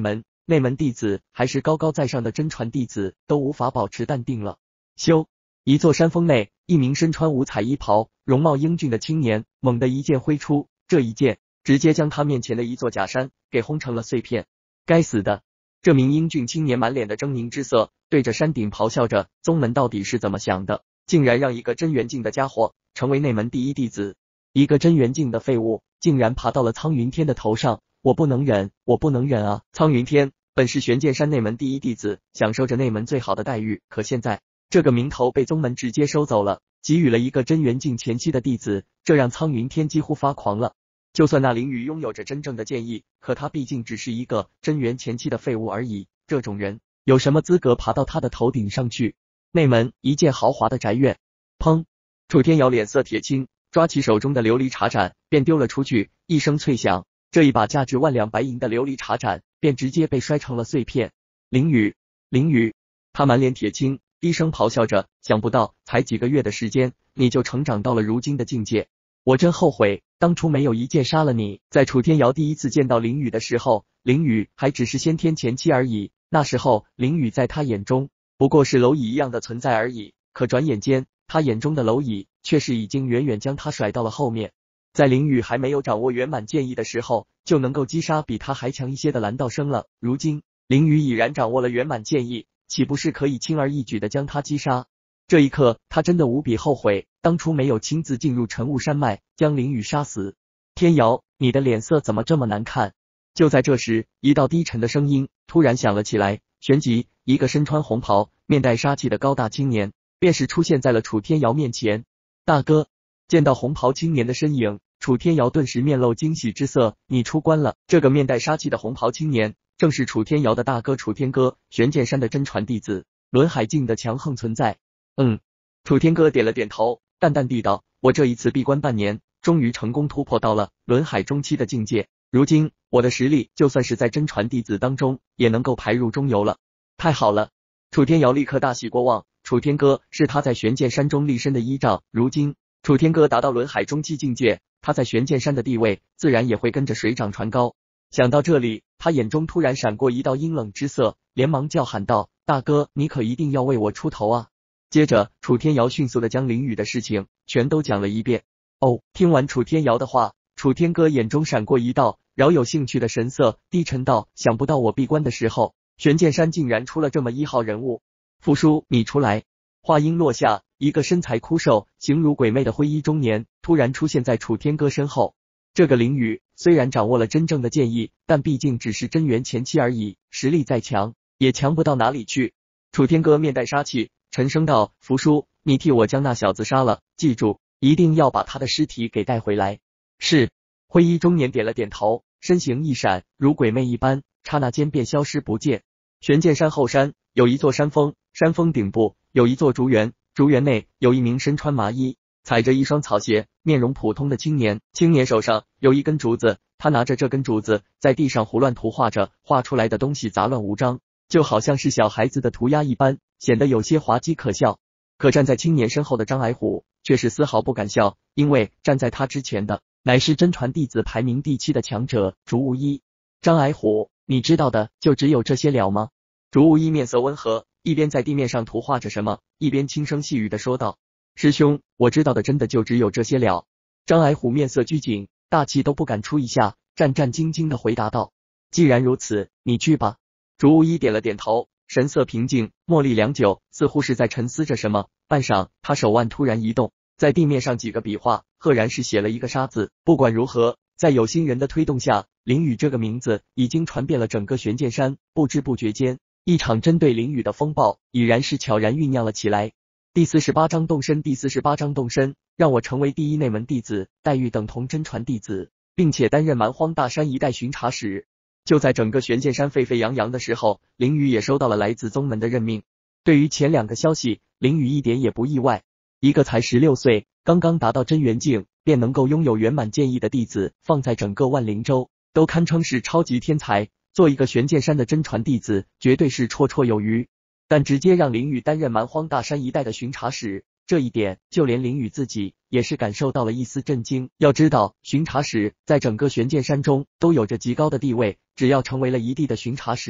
A: 内门弟子还是高高在上的真传弟子都无法保持淡定了。咻！一座山峰内，一名身穿五彩衣袍、容貌英俊的青年猛地一剑挥出，这一剑直接将他面前的一座假山给轰成了碎片。该死的！这名英俊青年满脸的狰狞之色，对着山顶咆哮着：宗门到底是怎么想的？竟然让一个真元境的家伙成为内门第一弟子，一个真元境的废物竟然爬到了苍云天的头上，我不能忍，我不能忍啊！苍云天本是玄剑山内门第一弟子，享受着内门最好的待遇，可现在这个名头被宗门直接收走了，给予了一个真元境前期的弟子，这让苍云天几乎发狂了。就算那凌雨拥有着真正的剑意，可他毕竟只是一个真元前期的废物而已，这种人有什么资格爬到他的头顶上去？内门一间豪华的宅院，砰！楚天瑶脸色铁青，抓起手中的琉璃茶盏便丢了出去，一声脆响，这一把价值万两白银的琉璃茶盏便直接被摔成了碎片。凌雨，凌雨！他满脸铁青，低声咆哮着，想不到才几个月的时间，你就成长到了如今的境界，我真后悔当初没有一剑杀了你。在楚天瑶第一次见到凌雨的时候，凌雨还只是先天前期而已，那时候凌雨在他眼中不过是蝼蚁一样的存在而已，可转眼间他眼中的蝼蚁却是已经远远将他甩到了后面。在凌雨还没有掌握圆满剑意的时候，就能够击杀比他还强一些的蓝道生了，如今凌雨已然掌握了圆满剑意，岂不是可以轻而易举的将他击杀？这一刻他真的无比后悔当初没有亲自进入晨雾山脉将凌雨杀死。天瑶，你的脸色怎么这么难看？就在这时，一道低沉的声音突然响了起来，旋即一个身穿红袍、面带杀气的高大青年便是出现在了楚天瑶面前。大哥！见到红袍青年的身影，楚天瑶顿时面露惊喜之色，你出关了。这个面带杀气的红袍青年正是楚天瑶的大哥楚天歌，玄剑山的真传弟子，轮海境的强横存在。楚天歌点了点头，淡淡地道，我这一次闭关半年，终于成功突破到了轮海中期的境界，如今我的实力就算是在真传弟子当中也能够排入中游了。太好了！楚天瑶立刻大喜过望，楚天歌是他在玄剑山中立身的依仗，如今楚天歌达到轮海中期境界，他在玄剑山的地位自然也会跟着水涨船高。想到这里，他眼中突然闪过一道阴冷之色，连忙叫喊道，大哥，你可一定要为我出头啊！接着楚天瑶迅速的将凌雨的事情全都讲了一遍。听完楚天瑶的话，楚天歌眼中闪过一道饶有兴趣的神色，低沉道，想不到我闭关的时候，玄剑山竟然出了这么一号人物。福叔，你出来！话音落下，一个身材枯瘦、形如鬼魅的灰衣中年突然出现在楚天歌身后。这个凌雨虽然掌握了真正的剑意，但毕竟只是真元前期而已，实力再强也强不到哪里去。楚天歌面带杀气，沉声道，福叔，你替我将那小子杀了，记住，一定要把他的尸体给带回来。是。灰衣中年点了点头，身形一闪，如鬼魅一般，刹那间便消失不见。玄剑山后山有一座山峰，山峰顶部有一座竹园，竹园内有一名身穿麻衣、踩着一双草鞋、面容普通的青年，青年手上有一根竹子，他拿着这根竹子在地上胡乱涂画着，画出来的东西杂乱无章，就好像是小孩子的涂鸦一般，显得有些滑稽可笑。可站在青年身后的张矮虎却是丝毫不敢笑，因为站在他之前的乃是真传弟子排名第7的强者竹无一。张矮虎，你知道的就只有这些了吗？竹无一面色温和，一边在地面上涂画着什么，一边轻声细语的说道，师兄，我知道的真的就只有这些了。张矮虎面色拘谨，大气都不敢出一下，战战兢兢的回答道，既然如此，你去吧。竹无一点了点头，神色平静，默立良久，似乎是在沉思着什么。半晌，他手腕突然一动，在地面上几个笔画，赫然是写了一个杀字。不管如何，在有心人的推动下，凌雨这个名字已经传遍了整个玄剑山，不知不觉间，一场针对凌雨的风暴已然是悄然酝酿了起来。第48章动身，第48章动身，让我成为第一内门弟子，待遇等同真传弟子，并且担任蛮荒大山一带巡查使。就在整个玄剑山沸沸扬扬的时候，凌雨也收到了来自宗门的任命。对于前2个消息，凌雨一点也不意外。一个才16岁，刚刚达到真元境，便能够拥有圆满剑意的弟子，放在整个万灵州都堪称是超级天才，做一个玄剑山的真传弟子，绝对是绰绰有余。但直接让凌雨担任蛮荒大山一带的巡查使，这一点就连凌雨自己也是感受到了一丝震惊。要知道，巡查使在整个玄剑山中都有着极高的地位，只要成为了一地的巡查使，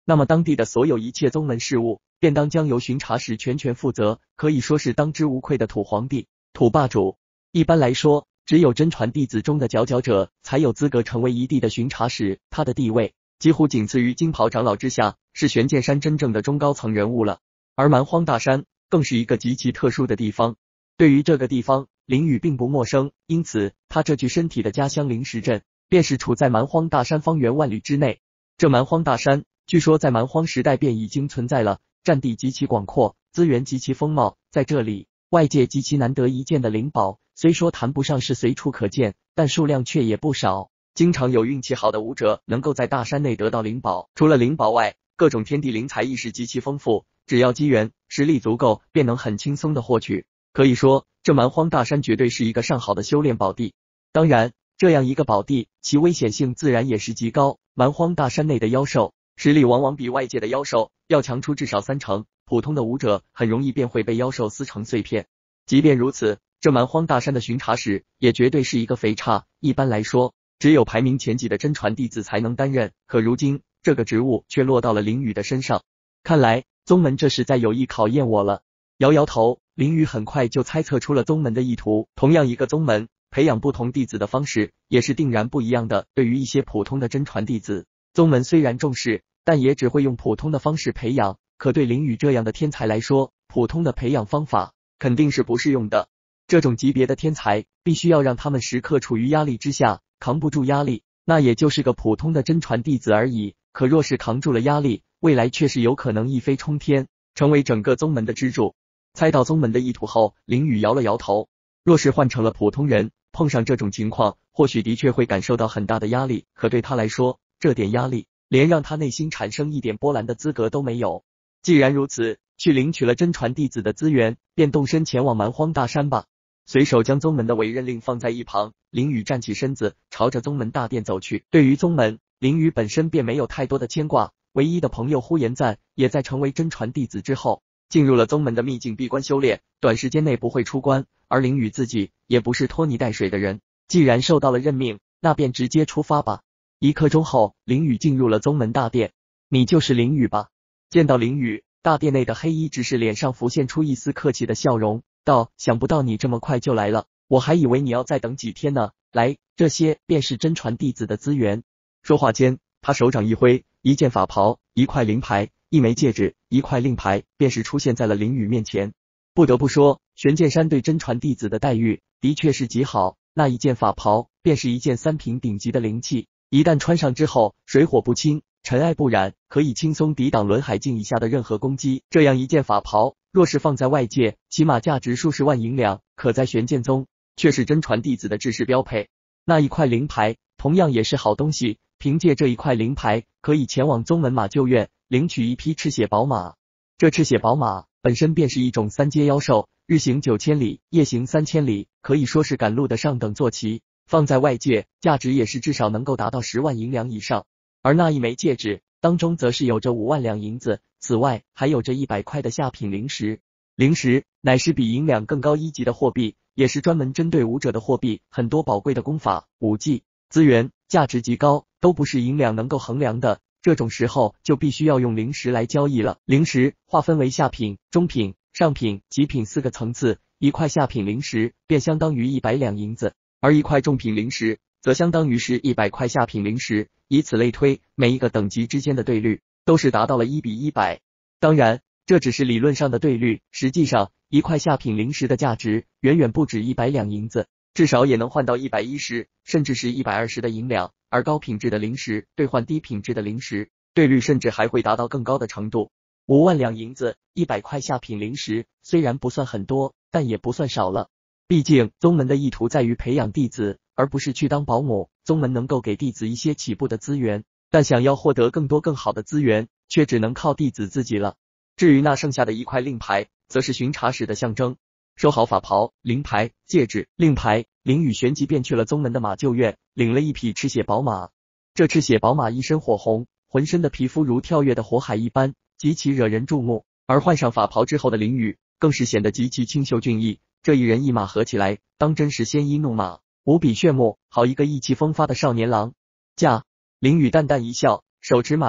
A: 那么当地的所有一切宗门事务，便当将由巡查使全权负责，可以说是当之无愧的土皇帝、土霸主。一般来说，只有真传弟子中的佼佼者，才有资格成为一地的巡查使，他的地位几乎仅次于金袍长老之下，是玄剑山真正的中高层人物了。而蛮荒大山更是一个极其特殊的地方。对于这个地方，林宇并不陌生，因此他这具身体的家乡灵石镇，便是处在蛮荒大山方圆万里之内。这蛮荒大山，据说在蛮荒时代便已经存在了，占地极其广阔，资源极其丰茂，在这里，外界极其难得一见的灵宝，虽说谈不上是随处可见，但数量却也不少。经常有运气好的武者能够在大山内得到灵宝，除了灵宝外，各种天地灵材亦是极其丰富，只要机缘实力足够，便能很轻松的获取。可以说，这蛮荒大山绝对是一个上好的修炼宝地。当然，这样一个宝地，其危险性自然也是极高。蛮荒大山内的妖兽实力往往比外界的妖兽要强出至少30%，普通的武者很容易便会被妖兽撕成碎片。即便如此，这蛮荒大山的巡查使也绝对是一个肥差，一般来说，只有排名前几的真传弟子才能担任，可如今这个职务却落到了林宇的身上。看来宗门这是在有意考验我了。摇摇头，林宇很快就猜测出了宗门的意图。同样一个宗门，培养不同弟子的方式也是定然不一样的。对于一些普通的真传弟子，宗门虽然重视，但也只会用普通的方式培养。可对林宇这样的天才来说，普通的培养方法肯定是不适用的。这种级别的天才，必须要让他们时刻处于压力之下，扛不住压力，那也就是个普通的真传弟子而已。可若是扛住了压力，未来却是有可能一飞冲天，成为整个宗门的支柱。猜到宗门的意图后，林宇摇了摇头。若是换成了普通人，碰上这种情况，或许的确会感受到很大的压力，可对他来说，这点压力连让他内心产生一点波澜的资格都没有。既然如此，去领取了真传弟子的资源，便动身前往蛮荒大山吧。随手将宗门的委任令放在一旁，林宇站起身子，朝着宗门大殿走去。对于宗门，林宇本身便没有太多的牵挂，唯一的朋友呼延赞也在成为真传弟子之后，进入了宗门的秘境闭关修炼，短时间内不会出关。而林宇自己也不是拖泥带水的人，既然受到了任命，那便直接出发吧。1刻钟后，林宇进入了宗门大殿。你就是林宇吧？见到林宇，大殿内的黑衣执事脸上浮现出一丝客气的笑容，道：想不到你这么快就来了，我还以为你要再等几天呢。来，这些便是真传弟子的资源。说话间，他手掌一挥，一件法袍，一块灵牌，一枚戒指，一块令牌，便是出现在了林宇面前。不得不说，玄剑山对真传弟子的待遇的确是极好。那一件法袍便是一件3品顶级的灵器，一旦穿上之后，水火不侵，尘埃不染，可以轻松抵挡轮海境以下的任何攻击。这样一件法袍，若是放在外界，起码价值数十万银两，可在玄剑宗却是真传弟子的制式标配。那一块灵牌同样也是好东西，凭借这一块灵牌，可以前往宗门马厩院领取一匹赤血宝马。这赤血宝马本身便是一种3阶妖兽，日行9000里，夜行3000里，可以说是赶路的上等坐骑，放在外界，价值也是至少能够达到10万银两以上。而那一枚戒指当中则是有着5万两银子，此外还有着100块的下品灵石。灵石乃是比银两更高一级的货币，也是专门针对武者的货币，很多宝贵的功法、武技、资源价值极高，都不是银两能够衡量的。这种时候就必须要用灵石来交易了。灵石划分为下品、中品、上品、极品4个层次，一块下品灵石便相当于100两银子，而一块中品灵石则相当于是100块下品灵石，以此类推，每一个等级之间的对率都是达到了1比100。当然，这只是理论上的对率，实际上一块下品灵石的价值远远不止100两银子，至少也能换到110甚至是120的银两。而高品质的灵石兑换低品质的灵石，对率甚至还会达到更高的程度。5万两银子，100块下品灵石，虽然不算很多，但也不算少了。毕竟宗门的意图在于培养弟子，而不是去当保姆。宗门能够给弟子一些起步的资源，但想要获得更多更好的资源，却只能靠弟子自己了。至于那剩下的一块令牌，则是巡查使的象征。收好法袍、灵牌、戒指、令牌，林宇旋即便去了宗门的马厩院，领了一匹赤血宝马。这赤血宝马一身火红，浑身的皮肤如跳跃的火海一般，极其惹人注目。而换上法袍之后的林宇，更是显得极其清秀俊逸。这一人一马合起来，当真是鲜衣怒马，无比炫目，好一个意气风发的少年郎。驾！林宇淡淡一笑，手持马鞭，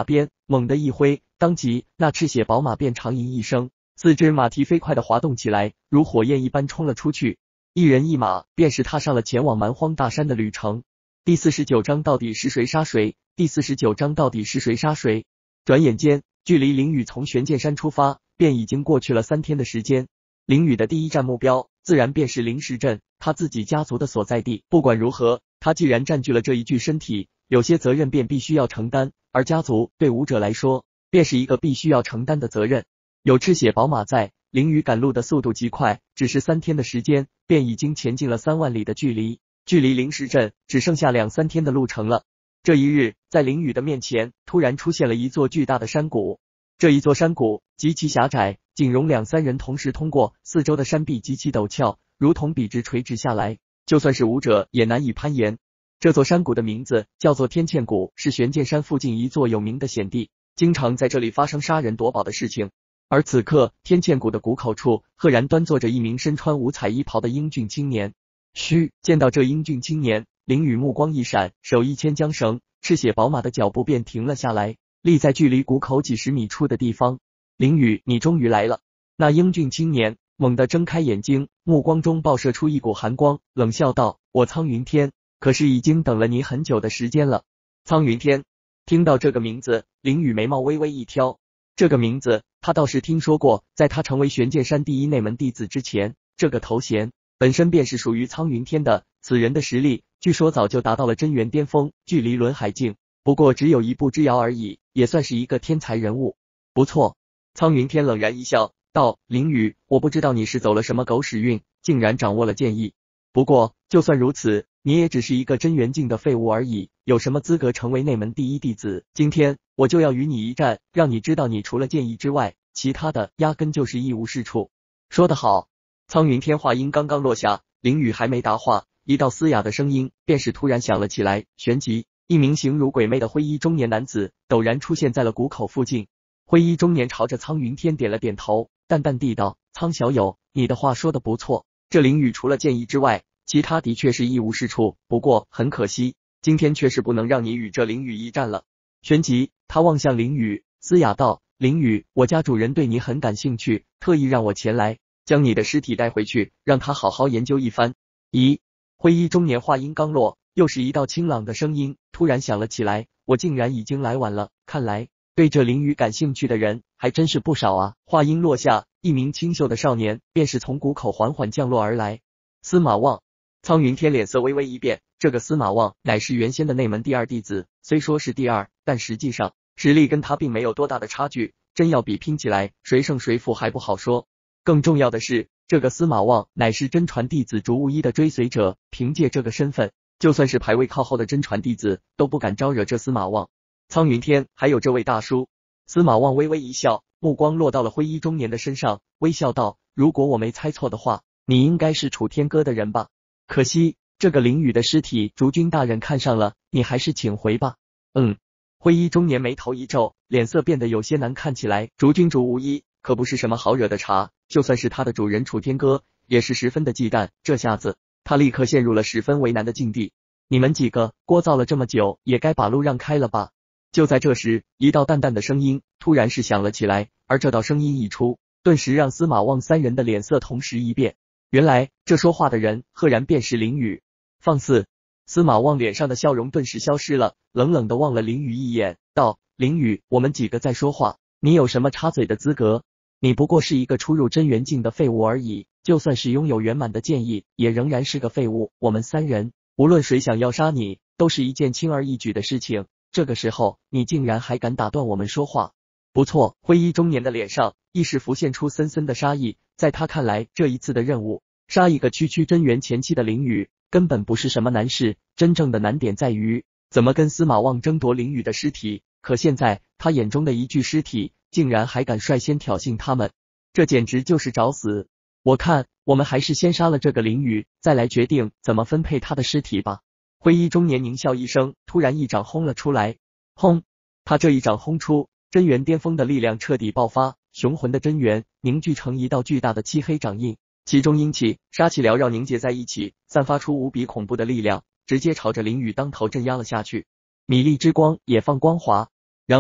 A: 猛地一挥，当即那赤血宝马便长吟一声，四只马蹄飞快地滑动起来，如火焰一般冲了出去。一人一马便是踏上了前往蛮荒大山的旅程。第49章到底是谁杀谁？第49章到底是谁杀谁？转眼间，距离凌雨从玄剑山出发，便已经过去了3天的时间。凌雨的第一站目标，自然便是灵石镇，他自己家族的所在地。不管如何，他既然占据了这一具身体，有些责任便必须要承担，而家族对武者来说，便是一个必须要承担的责任。有赤血宝马在，凌雨赶路的速度极快，只是3天的时间，便已经前进了3万里的距离，距离灵石镇只剩下2-3天的路程了。这一日，在凌雨的面前，突然出现了一座巨大的山谷。这一座山谷极其狭窄，仅容2-3人同时通过，四周的山壁极其陡峭，如同笔直垂直下来，就算是武者也难以攀岩。这座山谷的名字叫做天堑谷，是玄剑山附近一座有名的险地，经常在这里发生杀人夺宝的事情。而此刻，天堑谷的谷口处，赫然端坐着一名身穿五彩衣袍的英俊青年。见到这英俊青年，凌雨目光一闪，手一牵缰绳，赤血宝马的脚步便停了下来，立在距离谷口几十米处的地方。凌雨，你终于来了。那英俊青年猛地睁开眼睛，目光中爆射出一股寒光，冷笑道：我苍云天，可是已经等了你很久的时间了。苍云天，听到这个名字，凌雨眉毛微微一挑。这个名字他倒是听说过，在他成为玄剑山第一内门弟子之前，这个头衔本身便是属于苍云天的。此人的实力据说早就达到了真元巅峰，距离轮海境不过只有一步之遥而已，也算是一个天才人物。不错，苍云天冷然一笑道：凌雨，我不知道你是走了什么狗屎运，竟然掌握了剑意。不过就算如此，你也只是一个真元境的废物而已，有什么资格成为内门第一弟子？今天我就要与你一战，让你知道你除了剑意之外，其他的压根就是一无是处。说得好。苍云天话音刚刚落下，凌雨还没答话，一道嘶哑的声音便是突然响了起来。旋即，一名形如鬼魅的灰衣中年男子陡然出现在了谷口附近。灰衣中年朝着苍云天点了点头，淡淡地道：苍小友，你的话说得不错，这凌雨除了剑意之外，其他的确是一无是处，不过很可惜，今天确实不能让你与这凌雨一战了。旋即，他望向凌雨，嘶哑道：凌雨，我家主人对你很感兴趣，特意让我前来，将你的尸体带回去，让他好好研究一番。咦？灰衣中年话音刚落，又是一道清朗的声音突然响了起来：我竟然已经来晚了，看来对这凌雨感兴趣的人还真是不少啊。话音落下，一名清秀的少年便是从谷口缓缓降落而来。司马望。苍云天脸色微微一变，这个司马望乃是原先的内门第2弟子，虽说是第2，但实际上实力跟他并没有多大的差距，真要比拼起来，谁胜谁负还不好说。更重要的是，这个司马望乃是真传弟子竹无一的追随者，凭借这个身份，就算是排位靠后的真传弟子都不敢招惹这司马望。苍云天，还有这位大叔。司马望微微一笑，目光落到了灰衣中年的身上，微笑道：如果我没猜错的话，你应该是楚天歌的人吧？可惜这个凌雨的尸体竹君大人看上了，你还是请回吧。灰衣中年眉头一皱，脸色变得有些难看起来。竹君竹无一可不是什么好惹的茬，就算是他的主人楚天歌也是十分的忌惮，这下子他立刻陷入了十分为难的境地。你们几个聒噪了这么久，也该把路让开了吧。就在这时，一道淡淡的声音突然是响了起来，而这道声音一出，顿时让司马望3人的脸色同时一变。原来这说话的人赫然便是凌雨。放肆！司马望脸上的笑容顿时消失了，冷冷的望了凌雨一眼，道：凌雨，我们几个在说话，你有什么插嘴的资格？你不过是一个初入真元境的废物而已，就算是拥有圆满的剑意，也仍然是个废物。我们3人无论谁想要杀你，都是一件轻而易举的事情，这个时候你竟然还敢打断我们说话。不错，灰衣中年的脸上一时浮现出森森的杀意，在他看来，这一次的任务，杀一个区区真元前期的凌雨，根本不是什么难事，真正的难点在于怎么跟司马望争夺凌雨的尸体。可现在他眼中的一具尸体，竟然还敢率先挑衅他们，这简直就是找死。我看我们还是先杀了这个凌雨，再来决定怎么分配他的尸体吧。灰衣中年狞笑一声，突然一掌轰了出来。轰！他这一掌轰出，真元巅峰的力量彻底爆发，雄浑的真元凝聚成一道巨大的漆黑掌印，其中阴气、杀气缭绕凝结在一起，散发出无比恐怖的力量，直接朝着凌雨当头镇压了下去。米粒之光也放光华。然而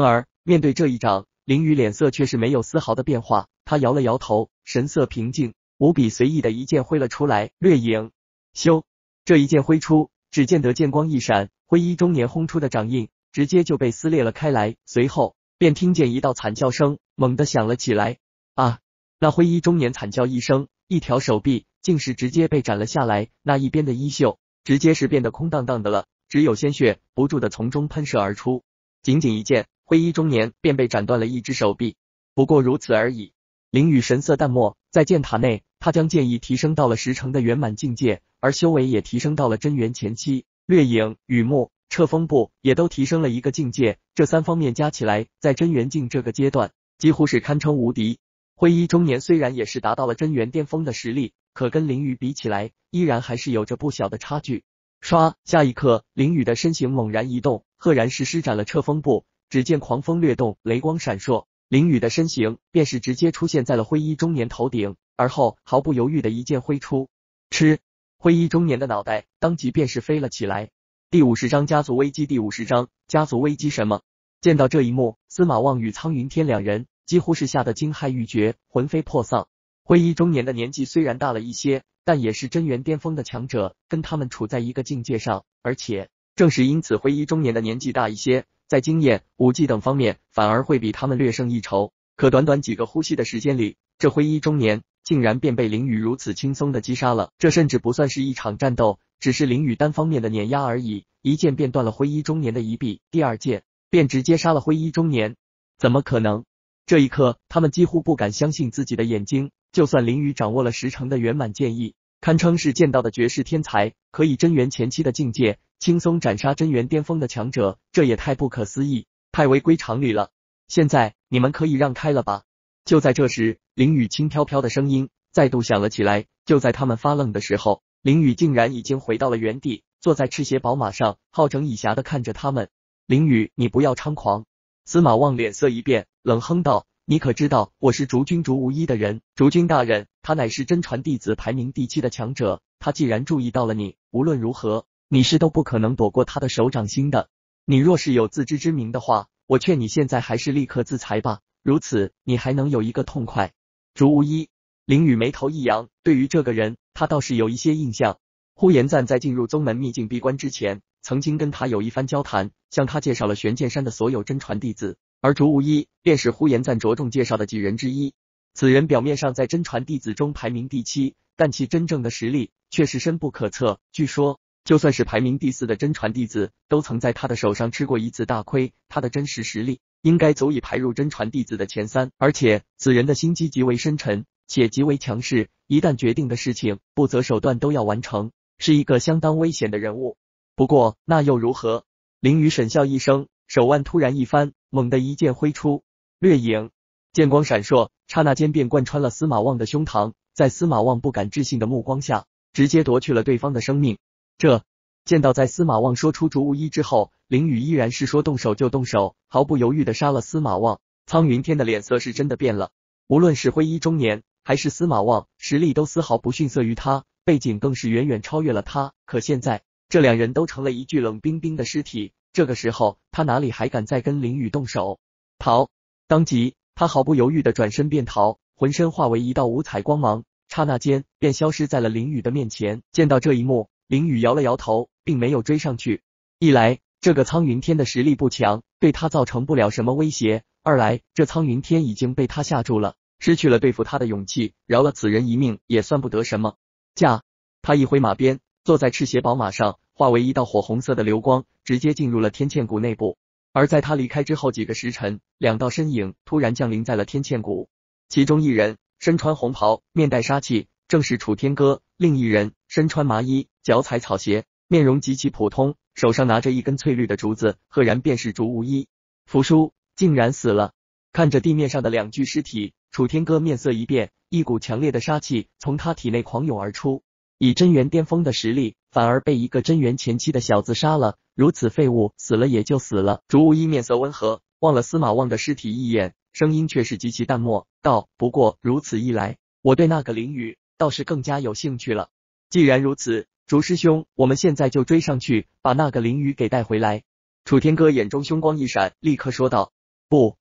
A: 面对这一掌，林雨脸色却是没有丝毫的变化，他摇了摇头，神色平静，无比随意的一剑挥了出来，掠影。咻，这一剑挥出，只见得剑光一闪，灰衣中年轰出的掌印直接就被撕裂了开来，随后便听见一道惨叫声猛地响了起来。啊！那灰衣中年惨叫一声，一条手臂竟是直接被斩了下来，那一边的衣袖直接是变得空荡荡的了，只有鲜血不住的从中喷射而出。仅仅一剑，灰衣中年便被斩断了一只手臂，不过如此而已。林雨神色淡漠，在剑塔内，他将剑意提升到了10成的圆满境界，而修为也提升到了真元前期，掠影、雨幕、彻风步也都提升了一个境界，这3方面加起来，在真元境这个阶段，几乎是堪称无敌。灰衣中年虽然也是达到了真元巅峰的实力，可跟林雨比起来，依然还是有着不小的差距。唰，下一刻，林雨的身形猛然移动，赫然是施展了彻风步，只见狂风掠动，雷光闪烁，林雨的身形便是直接出现在了灰衣中年头顶，而后毫不犹豫的一剑挥出，吃，灰衣中年的脑袋当即便是飞了起来。第50章家族危机。第50章家族危机什么？见到这一幕，司马望与苍云天两人几乎是吓得惊骇欲绝，魂飞魄丧。灰衣中年的年纪虽然大了一些，但也是真元巅峰的强者，跟他们处在一个境界上，而且正是因此灰衣中年的年纪大一些，在经验、武技等方面反而会比他们略胜一筹。可短短几个呼吸的时间里，这灰衣中年竟然便被林雨如此轻松的击杀了，这甚至不算是一场战斗，只是林雨单方面的碾压而已，一剑便断了灰衣中年的一臂，第二剑便直接杀了灰衣中年。怎么可能？这一刻，他们几乎不敢相信自己的眼睛，就算林雨掌握了10成的圆满剑意，堪称是剑道的绝世天才，可以真元前期的境界轻松斩杀真元巅峰的强者，这也太不可思议，太违规常理了。现在你们可以让开了吧。就在这时，林雨轻飘飘的声音再度响了起来。就在他们发愣的时候，林雨竟然已经回到了原地，坐在赤血宝马上，好整以暇的看着他们。林雨，你不要猖狂。司马望脸色一变，冷哼道，你可知道我是竹君竹无一的人？竹君大人，他乃是真传弟子排名第7的强者，他既然注意到了你，无论如何你是都不可能躲过他的手掌心的。你若是有自知之明的话，我劝你现在还是立刻自裁吧，如此你还能有一个痛快。竹无一，林雨眉头一扬，对于这个人他倒是有一些印象。呼延赞在进入宗门秘境闭关之前，曾经跟他有一番交谈，向他介绍了玄剑山的所有真传弟子，而竹无一便是呼延赞着重介绍的几人之一。此人表面上在真传弟子中排名第7，但其真正的实力却是深不可测。据说就算是排名第4的真传弟子，都曾在他的手上吃过一次大亏，他的真实实力应该足以排入真传弟子的前3，而且此人的心机极为深沉，且极为强势，一旦决定的事情不择手段都要完成，是一个相当危险的人物。不过那又如何？林雨沈笑一声，手腕突然一翻，猛地一剑挥出，掠影，剑光闪烁，刹那间便贯穿了司马望的胸膛，在司马望不敢置信的目光下，直接夺去了对方的生命。见到在司马望说出竹无一之后，林雨依然是说动手就动手，毫不犹豫的杀了司马望。苍云天的脸色是真的变了，无论是灰衣中年还是司马望，实力都丝毫不逊色于他，背景更是远远超越了他，可现在这两人都成了一具冷冰冰的尸体，这个时候他哪里还敢再跟林雨动手？逃！当即他毫不犹豫的转身便逃，浑身化为一道五彩光芒，刹那间便消失在了林雨的面前。见到这一幕，林雨摇了摇头，并没有追上去。一来这个苍云天的实力不强，对他造成不了什么威胁；二来这苍云天已经被他吓住了，失去了对付他的勇气，饶了此人一命也算不得什么。驾！他一挥马鞭，坐在赤血宝马上，化为一道火红色的流光，直接进入了天堑谷内部。而在他离开之后几个时辰，两道身影突然降临在了天堑谷，其中一人身穿红袍，面带杀气，正是楚天歌；另一人身穿麻衣，脚踩草鞋，面容极其普通，手上拿着一根翠绿的竹子，赫然便是竹无一。福叔竟然死了！看着地面上的两具尸体，楚天歌面色一变，一股强烈的杀气从他体内狂涌而出。以真元巅峰的实力，反而被一个真元前期的小子杀了，如此废物，死了也就死了。竹无一面色温和，望了司马望的尸体一眼，声音却是极其淡漠道：不过如此一来，我对那个林雨倒是更加有兴趣了。既然如此，竹师兄，我们现在就追上去，把那个林雨给带回来。楚天歌眼中凶光一闪，立刻说道：不，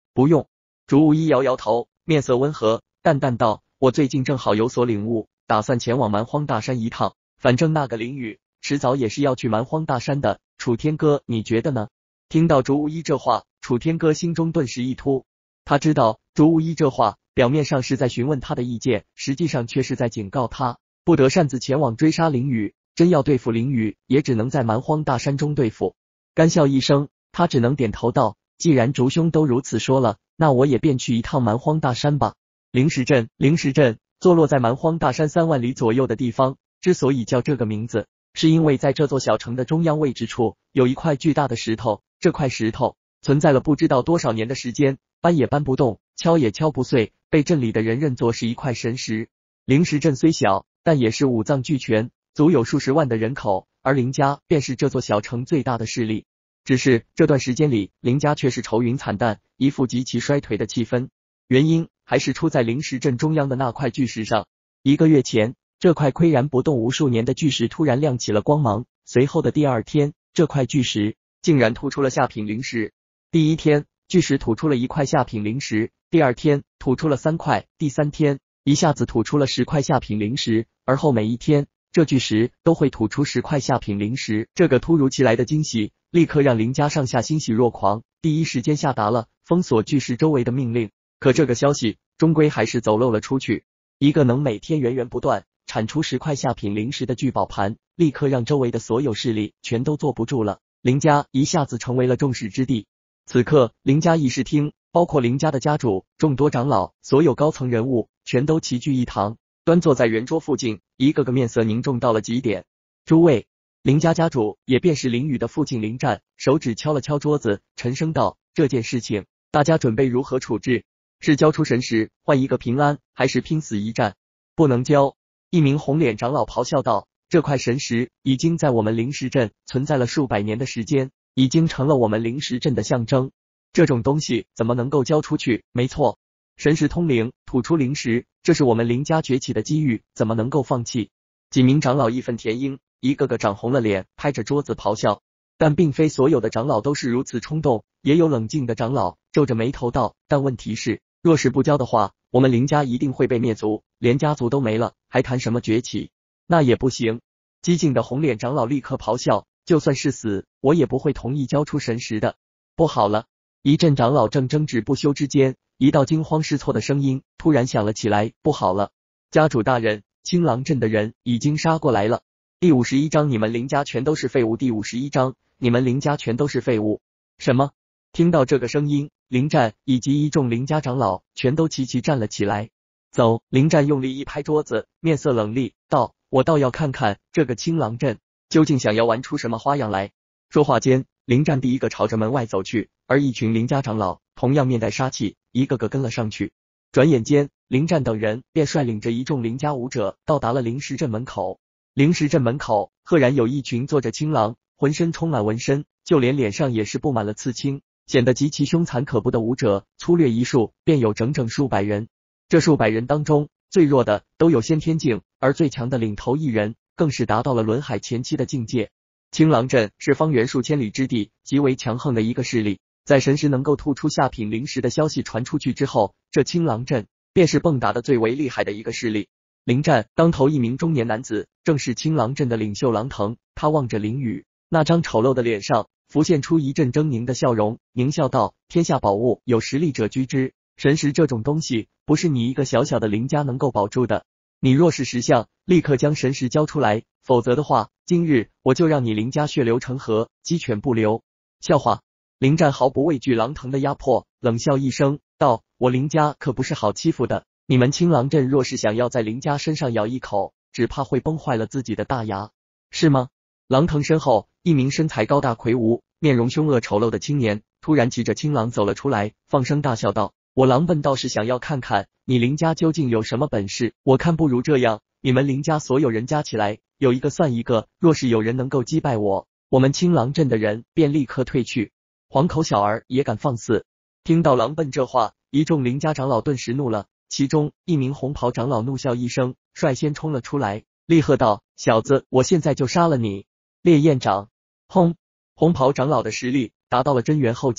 A: 不用。竹无一摇摇头，面色温和，淡淡道：我最近正好有所领悟，打算前往蛮荒大山一趟，反正那个灵雨迟早也是要去蛮荒大山的，楚天哥你觉得呢？听到竹无一这话，楚天哥心中顿时一突，他知道竹无一这话表面上是在询问他的意见，实际上却是在警告他不得擅自前往追杀灵雨，真要对付灵雨，也只能在蛮荒大山中对付。干笑一声，他只能点头道：既然竹兄都如此说了，那我也便去一趟蛮荒大山吧。灵石镇坐落在蛮荒大山3万里左右的地方，之所以叫这个名字，是因为在这座小城的中央位置处有一块巨大的石头，这块石头存在了不知道多少年的时间，搬也搬不动，敲也敲不碎，被镇里的人认作是一块神石。灵石镇虽小，但也是五脏俱全，足有数十万的人口，而林家便是这座小城最大的势力。只是这段时间里，林家却是愁云惨淡，一副极其衰颓的气氛。原因还是出在灵石镇中央的那块巨石上。1个月前，这块岿然不动无数年的巨石突然亮起了光芒，随后的第2天，这块巨石竟然吐出了下品灵石。第1天，巨石吐出了1块下品灵石，第2天吐出了3块，第3天一下子吐出了10块下品灵石，而后每一天这巨石都会吐出10块下品灵石。这个突如其来的惊喜立刻让林家上下欣喜若狂，第一时间下达了封锁巨石周围的命令。可这个消息终归还是走漏了出去，一个能每天源源不断产出10块下品灵石的聚宝盘，立刻让周围的所有势力全都坐不住了。林家一下子成为了众矢之的。此刻林家议事厅，包括林家的家主、众多长老、所有高层人物全都齐聚一堂，端坐在圆桌附近，一个个面色凝重到了极点。诸位，林家家主也便是林雨的父亲林战，手指敲了敲桌子，沉声道：这件事情大家准备如何处置？是交出神石换一个平安，还是拼死一战？不能交！一名红脸长老咆哮道：这块神石已经在我们灵石镇存在了数百年的时间，已经成了我们灵石镇的象征，这种东西怎么能够交出去？没错，神石通灵，吐出灵石，这是我们林家崛起的机遇，怎么能够放弃？几名长老义愤填膺，一个个涨红了脸，拍着桌子咆哮。但并非所有的长老都是如此冲动，也有冷静的长老皱着眉头道：但问题是，若是不交的话，我们林家一定会被灭族，连家族都没了，还谈什么崛起？那也不行。激进的红脸长老立刻咆哮：就算是死，我也不会同意交出神石的。不好了！一阵长老正争执不休之间，一道惊慌失措的声音突然响了起来：不好了！家主大人，青狼镇的人已经杀过来了。第51章，你们林家全都是废物。第51章，你们林家全都是废物。什么？听到这个声音，林战以及一众林家长老全都齐齐站了起来。走！林战用力一拍桌子，面色冷厉道：我倒要看看这个青狼镇究竟想要玩出什么花样来。说话间，林战第一个朝着门外走去，而一群林家长老同样面带杀气，一个个跟了上去。转眼间，林战等人便率领着一众林家武者到达了灵石镇门口。灵石镇门口赫然有一群坐着青狼，浑身充满纹身，就连脸上也是布满了刺青，显得极其凶残可怖的武者，粗略一数便有整整数百人。这数百人当中，最弱的都有先天境，而最强的领头一人更是达到了轮海前期的境界。青狼镇是方圆数千里之地极为强横的一个势力，在神石能够吐出下品灵石的消息传出去之后，这青狼镇便是蹦跶的最为厉害的一个势力。林战当头一名中年男子，正是青狼镇的领袖狼腾，他望着林雨，那张丑陋的脸上浮现出一阵狰狞的笑容，狞笑道：天下宝物有实力者居之，神石这种东西不是你一个小小的林家能够保住的，你若是识相，立刻将神石交出来，否则的话，今日我就让你林家血流成河，鸡犬不留。笑话！林战毫不畏惧狼腾的压迫，冷笑一声道：我林家可不是好欺负的，你们青狼镇若是想要在林家身上咬一口，只怕会崩坏了自己的大牙，是吗？狼腾身后，一名身材高大魁梧、面容凶恶丑陋的青年突然骑着青狼走了出来，放声大笑道：我狼笨倒是想要看看你林家究竟有什么本事，我看不如这样，你们林家所有人加起来，有一个算一个，若是有人能够击败我，我们青狼镇的人便立刻退去。黄口小儿也敢放肆！听到狼笨这话，一众林家长老顿时怒了，其中一名红袍长老怒笑一声，率先冲了出来，厉喝道：小子，我现在就杀了你！烈焰掌！轰！红袍长老的实力达到了真元后期，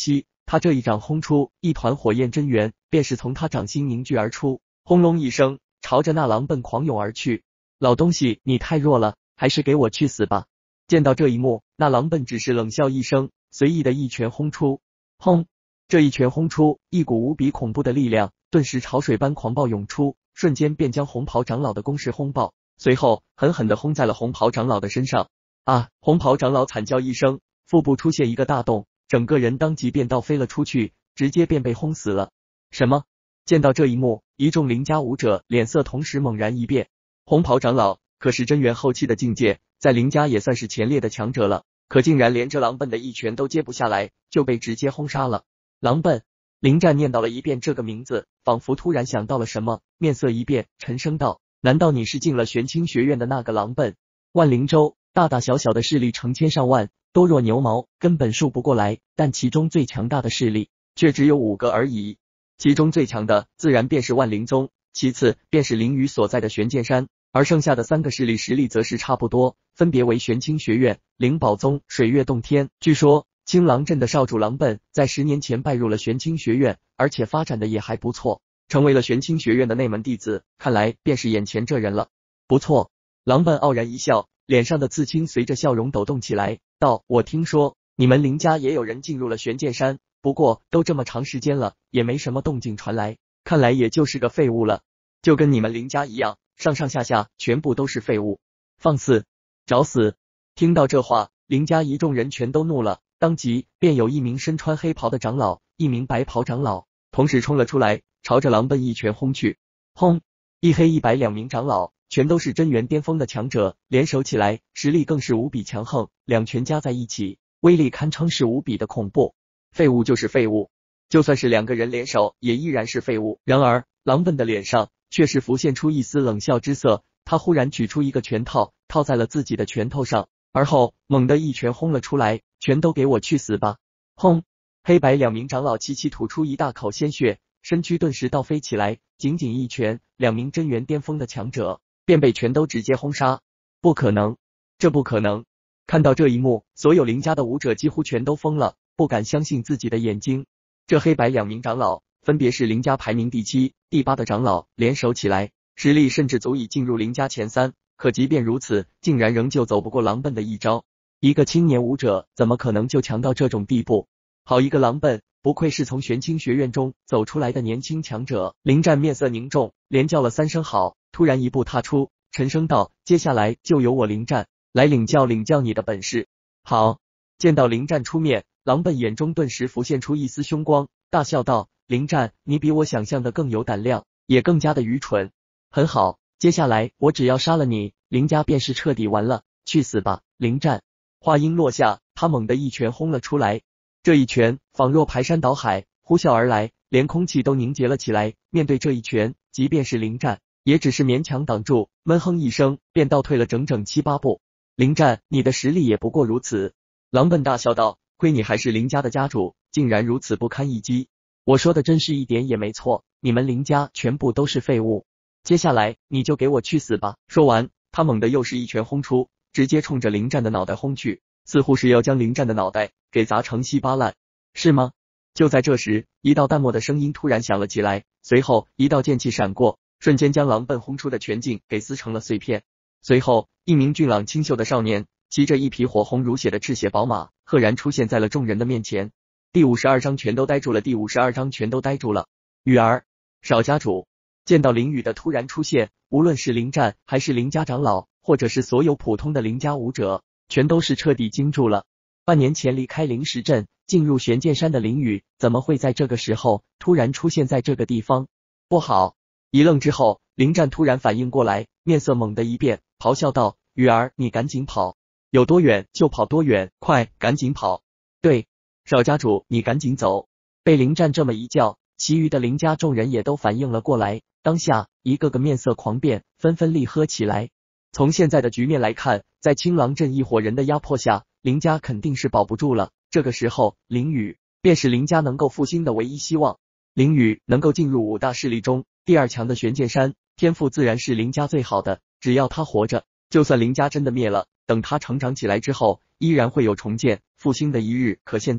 A: 他这一掌轰出，一团火焰真元便是从他掌心凝聚而出，轰隆一声，朝着那狼贲狂涌而去。老东西，你太弱了，还是给我去死吧！见到这一幕，那狼贲只是冷笑一声，随意的一拳轰出。轰！这一拳轰出，一股无比恐怖的力量顿时潮水般狂暴涌出，瞬间便将红袍长老的攻势轰爆，随后狠狠地轰在了红袍长老的身上。啊！红袍长老惨叫一声，腹部出现一个大洞，整个人当即便倒飞了出去，直接便被轰死了。什么？见到这一幕，一众林家武者脸色同时猛然一变。红袍长老可是真元后期的境界，在林家也算是前列的强者了，可竟然连这狼贲的一拳都接不下来，就被直接轰杀了。狼贲，林战念叨了一遍这个名字，仿佛突然想到了什么，面色一变，沉声道：难道你是进了玄清学院的那个狼贲？万灵州大大小小的势力成千上万，多若牛毛，根本数不过来，但其中最强大的势力却只有5个而已。其中最强的自然便是万灵宗，其次便是灵宇所在的玄剑山，而剩下的3个势力实力则是差不多，分别为玄清学院、灵宝宗、水月洞天。据说青狼镇的少主狼贲在10年前拜入了玄清学院，而且发展的也还不错，成为了玄清学院的内门弟子，看来便是眼前这人了。不错，狼贲傲然一笑，脸上的刺青随着笑容抖动起来，道：我听说你们林家也有人进入了玄剑山，不过都这么长时间了，也没什么动静传来，看来也就是个废物了，就跟你们林家一样，上上下下全部都是废物，放肆，找死！听到这话，林家一众人全都怒了，当即便有一名身穿黑袍的长老，一名白袍长老同时冲了出来，朝着狼贲一拳轰去。轰！一黑一白2名长老全都是真元巅峰的强者，联手起来，实力更是无比强横，两拳加在一起，威力堪称是无比的恐怖。废物就是废物，就算是2个人联手，也依然是废物。然而，狼贲的脸上却是浮现出一丝冷笑之色，他忽然取出一个拳套，套在了自己的拳头上，而后猛地一拳轰了出来，全都给我去死吧！轰！黑白2名长老齐齐吐出一大口鲜血，身躯顿时倒飞起来，仅仅一拳，2名真元巅峰的强者便被全都直接轰杀。不可能，这不可能！看到这一幕，所有林家的武者几乎全都疯了，不敢相信自己的眼睛。这黑白2名长老分别是林家排名第7、第8的长老，联手起来，实力甚至足以进入林家前3，可即便如此，竟然仍旧走不过狼贲的一招。一个青年武者怎么可能就强到这种地步？好一个狼贲，不愧是从玄清学院中走出来的年轻强者。林战面色凝重，连叫了3声好，突然一步踏出，沉声道：接下来就由我林战来领教你的本事。好！见到林战出面，狼贲眼中顿时浮现出一丝凶光，大笑道：林战，你比我想象的更有胆量，也更加的愚蠢。很好，接下来我只要杀了你，林家便是彻底完了，去死吧，林战！话音落下，他猛地一拳轰了出来，这一拳仿若排山倒海，呼啸而来，连空气都凝结了起来。面对这一拳，即便是林战，也只是勉强挡住，闷哼一声，便倒退了整整7、8步。林战，你的实力也不过如此。狼贲大笑道：亏你还是林家的家主，竟然如此不堪一击。我说的真是一点也没错，你们林家全部都是废物。接下来你就给我去死吧！说完，他猛地又是一拳轰出，直接冲着林战的脑袋轰去，似乎是要将林战的脑袋给砸成稀巴烂，是吗？就在这时，一道淡漠的声音突然响了起来，随后一道剑气闪过，瞬间将狼贲轰出的拳劲给撕成了碎片。随后，一名俊朗清秀的少年骑着一匹火红如血的赤血宝马，赫然出现在了众人的面前。第52章全都呆住了，第52章全都呆住了。雨儿，少家主。见到林雨的突然出现，无论是林战还是林家长老，或者是所有普通的林家武者，全都是彻底惊住了。半年前离开灵石镇进入玄剑山的林雨，怎么会在这个时候突然出现在这个地方？不好！一愣之后，林战突然反应过来，面色猛地一变，咆哮道：雨儿，你赶紧跑，有多远就跑多远，快，赶紧跑！对，少家主，你赶紧走！被林战这么一叫，其余的林家众人也都反应了过来，当下一个个面色狂变，纷纷厉喝起来。从现在的局面来看，在青狼镇一伙人的压迫下，林家肯定是保不住了。这个时候，林雨便是林家能够复兴的唯一希望。林雨能够进入5大势力中第2强的玄剑山，天赋自然是林家最好的，只要他活着，就算林家真的灭了，等他成长起来之后，依然会有重建复兴的一日。可现在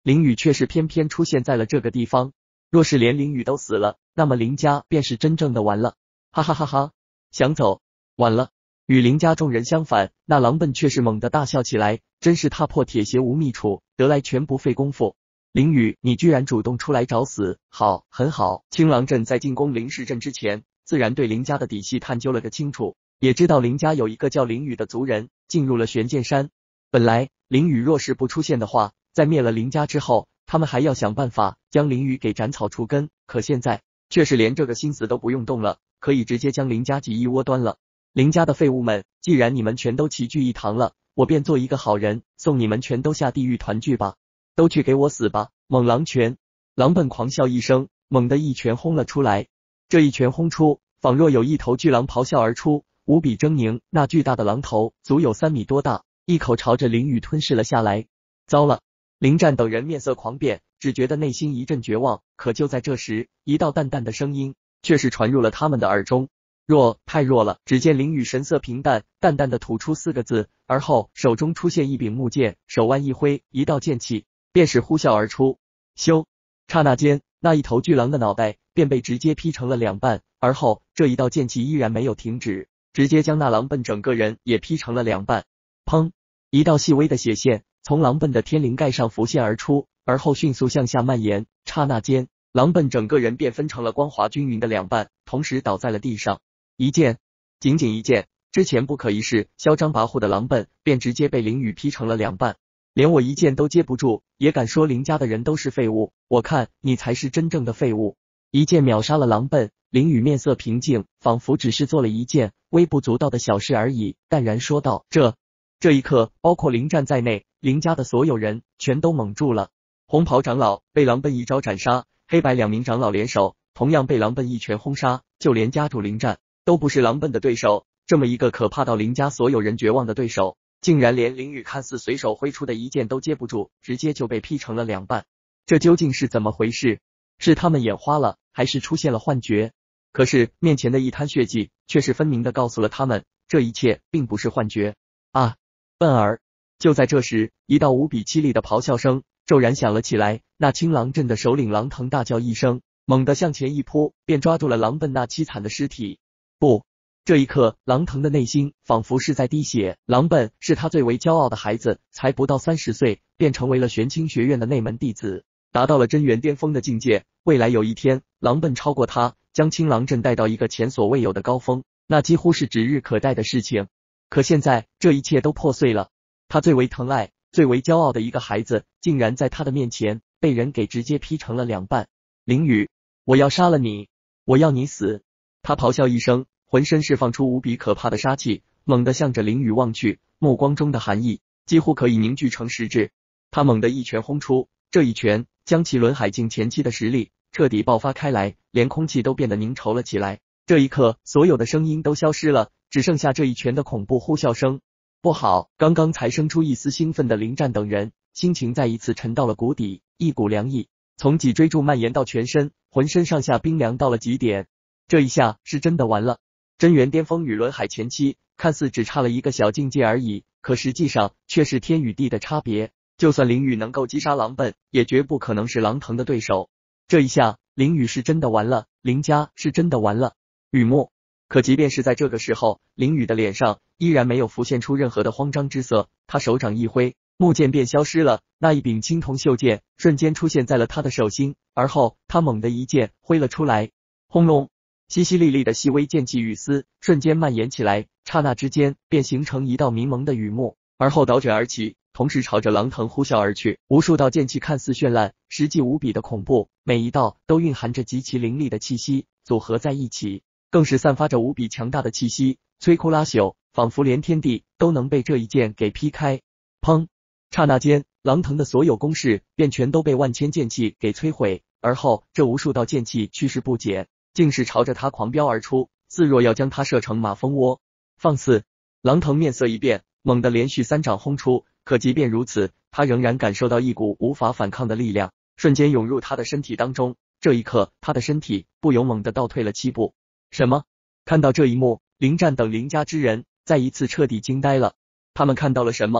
A: 林雨却是偏偏出现在了这个地方。若是连林雨都死了，那么林家便是真正的完了。哈哈哈哈！想走，晚了。与林家众人相反，那狼笨却是猛地大笑起来，真是踏破铁鞋无觅处，得来全不费工夫。林雨，你居然主动出来找死，好，很好。青狼镇在进攻林氏镇之前，自然对林家的底细探究了个清楚，也知道林家有一个叫林雨的族人进入了玄剑山。本来林雨若是不出现的话，在灭了林家之后，他们还要想办法将林雨给斩草除根，可现在却是连这个心思都不用动了，可以直接将林家挤一窝端了。林家的废物们，既然你们全都齐聚一堂了，我便做一个好人，送你们全都下地狱团聚吧，都去给我死吧！猛狼拳，狼笨狂笑一声，猛地一拳轰了出来。这一拳轰出，仿若有一头巨狼咆哮而出，无比狰狞，那巨大的狼头足有3米多大，一口朝着林雨吞噬了下来。糟了！林战等人面色狂变，只觉得内心一阵绝望。可就在这时，一道淡淡的声音却是传入了他们的耳中。弱，太弱了。只见林雨神色平淡，淡淡的吐出4个字，而后手中出现一柄木剑，手腕一挥，一道剑气便是呼啸而出。咻！刹那间，那一头巨狼的脑袋便被直接劈成了2半，而后这一道剑气依然没有停止，直接将那狼笨整个人也劈成了2半。砰！一道细微的血线从狼笨的天灵盖上浮现而出，而后迅速向下蔓延，刹那间，狼笨整个人便分成了光滑均匀的2半，同时倒在了地上。一剑，仅仅一剑，之前不可一世、嚣张跋扈的狼笨便直接被林雨劈成了2半。连我一剑都接不住，也敢说林家的人都是废物？我看你才是真正的废物！一剑秒杀了狼笨，林雨面色平静，仿佛只是做了一件微不足道的小事而已，淡然说道：这一刻，包括林战在内，林家的所有人全都懵住了。红袍长老被狼笨一招斩杀，黑白2名长老联手，同样被狼笨一拳轰杀，就连家主林战都不是狼笨的对手。这么一个可怕到林家所有人绝望的对手，竟然连林雨看似随手挥出的一剑都接不住，直接就被劈成了2半。这究竟是怎么回事？是他们眼花了，还是出现了幻觉？可是面前的一滩血迹却是分明的告诉了他们，这一切并不是幻觉啊！笨儿！就在这时，一道无比凄厉的咆哮声骤然响了起来。那青狼镇的首领狼腾大叫一声，猛地向前一扑，便抓住了狼笨那凄惨的尸体。不！这一刻，狼腾的内心仿佛是在滴血。狼笨是他最为骄傲的孩子，才不到30岁，便成为了玄清学院的内门弟子，达到了真元巅峰的境界。未来有一天，狼笨超过他，将青狼镇带到一个前所未有的高峰，那几乎是指日可待的事情。可现在，这一切都破碎了。他最为疼爱、最为骄傲的一个孩子，竟然在他的面前被人给直接劈成了2半。林雨，我要杀了你，我要你死！他咆哮一声，浑身释放出无比可怕的杀气，猛地向着林雨望去，目光中的寒意几乎可以凝聚成实质。他猛地一拳轰出，这一拳将其轮海境前期的实力彻底爆发开来，连空气都变得凝稠了起来。这一刻，所有的声音都消失了，只剩下这一拳的恐怖呼啸声。不好！刚刚才生出一丝兴奋的林战等人，心情再一次沉到了谷底，一股凉意从脊椎柱蔓延到全身，浑身上下冰凉到了极点。这一下是真的完了。真元巅峰与轮海前期看似只差了一个小境界而已，可实际上却是天与地的差别。就算林雨能够击杀狼笨，也绝不可能是狼腾的对手。这一下，林雨是真的完了，林家是真的完了。雨墨。可即便是在这个时候，林雨的脸上依然没有浮现出任何的慌张之色，他手掌一挥，木剑便消失了，那一柄青铜袖剑瞬间出现在了他的手心，而后他猛地一剑挥了出来，轰隆，淅淅沥沥的细微剑气雨丝瞬间蔓延起来，刹那之间便形成一道迷蒙的雨幕，而后倒卷而起，同时朝着狼腾呼啸而去。无数道剑气看似绚烂，实际无比的恐怖，每一道都蕴含着极其凌厉的气息，组合在一起更是散发着无比强大的气息，摧枯拉朽，仿佛连天地都能被这一剑给劈开。砰！刹那间，狼腾的所有攻势便全都被万千剑气给摧毁，而后这无数道剑气去势不减，竟是朝着他狂飙而出，似若要将他射成马蜂窝。放肆！狼腾面色一变，猛地连续3掌轰出，可即便如此，他仍然感受到一股无法反抗的力量瞬间涌入他的身体当中。这一刻，他的身体不由猛地倒退了7步。什么？看到这一幕，林战等林家之人再一次彻底惊呆了。他们看到了什么？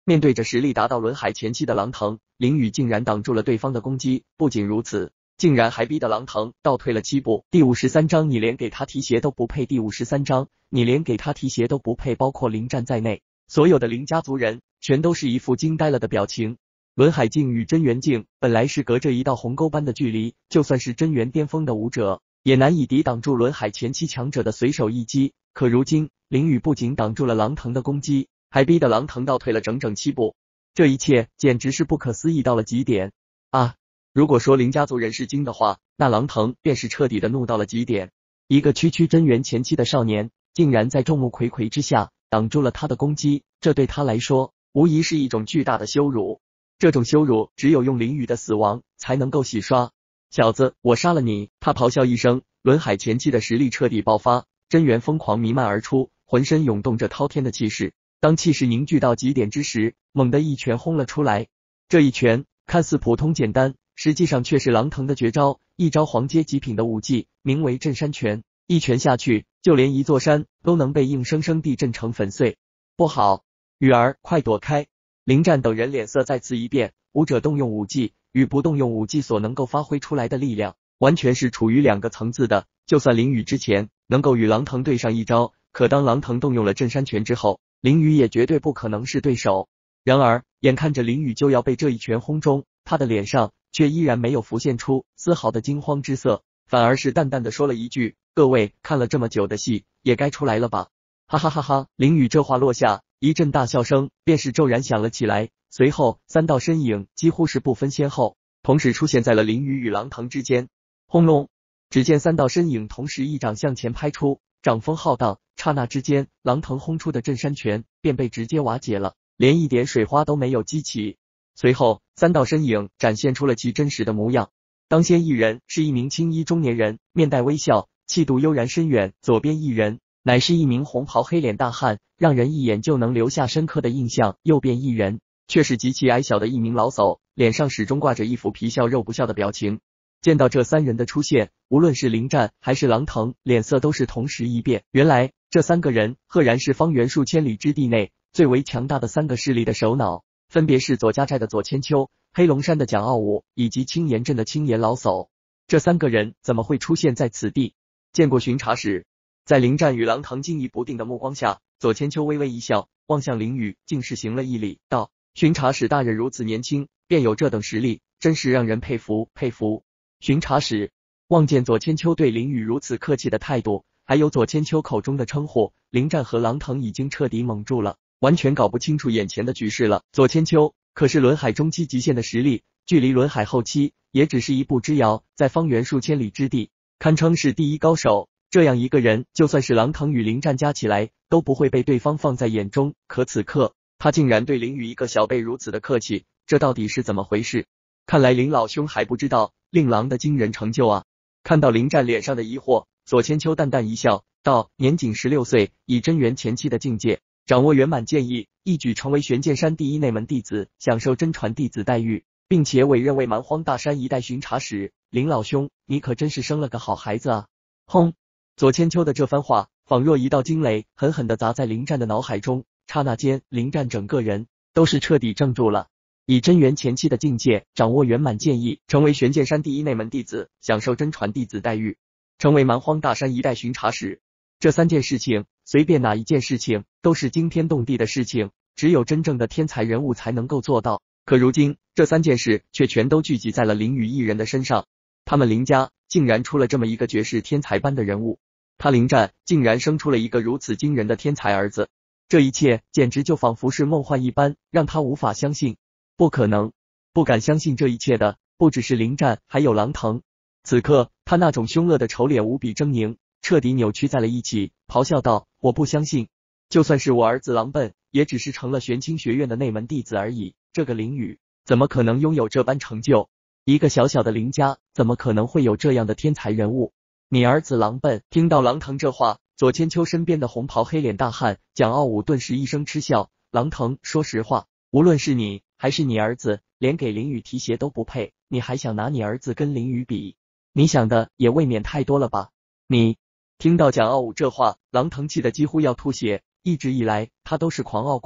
A: 面对着实力达到轮海前期的狼腾，林宇竟然挡住了对方的攻击，不仅如此，竟然还逼得狼腾倒退了7步。第53章你连给他提鞋都不配，第53章你连给他提鞋都不配，包括林战在内，所有的林家族人全都是一副惊呆了的表情。轮海境与真元境本来是隔着一道鸿沟般的距离，就算是真元巅峰的武者，也难以抵挡住轮海前期强者的随手一击。可如今，林宇不仅挡住了狼腾的攻击，还逼得狼腾倒退了整整7步。这一切简直是不可思议到了极点啊！如果说林家族人是精的话，那狼腾便是彻底的怒到了极点。一个区真元前期的少年，竟然在众目睽睽之下挡住了他的攻击，这对他来说无疑是一种巨大的羞辱。这种羞辱只有用林宇的死亡才能够洗刷。小子，我杀了你！他咆哮一声，轮海前期的实力彻底爆发，真元疯狂弥漫而出，浑身涌动着滔天的气势。当气势凝聚到极点之时，猛地一拳轰了出来。这一拳看似普通简单，实际上却是狼腾的绝招，一招黄阶极品的武技，名为镇山拳。一拳下去，就连一座山都能被硬生生地震成粉碎。不好，雨儿，快躲开！林战等人脸色再次一变，武者动用武技与不动用武技所能够发挥出来的力量，完全是处于2个层次的。就算林宇之前能够与狼腾对上一招，可当狼腾动用了镇山拳之后，林宇也绝对不可能是对手。然而，眼看着林宇就要被这一拳轰中，他的脸上却依然没有浮现出丝毫的惊慌之色，反而是淡淡的说了一句：“各位看了这么久的戏，也该出来了吧？”哈哈哈哈！林宇这话落下，一阵大笑声便是骤然响了起来，随后3道身影几乎是不分先后，同时出现在了林宇与狼腾之间。轰隆！只见3道身影同时一掌向前拍出，掌风浩荡，刹那之间，狼腾轰出的镇山拳便被直接瓦解了，连一点水花都没有激起。随后3道身影展现出了其真实的模样。当先一人是一名青衣中年人，面带微笑，气度悠然深远；左边一人乃是一名红袍黑脸大汉，让人一眼就能留下深刻的印象；右边一人却是极其矮小的一名老叟，脸上始终挂着一副皮笑肉不笑的表情。见到这3人的出现，无论是林战还是狼腾，脸色都是同时一变。原来这3个人赫然是方圆数千里之地内最为强大的3个势力的首脑，分别是左家寨的左千秋、黑龙山的蒋傲武以及青岩镇的青岩老叟。这3个人怎么会出现在此地？见过巡查使。在林战与狼腾惊疑不定的目光下，左千秋微微一笑，望向林宇，竟是行了一礼，道：“巡查使大人如此年轻，便有这等实力，真是让人佩服佩服。”巡查使望见左千秋对林宇如此客气的态度，还有左千秋口中的称呼，林战和狼腾已经彻底懵住了，完全搞不清楚眼前的局势了。左千秋可是轮海中期极限的实力，距离轮海后期也只是一步之遥，在方圆数千里之地，堪称是第一高手。这样一个人，就算是狼腾与林战加起来，都不会被对方放在眼中。可此刻，他竟然对林宇一个小辈如此的客气，这到底是怎么回事？看来林老兄还不知道令郎的惊人成就啊！看到林战脸上的疑惑，左千秋淡淡一笑，道：“年仅16岁，以真元前期的境界，掌握圆满剑意，一举成为玄剑山第一内门弟子，享受真传弟子待遇，并且委任为蛮荒大山一带巡查使。林老兄，你可真是生了个好孩子啊！”轰！左千秋的这番话仿若一道惊雷，狠狠地砸在林战的脑海中。刹那间，林战整个人都是彻底怔住了。以真元前期的境界，掌握圆满剑意，成为玄剑山第一内门弟子，享受真传弟子待遇，成为蛮荒大山一带巡查使。这3件事情，随便哪一件事情都是惊天动地的事情，只有真正的天才人物才能够做到。可如今，这3件事却全都聚集在了林宇一人的身上。他们林家竟然出了这么一个绝世天才般的人物，他林战竟然生出了一个如此惊人的天才儿子。这一切简直就仿佛是梦幻一般，让他无法相信。不可能，不敢相信这一切的不只是林战，还有狼腾。此刻他那种凶恶的丑脸无比狰狞，彻底扭曲在了一起，咆哮道：“我不相信，就算是我儿子狼笨，也只是成了玄清学院的内门弟子而已。这个林宇怎么可能拥有这般成就？一个小小的林家，怎么可能会有这样的天才人物？你儿子狼笨！”听到狼腾这话，左千秋身边的红袍黑脸大汉蒋傲武顿时一声嗤笑：“狼腾，说实话，无论是你还是你儿子，连给林宇提鞋都不配，你还想拿你儿子跟林宇比？你想的也未免太多了吧？”你听到蒋傲武这话，狼腾气的几乎要吐血。一直以来，他都是狂傲惯了，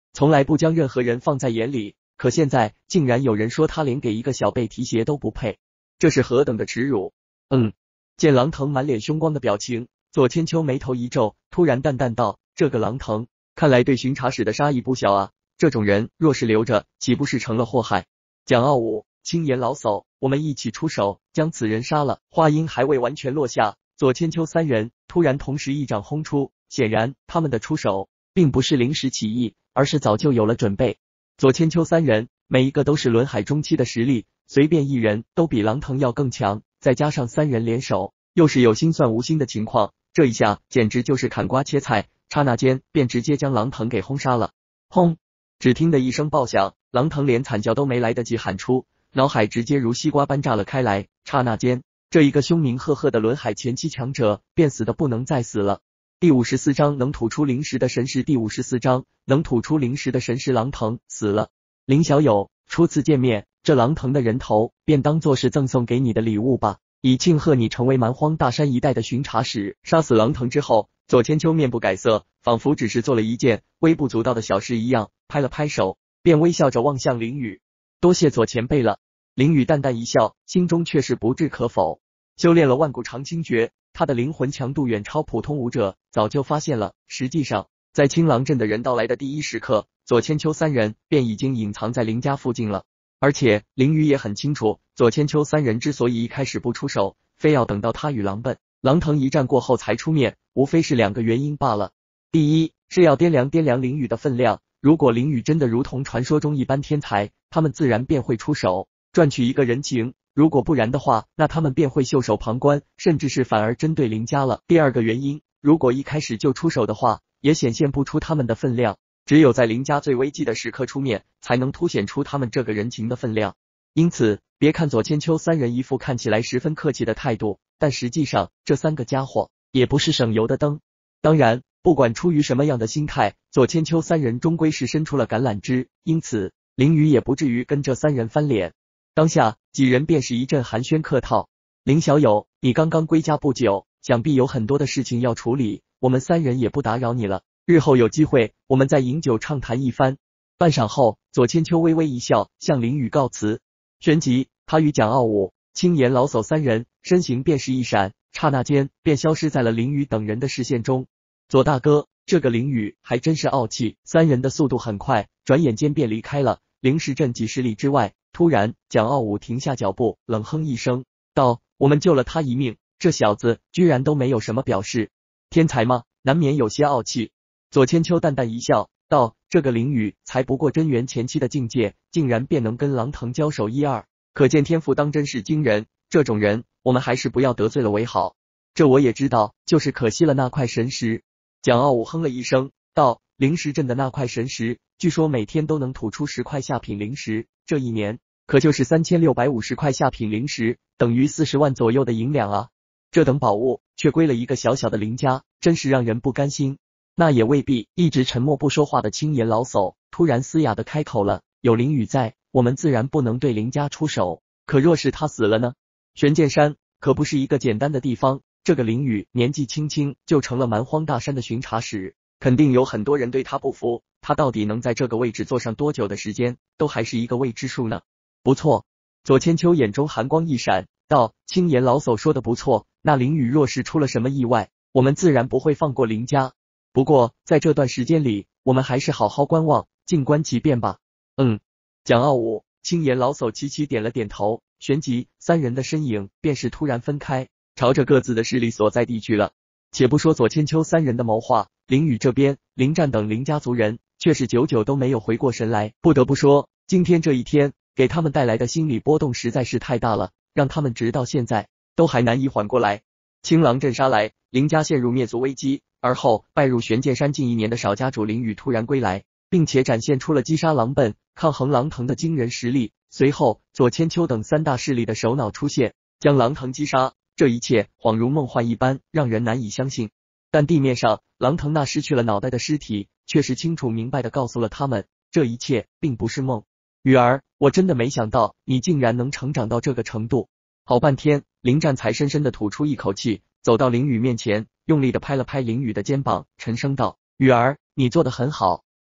A: 从来不将任何人放在眼里，可现在竟然有人说他连给一个小贝提鞋都不配，这是何等的耻辱！见狼腾满脸凶光的表情，左千秋眉头一皱，突然淡淡道：“这个狼腾，看来对巡查使的杀意不小啊！这种人若是留着，岂不是成了祸害？”蒋傲武、青颜老叟，我们一起出手，将此人杀了。话音还未完全落下，左千秋三人突然同时一掌轰出，显然他们的出手并不是临时起意，而是早就有了准备。左千秋三人每一个都是轮海中期的实力，随便一人都比狼腾要更强，再加上三人联手，又是有心算无心的情况，这一下简直就是砍瓜切菜，刹那间便直接将狼腾给轰杀了。轰！只听得一声爆响，狼腾连惨叫都没来得及喊出，脑海直接如西瓜般炸了开来，刹那间，这一个凶名赫赫的轮海前期强者便死得不能再死了。第54章能吐出灵石的神石，第54章能吐出灵石的神石，狼腾死了。林小友，初次见面，这狼腾的人头便当作是赠送给你的礼物吧，以庆贺你成为蛮荒大山一带的巡查使。杀死狼腾之后，左千秋面不改色，仿佛只是做了一件微不足道的小事一样，拍了拍手，便微笑着望向林雨：“多谢左前辈了。”林雨淡淡一笑，心中却是不置可否。修炼了万古长青诀，他的灵魂强度远超普通武者，早就发现了。实际上，在青狼镇的人到来的第一时刻，左千秋三人便已经隐藏在林家附近了。而且林雨也很清楚，左千秋三人之所以一开始不出手，非要等到他与狼腾一战过后才出面，无非是两个原因罢了。第一，是要掂量掂量林雨的分量，如果林雨真的如同传说中一般天才，他们自然便会出手，赚取一个人情。如果不然的话，那他们便会袖手旁观，甚至是反而针对林家了。第二个原因，如果一开始就出手的话，也显现不出他们的分量，只有在林家最危急的时刻出面，才能凸显出他们这个人情的分量。因此，别看左千秋三人一副看起来十分客气的态度，但实际上这三个家伙也不是省油的灯。当然，不管出于什么样的心态，左千秋三人终归是伸出了橄榄枝，因此林雨也不至于跟这三人翻脸。当下几人便是一阵寒暄客套。林小友，你刚刚归家不久，想必有很多的事情要处理，我们三人也不打扰你了，日后有机会我们再饮酒畅谈一番。半晌后，左千秋微微一笑，向林雨告辞。旋即他与蒋傲武、青颜老叟三人身形便是一闪，刹那间便消失在了林雨等人的视线中。左大哥，这个林雨还真是傲气。三人的速度很快，转眼间便离开了灵石镇几十里之外。突然，蒋傲武停下脚步，冷哼一声，道：“我们救了他一命，这小子居然都没有什么表示，天才吗？难免有些傲气。”左千秋淡淡一笑，道：“这个林雨才不过真元前期的境界，竟然便能跟狼腾交手一二，可见天赋当真是惊人。这种人，我们还是不要得罪了为好。这我也知道，就是可惜了那块神石。”蒋傲武哼了一声，道：“灵石镇的那块神石，据说每天都能吐出10块下品灵石，这一年可就是3650块下品灵石，等于40万左右的银两啊！这等宝物却归了一个小小的林家，真是让人不甘心。”那也未必。一直沉默不说话的青颜老叟突然嘶哑的开口了：“有林雨在，我们自然不能对林家出手，可若是他死了呢？玄剑山可不是一个简单的地方，这个林雨年纪轻轻就成了蛮荒大山的巡查使，肯定有很多人对他不服，他到底能在这个位置坐上多久的时间，都还是一个未知数呢。”不错。左千秋眼中寒光一闪，道：“青颜老叟说的不错，那林雨若是出了什么意外，我们自然不会放过林家。不过在这段时间里，我们还是好好观望，静观其变吧。”蒋傲武、青颜老叟齐齐点了点头，旋即三人的身影便是突然分开，朝着各自的势力所在地去了。且不说左千秋三人的谋划，林雨这边，林战等林家族人却是久久都没有回过神来。不得不说，今天这一天给他们带来的心理波动实在是太大了，让他们直到现在都还难以缓过来。青狼镇杀来，林家陷入灭族危机，而后拜入玄剑山近1年的少家主林雨突然归来，并且展现出了击杀狼贲、抗衡狼腾的惊人实力。随后左千秋等三大势力的首脑出现，将狼腾击杀，这一切恍如梦幻一般，让人难以相信。但地面上狼腾那失去了脑袋的尸体却是清楚明白的告诉了他们，这一切并不是梦。雨儿，我真的没想到你竟然能成长到这个程度。好半天，林战才深深的吐出一口气，走到林雨面前，用力的拍了拍林雨的肩膀，沉声道：“雨儿，你做得很好。”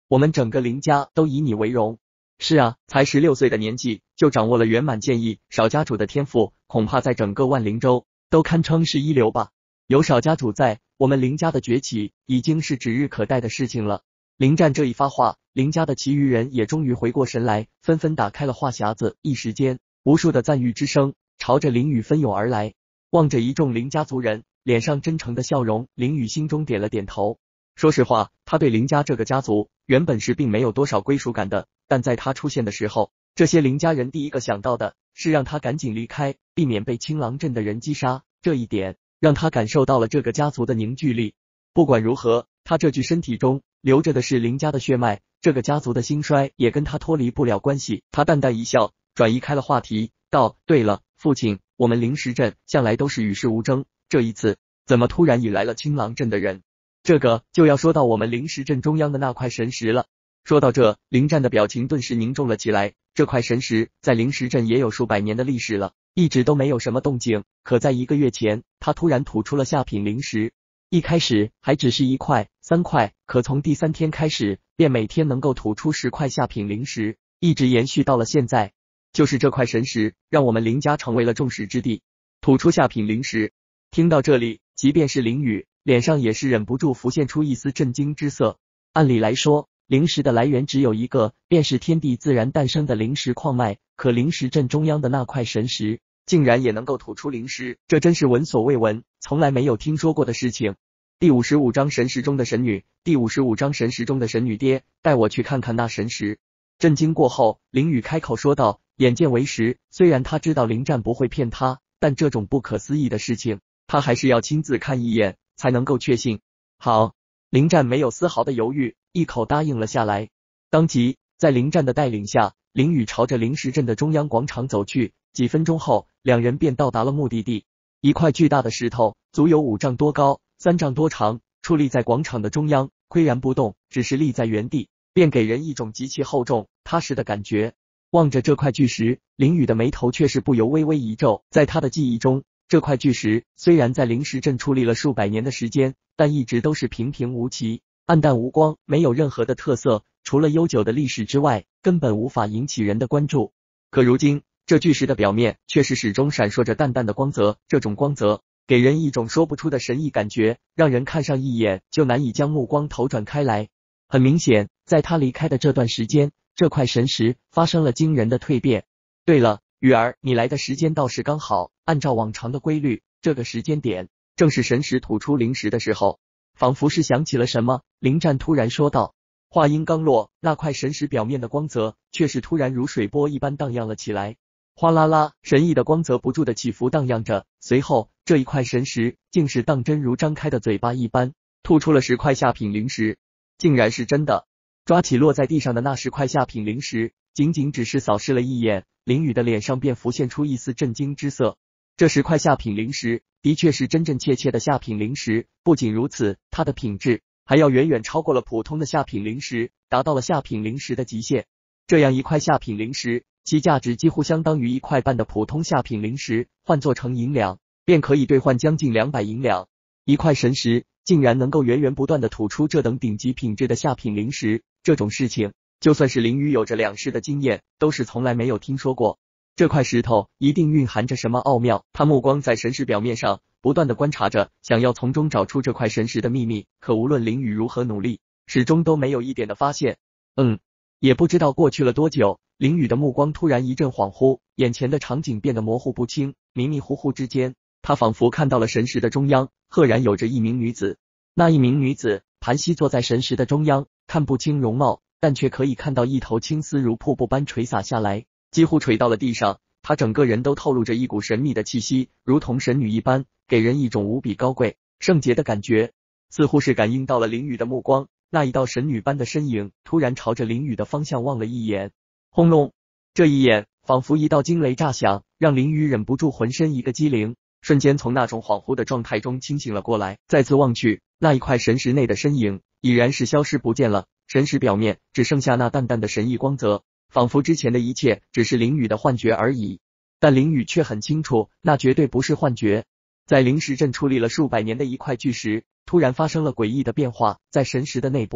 A: 我们整个林家都以你为荣。是啊，才16岁的年纪就掌握了圆满剑意，少家主的天赋恐怕在整个万灵州都堪称是一流吧。有少家主在，我们林家的崛起已经是指日可待的事情了。林战这一发话，林家的其余人也终于回过神来，纷纷打开了话匣子，一时间无数的赞誉之声朝着林宇蜂拥而来。望着一众林家族人脸上真诚的笑容，林宇心中点了点头。说实话，他对林家这个家族原本是并没有多少归属感的，但在他出现的时候，这些林家人第一个想到的是让他赶紧离开，避免被青狼镇的人击杀。这一点让他感受到了这个家族的凝聚力。不管如何，他这具身体中流着的是林家的血脉，这个家族的兴衰也跟他脱离不了关系。他淡淡一笑，转移开了话题，道：对了，父亲，我们灵石镇向来都是与世无争，这一次怎么突然引来了青狼镇的人？这个就要说到我们灵石镇中央的那块神石了。说到这，林战的表情顿时凝重了起来。这块神石在灵石镇也有数百年的历史了，一直都没有什么动静，可在1个月前，他突然吐出了下品灵石。一开始还只是1块、3块，可从第3天开始，便每天能够吐出10块下品灵石，一直延续到了现在。就是这块神石，让我们林家成为了众矢之的。吐出下品灵石，听到这里，即便是林宇，脸上也是忍不住浮现出一丝震惊之色。按理来说，灵石的来源只有一个，便是天地自然诞生的灵石矿脉，可灵石镇中央的那块神石竟然也能够吐出灵石，这真是闻所未闻，从来没有听说过的事情。第55章神石中的神女，第55章神石中的神女爹，带我去看看那神石。震惊过后，林宇开口说道，眼见为实，虽然他知道林战不会骗他，但这种不可思议的事情，他还是要亲自看一眼才能够确信。好，林战没有丝毫的犹豫，一口答应了下来。当即在林战的带领下，林宇朝着灵石镇的中央广场走去。几分钟后，两人便到达了目的地。一块巨大的石头，足有5丈多高，3丈多长，矗立在广场的中央，岿然不动，只是立在原地，便给人一种极其厚重、踏实的感觉。望着这块巨石，林宇的眉头却是不由微微一皱。在他的记忆中，这块巨石虽然在灵石镇矗立了数百年的时间，但一直都是平平无奇，暗淡无光，没有任何的特色，除了悠久的历史之外，根本无法引起人的关注。可如今，这巨石的表面却是始终闪烁着淡淡的光泽，这种光泽给人一种说不出的神异感觉，让人看上一眼就难以将目光投转开来。很明显，在他离开的这段时间，这块神石发生了惊人的蜕变。对了，雨儿，你来的时间倒是刚好，按照往常的规律，这个时间点正是神石吐出灵石的时候。仿佛是想起了什么，林战突然说道。话音刚落，那块神石表面的光泽却是突然如水波一般荡漾了起来。哗啦啦，神异的光泽不住的起伏荡漾着，随后这一块神石竟是当真如张开的嘴巴一般，吐出了10块下品灵石。竟然是真的！抓起落在地上的那10块下品灵石，仅仅只是扫视了一眼，林宇的脸上便浮现出一丝震惊之色。这10块下品灵石的确是真真切切的下品灵石，不仅如此，它的品质还要远远超过了普通的下品灵石，达到了下品灵石的极限。这样一块下品灵石，其价值几乎相当于1块半的普通下品灵石，换做成银两，便可以兑换将近200银两。一块神石竟然能够源源不断的吐出这等顶级品质的下品灵石，这种事情，就算是林宇有着2世的经验，都是从来没有听说过。这块石头一定蕴含着什么奥妙，他目光在神石表面上不断的观察着，想要从中找出这块神石的秘密，可无论林宇如何努力，始终都没有一点的发现。也不知道过去了多久，林宇的目光突然一阵恍惚，眼前的场景变得模糊不清，迷迷糊糊之间，他仿佛看到了神石的中央，赫然有着一名女子。那一名女子盘膝坐在神石的中央，看不清容貌，但却可以看到一头青丝如瀑布般垂洒下来，几乎垂到了地上。她整个人都透露着一股神秘的气息，如同神女一般，给人一种无比高贵、圣洁的感觉。似乎是感应到了林宇的目光，那一道神女般的身影突然朝着林宇的方向望了一眼。轰隆！这一眼仿佛一道惊雷炸响，让林宇忍不住浑身一个激灵，瞬间从那种恍惚的状态中清醒了过来。再次望去，那一块神石内的身影已然是消失不见了，神石表面只剩下那淡淡的神异光泽，仿佛之前的一切只是林宇的幻觉而已。但林宇却很清楚，那绝对不是幻觉。在灵石镇矗立了数百年的一块巨石，突然发生了诡异的变化，在神石的内部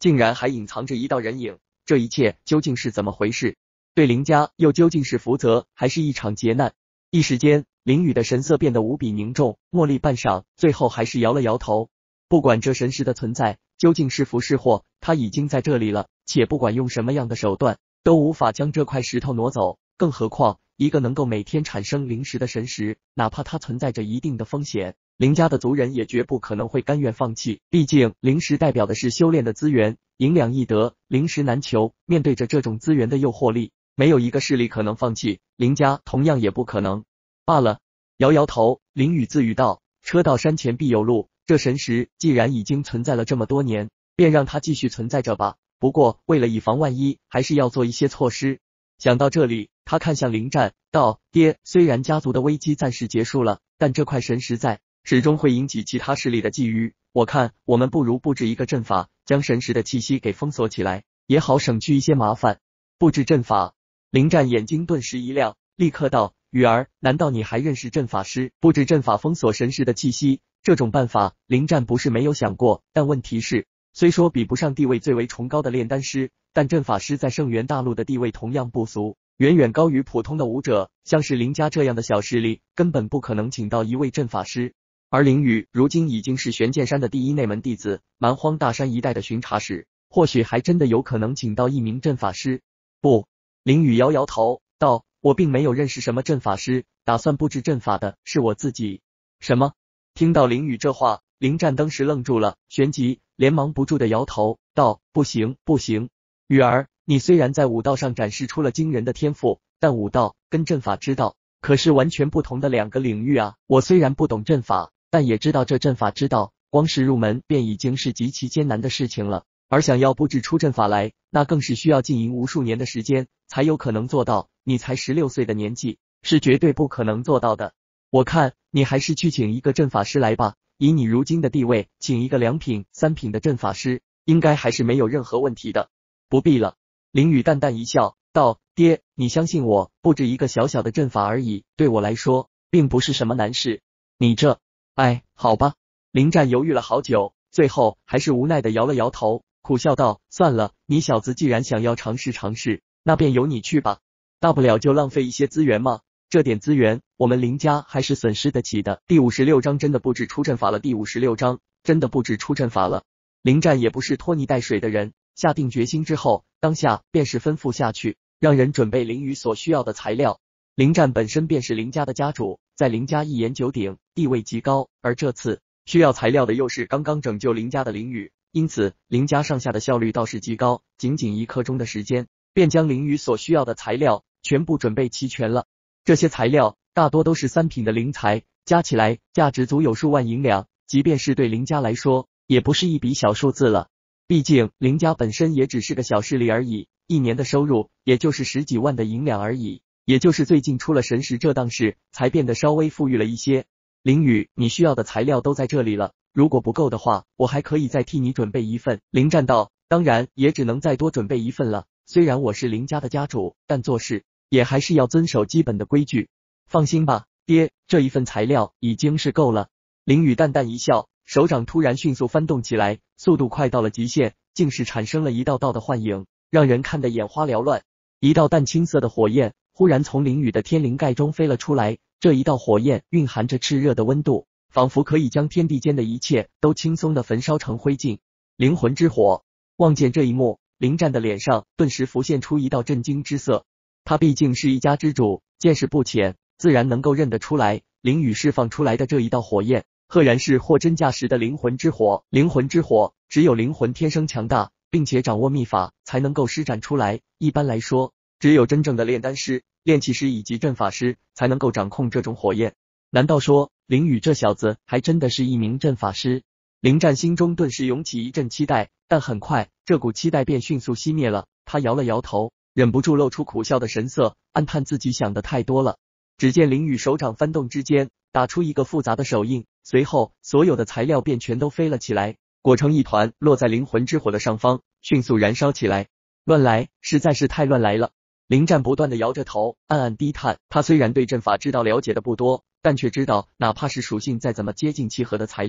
A: 竟然还隐藏着一道人影，这一切究竟是怎么回事？对林家又究竟是福泽，还是一场劫难？一时间，林雨的神色变得无比凝重，默立半晌，最后还是摇了摇头。不管这神石的存在究竟是福是祸，它已经在这里了，且不管用什么样的手段，都无法将这块石头挪走。更何况，一个能够每天产生灵石的神石，哪怕它存在着一定的风险，林家的族人也绝不可能会甘愿放弃。毕竟，灵石代表的是修炼的资源，银两易得，灵石难求。面对着这种资源的诱惑力，没有一个势力可能放弃，林家同样也不可能。罢了，摇摇头，林雨自语道：“车到山前必有路，这神石既然已经存在了这么多年，便让它继续存在着吧。不过，为了以防万一，还是要做一些措施。”想到这里，他看向林战道：“爹，虽然家族的危机暂时结束了，但这块神石在，始终会引起其他势力的觊觎。我看我们不如布置一个阵法，将神石的气息给封锁起来，也好省去一些麻烦。”布置阵法，林战眼睛顿时一亮，立刻道：“雨儿，难道你还认识阵法师？布置阵法封锁神石的气息，这种办法，林战不是没有想过，但问题是，虽说比不上地位最为崇高的炼丹师，但阵法师在圣元大陆的地位同样不俗，远远高于普通的武者。像是林家这样的小势力，根本不可能请到一位阵法师。而林雨如今已经是玄剑山的第一内门弟子，蛮荒大山一带的巡查使，或许还真的有可能请到一名阵法师。不，林雨摇摇头道：“我并没有认识什么阵法师，打算布置阵法的是我自己。”什么？听到林雨这话，林战当时愣住了，旋即连忙不住的摇头道：“不行，不行，雨儿，你虽然在武道上展示出了惊人的天赋，但武道跟阵法之道可是完全不同的两个领域啊！我虽然不懂阵法，但也知道这阵法之道，光是入门便已经是极其艰难的事情了。而想要布置出阵法来，那更是需要经营无数年的时间才有可能做到。你才16岁的年纪，是绝对不可能做到的。我看你还是去请一个阵法师来吧，以你如今的地位，请一个2品、3品的阵法师，应该还是没有任何问题的。”不必了。林雨淡淡一笑道：“爹，你相信我，布置一个小小的阵法而已，对我来说，并不是什么难事。你这……好吧。”林战犹豫了好久，最后还是无奈的摇了摇头，苦笑道：“算了，你小子既然想要尝试尝试，那便由你去吧，大不了就浪费一些资源嘛，这点资源，我们林家还是损失得起的。”第56章真的布置出阵法了。第56章真的布置出阵法了。林战也不是拖泥带水的人，下定决心之后，当下便是吩咐下去，让人准备林雨所需要的材料。林战本身便是林家的家主，在林家一言九鼎，地位极高，而这次需要材料的又是刚刚拯救林家的林雨，因此林家上下的效率倒是极高，仅仅1刻钟的时间，便将林雨所需要的材料全部准备齐全了。这些材料大多都是3品的灵材，加起来价值足有数万银两，即便是对林家来说，也不是一笔小数字了。毕竟林家本身也只是个小势力而已，一年的收入也就是10几万的银两而已，也就是最近出了神石这档事，才变得稍微富裕了一些。林雨，你需要的材料都在这里了，如果不够的话，我还可以再替你准备一份。林战道：“当然也只能再多准备一份了，虽然我是林家的家主，但做事也还是要遵守基本的规矩。放心吧，爹，这一份材料已经是够了。”林雨淡淡一笑，手掌突然迅速翻动起来，速度快到了极限，竟是产生了一道道的幻影，让人看得眼花缭乱。一道淡青色的火焰忽然从林雨的天灵盖中飞了出来，这一道火焰蕴含着炽热的温度，仿佛可以将天地间的一切都轻松的焚烧成灰烬。灵魂之火。望见这一幕，林战的脸上顿时浮现出一道震惊之色。他毕竟是一家之主，见识不浅，自然能够认得出来，林雨释放出来的这一道火焰赫然是货真价实的灵魂之火。灵魂之火，只有灵魂天生强大，并且掌握秘法，才能够施展出来。一般来说，只有真正的炼丹师、炼器师以及阵法师才能够掌控这种火焰。难道说林雨这小子还真的是一名阵法师？林战心中顿时涌起一阵期待，但很快这股期待便迅速熄灭了。他摇了摇头，忍不住露出苦笑的神色，暗叹自己想的太多了。只见林雨手掌翻动之间，打出一个复杂的手印，随后所有的材料便全都飞了起来，裹成一团，落在灵魂之火的上方，迅速燃烧起来。乱来，实在是太乱来了。林战不断的摇着头，暗暗低叹。他虽然对阵法之道了解的不多，但却知道哪怕是属性再怎么接近契合的材料，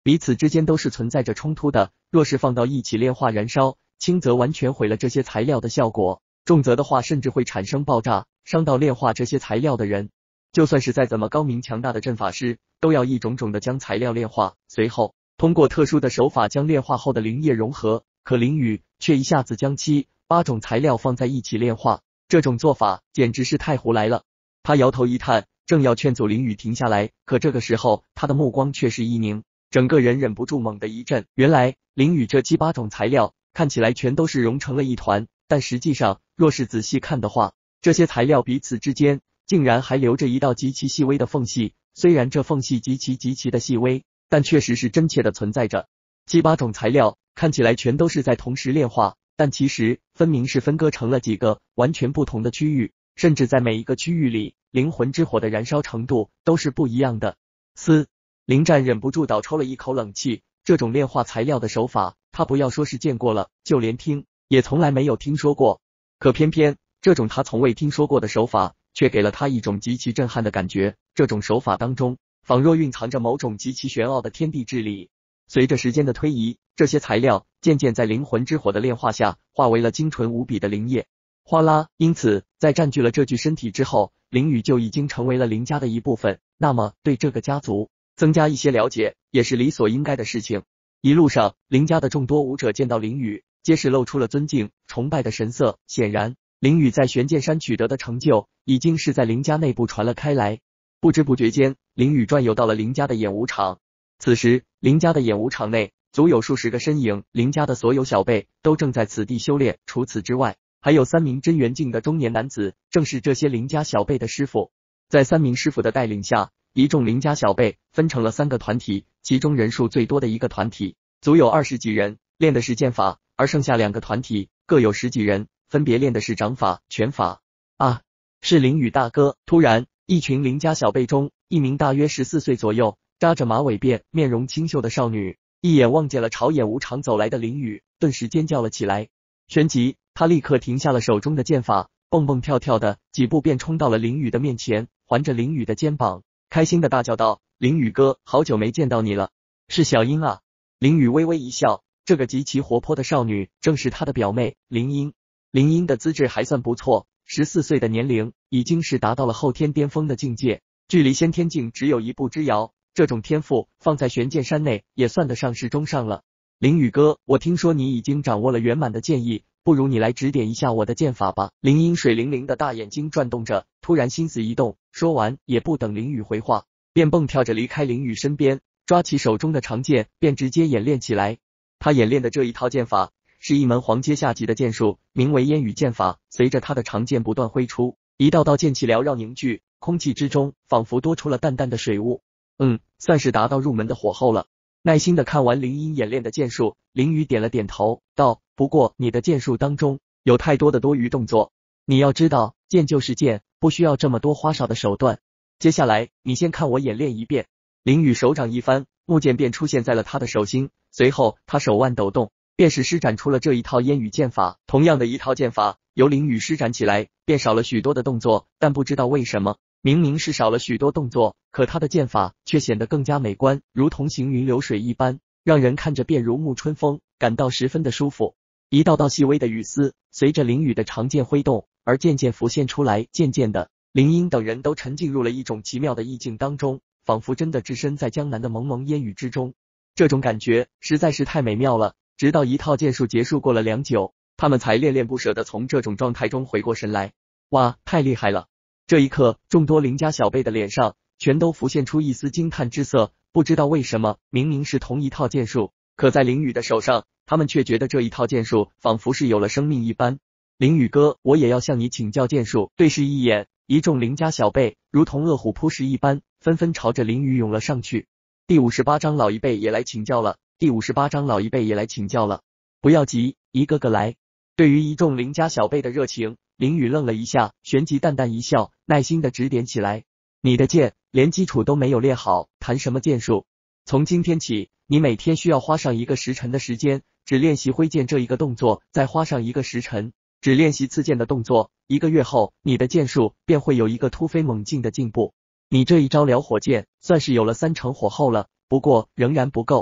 A: 彼此之间都是存在着冲突的。若是放到一起炼化燃烧，轻则完全毁了这些材料的效果，重则的话甚至会产生爆炸，伤到炼化这些材料的人。就算是再怎么高明强大的阵法师，都要一种种的将材料炼化，随后通过特殊的手法将炼化后的灵液融合。可林雨却一下子将7、8种材料放在一起炼化，这种做法简直是太胡来了。他摇头一叹，正要劝阻林雨停下来，可这个时候他的目光却是一凝，整个人忍不住猛地一震。原来林雨这7、8种材料看起来全都是融成了一团，但实际上若是仔细看的话，这些材料彼此之间竟然还留着一道极其细微的缝隙，虽然这缝隙极其的细微，但确实是真切的存在着。7、8种材料看起来全都是在同时炼化，但其实分明是分割成了几个完全不同的区域，甚至在每一个区域里，灵魂之火的燃烧程度都是不一样的。林战忍不住倒抽了一口冷气，这种炼化材料的手法，他不要说是见过了，就连听也从来没有听说过。可偏偏这种他从未听说过的手法，却给了他一种极其震撼的感觉。这种手法当中，仿若蕴藏着某种极其玄奥的天地之理。随着时间的推移，这些材料渐渐在灵魂之火的炼化下，化为了精纯无比的灵液。哗啦！因此，在占据了这具身体之后，林雨就已经成为了林家的一部分。那么，对这个家族增加一些了解，也是理所应该的事情。一路上，林家的众多武者见到林雨，皆是露出了尊敬、崇拜的神色。显然，林雨在玄剑山取得的成就，已经是在林家内部传了开来。不知不觉间，林雨转悠到了林家的演武场。此时，林家的演武场内足有数十个身影，林家的所有小辈都正在此地修炼。除此之外，还有3名真元境的中年男子，正是这些林家小辈的师傅。在3名师傅的带领下，一众林家小辈分成了3个团体，其中人数最多的一个团体足有20几人，练的是剑法，而剩下2个团体各有10几人，分别练的是掌法、拳法。啊，是林雨大哥！突然，一群林家小辈中，一名大约14岁左右，扎着马尾辫、面容清秀的少女，一眼望见了朝演武场走来的林雨，顿时尖叫了起来。旋即，他立刻停下了手中的剑法，蹦蹦跳跳的几步便冲到了林雨的面前，环着林雨的肩膀，开心的大叫道：“林雨哥，好久没见到你了，是小英啊！”林雨微微一笑，这个极其活泼的少女正是他的表妹林英。林英的资质还算不错，14岁的年龄已经是达到了后天巅峰的境界，距离先天境只有一步之遥。这种天赋放在玄剑山内也算得上是中上了。林雨哥，我听说你已经掌握了圆满的剑意，不如你来指点一下我的剑法吧。林英水灵灵的大眼睛转动着，突然心思一动，说完也不等林雨回话，便蹦跳着离开林雨身边，抓起手中的长剑便直接演练起来。他演练的这一套剑法是一门黄阶下级的剑术，名为烟雨剑法。随着他的长剑不断挥出，一道道剑气缭绕凝聚，空气之中仿佛多出了淡淡的水雾。算是达到入门的火候了。耐心的看完林英演练的剑术，林雨点了点头，道：“不过你的剑术当中有太多的多余动作，你要知道，剑就是剑，不需要这么多花哨的手段。接下来，你先看我演练一遍。”林雨手掌一翻，木剑便出现在了他的手心，随后他手腕抖动，便是施展出了这一套烟雨剑法。同样的一套剑法，由林雨施展起来，便少了许多的动作，但不知道为什么，明明是少了许多动作，可他的剑法却显得更加美观，如同行云流水一般，让人看着便如沐春风，感到十分的舒服。一道道细微的雨丝随着林雨的长剑挥动而渐渐浮现出来，渐渐的，林英等人都沉浸入了一种奇妙的意境当中，仿佛真的置身在江南的蒙蒙烟雨之中。这种感觉实在是太美妙了。直到一套剑术结束过了良久，他们才恋恋不舍的从这种状态中回过神来。哇，太厉害了！这一刻，众多林家小辈的脸上全都浮现出一丝惊叹之色。不知道为什么，明明是同一套剑术，可在林雨的手上，他们却觉得这一套剑术仿佛是有了生命一般。林雨哥，我也要向你请教剑术。对视一眼，一众林家小辈如同饿虎扑食一般，纷纷朝着林雨涌了上去。第58章老一辈也来请教了，第58章老一辈也来请教了。不要急，一个个来。对于一众林家小辈的热情，林雨愣了一下，旋即淡淡一笑，耐心的指点起来。你的剑连基础都没有练好，谈什么剑术？从今天起，你每天需要花上1个时辰的时间，只练习挥剑这一个动作，再花上1个时辰，只练习刺剑的动作。1个月后，你的剑术便会有一个突飞猛进的进步。你这一招燎火剑算是有了3成火候了，不过仍然不够。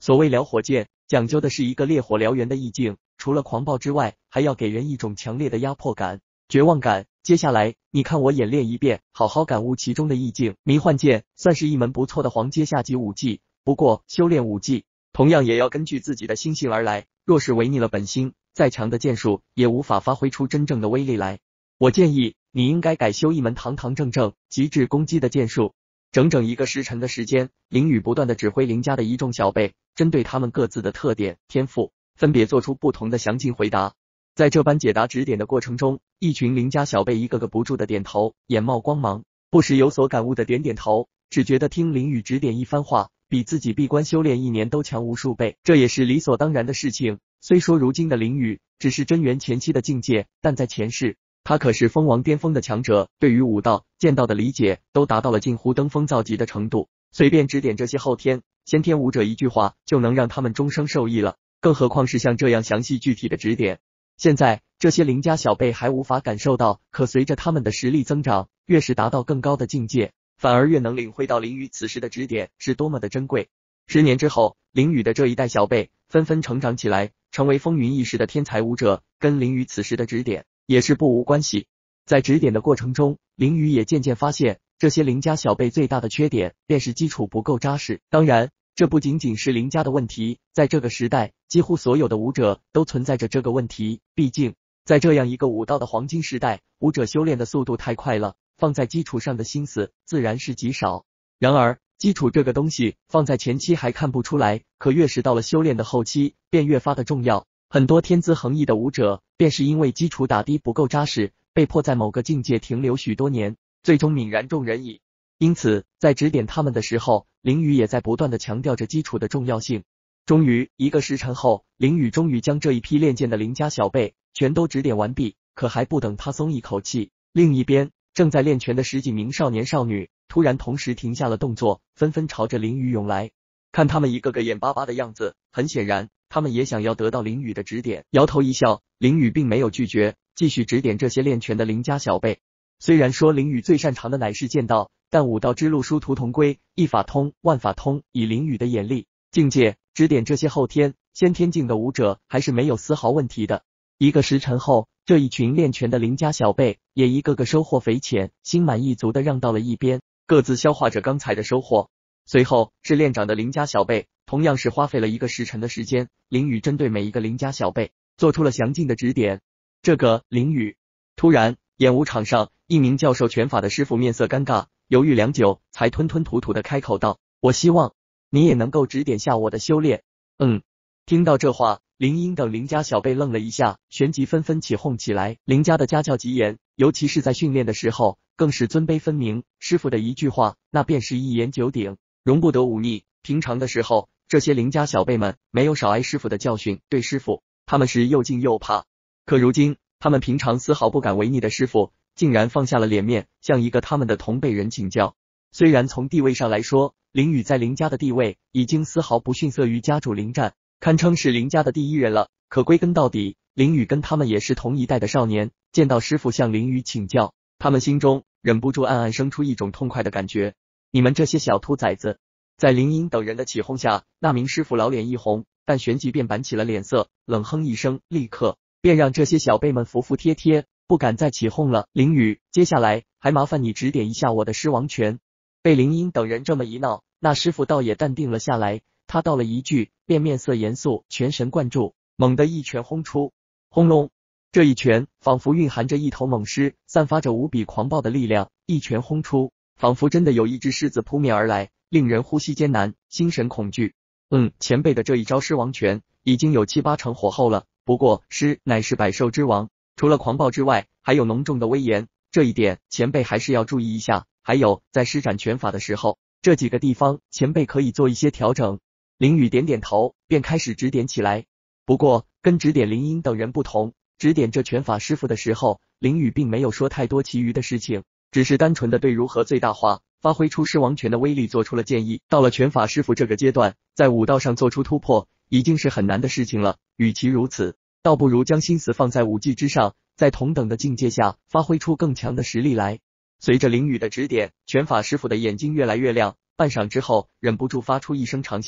A: 所谓燎火剑，讲究的是一个烈火燎原的意境，除了狂暴之外，还要给人一种强烈的压迫感、绝望感。接下来，你看我演练一遍，好好感悟其中的意境。迷幻剑算是一门不错的黄阶下级武技，不过修炼武技同样也要根据自己的心性而来，若是违逆了本心，再强的剑术也无法发挥出真正的威力来。我建议你应该改修一门堂堂正正、极致攻击的剑术。整整1个时辰的时间，林宇不断的指挥林家的一众小辈，针对他们各自的特点、天赋，分别做出不同的详尽回答。在这般解答指点的过程中，一群林家小辈一个个不住的点头，眼冒光芒，不时有所感悟的点点头，只觉得听林宇指点一番话，比自己闭关修炼1年都强无数倍，这也是理所当然的事情。虽说如今的林宇只是真元前期的境界，但在前世他可是封王巅峰的强者，对于武道、剑道的理解都达到了近乎登峰造极的程度，随便指点这些后天、先天武者一句话，就能让他们终生受益了，更何况是像这样详细具体的指点。现在这些林家小辈还无法感受到，可随着他们的实力增长，越是达到更高的境界，反而越能领会到林宇此时的指点是多么的珍贵。10年之后，林宇的这一代小辈纷纷成长起来，成为风云一时的天才武者，跟林宇此时的指点也是不无关系。在指点的过程中，林宇也渐渐发现，这些林家小辈最大的缺点便是基础不够扎实。当然，这不仅仅是林家的问题，在这个时代，几乎所有的武者都存在着这个问题。毕竟，在这样一个武道的黄金时代，武者修炼的速度太快了，放在基础上的心思自然是极少。然而，基础这个东西放在前期还看不出来，可越是到了修炼的后期，便越发的重要。很多天资横溢的武者，便是因为基础打的不够扎实，被迫在某个境界停留许多年，最终泯然众人矣。因此，在指点他们的时候，林宇也在不断的强调着基础的重要性。终于1个时辰后，林宇终于将这一批练剑的林家小辈全都指点完毕，可还不等他松一口气，另一边正在练拳的10几名少年少女突然同时停下了动作，纷纷朝着林宇涌来。看他们一个个眼巴巴的样子，很显然他们也想要得到林宇的指点。摇头一笑，林宇并没有拒绝，继续指点这些练拳的林家小辈。虽然说林宇最擅长的乃是剑道，但武道之路殊途同归，一法通万法通，以林宇的眼力、境界指点这些后天、先天境的武者还是没有丝毫问题的。1个时辰后，这一群练拳的林家小辈也一个个收获匪浅，心满意足的让到了一边，各自消化着刚才的收获。随后是练长的林家小辈，同样是花费了1个时辰的时间，林宇针对每一个林家小辈做出了详尽的指点。这个林宇突然，演武场上一名教授拳法的师傅面色尴尬，犹豫良久，才吞吞吐吐的开口道：“我希望你也能够指点下我的修炼。”听到这话，林英等林家小辈愣了一下，旋即纷纷起哄起来。林家的家教极严，尤其是在训练的时候，更是尊卑分明。师傅的一句话，那便是一言九鼎，容不得忤逆。平常的时候，这些林家小辈们没有少挨师傅的教训，对师傅他们是又敬又怕。可如今，他们平常丝毫不敢违逆的师傅，竟然放下了脸面，向一个他们的同辈人请教。虽然从地位上来说，林宇在林家的地位已经丝毫不逊色于家主林战，堪称是林家的第一人了，可归根到底，林宇跟他们也是同一代的少年，见到师傅向林宇请教，他们心中忍不住暗暗生出一种痛快的感觉。你们这些小兔崽子！在林英等人的起哄下，那名师傅老脸一红，但旋即便板起了脸色，冷哼一声，立刻便让这些小辈们服服帖帖，不敢再起哄了。林宇，接下来还麻烦你指点一下我的狮王拳。被林英等人这么一闹，那师傅倒也淡定了下来，他道了一句，便面色严肃，全神贯注，猛地一拳轰出。轰隆！这一拳仿佛蕴含着一头猛狮，散发着无比狂暴的力量，一拳轰出，仿佛真的有一只狮子扑面而来，令人呼吸艰难，心神恐惧。前辈的这一招狮王拳已经有7、8成火候了，不过狮乃是百兽之王，除了狂暴之外，还有浓重的威严，这一点前辈还是要注意一下。还有在施展拳法的时候，这几个地方前辈可以做一些调整。林宇点点头，便开始指点起来。不过跟指点林英等人不同，指点这拳法师傅的时候，林宇并没有说太多其余的事情，只是单纯的对如何最大化发挥出狮王拳的威力做出了建议。到了拳法师傅这个阶段，在武道上做出突破已经是很难的事情了，与其如此，倒不如将心思放在武技之上，在同等的境界下发挥出更强的实力来。随着林宇的指点，拳法师傅的眼睛越来越亮，半晌之后忍不住发出一声长啸，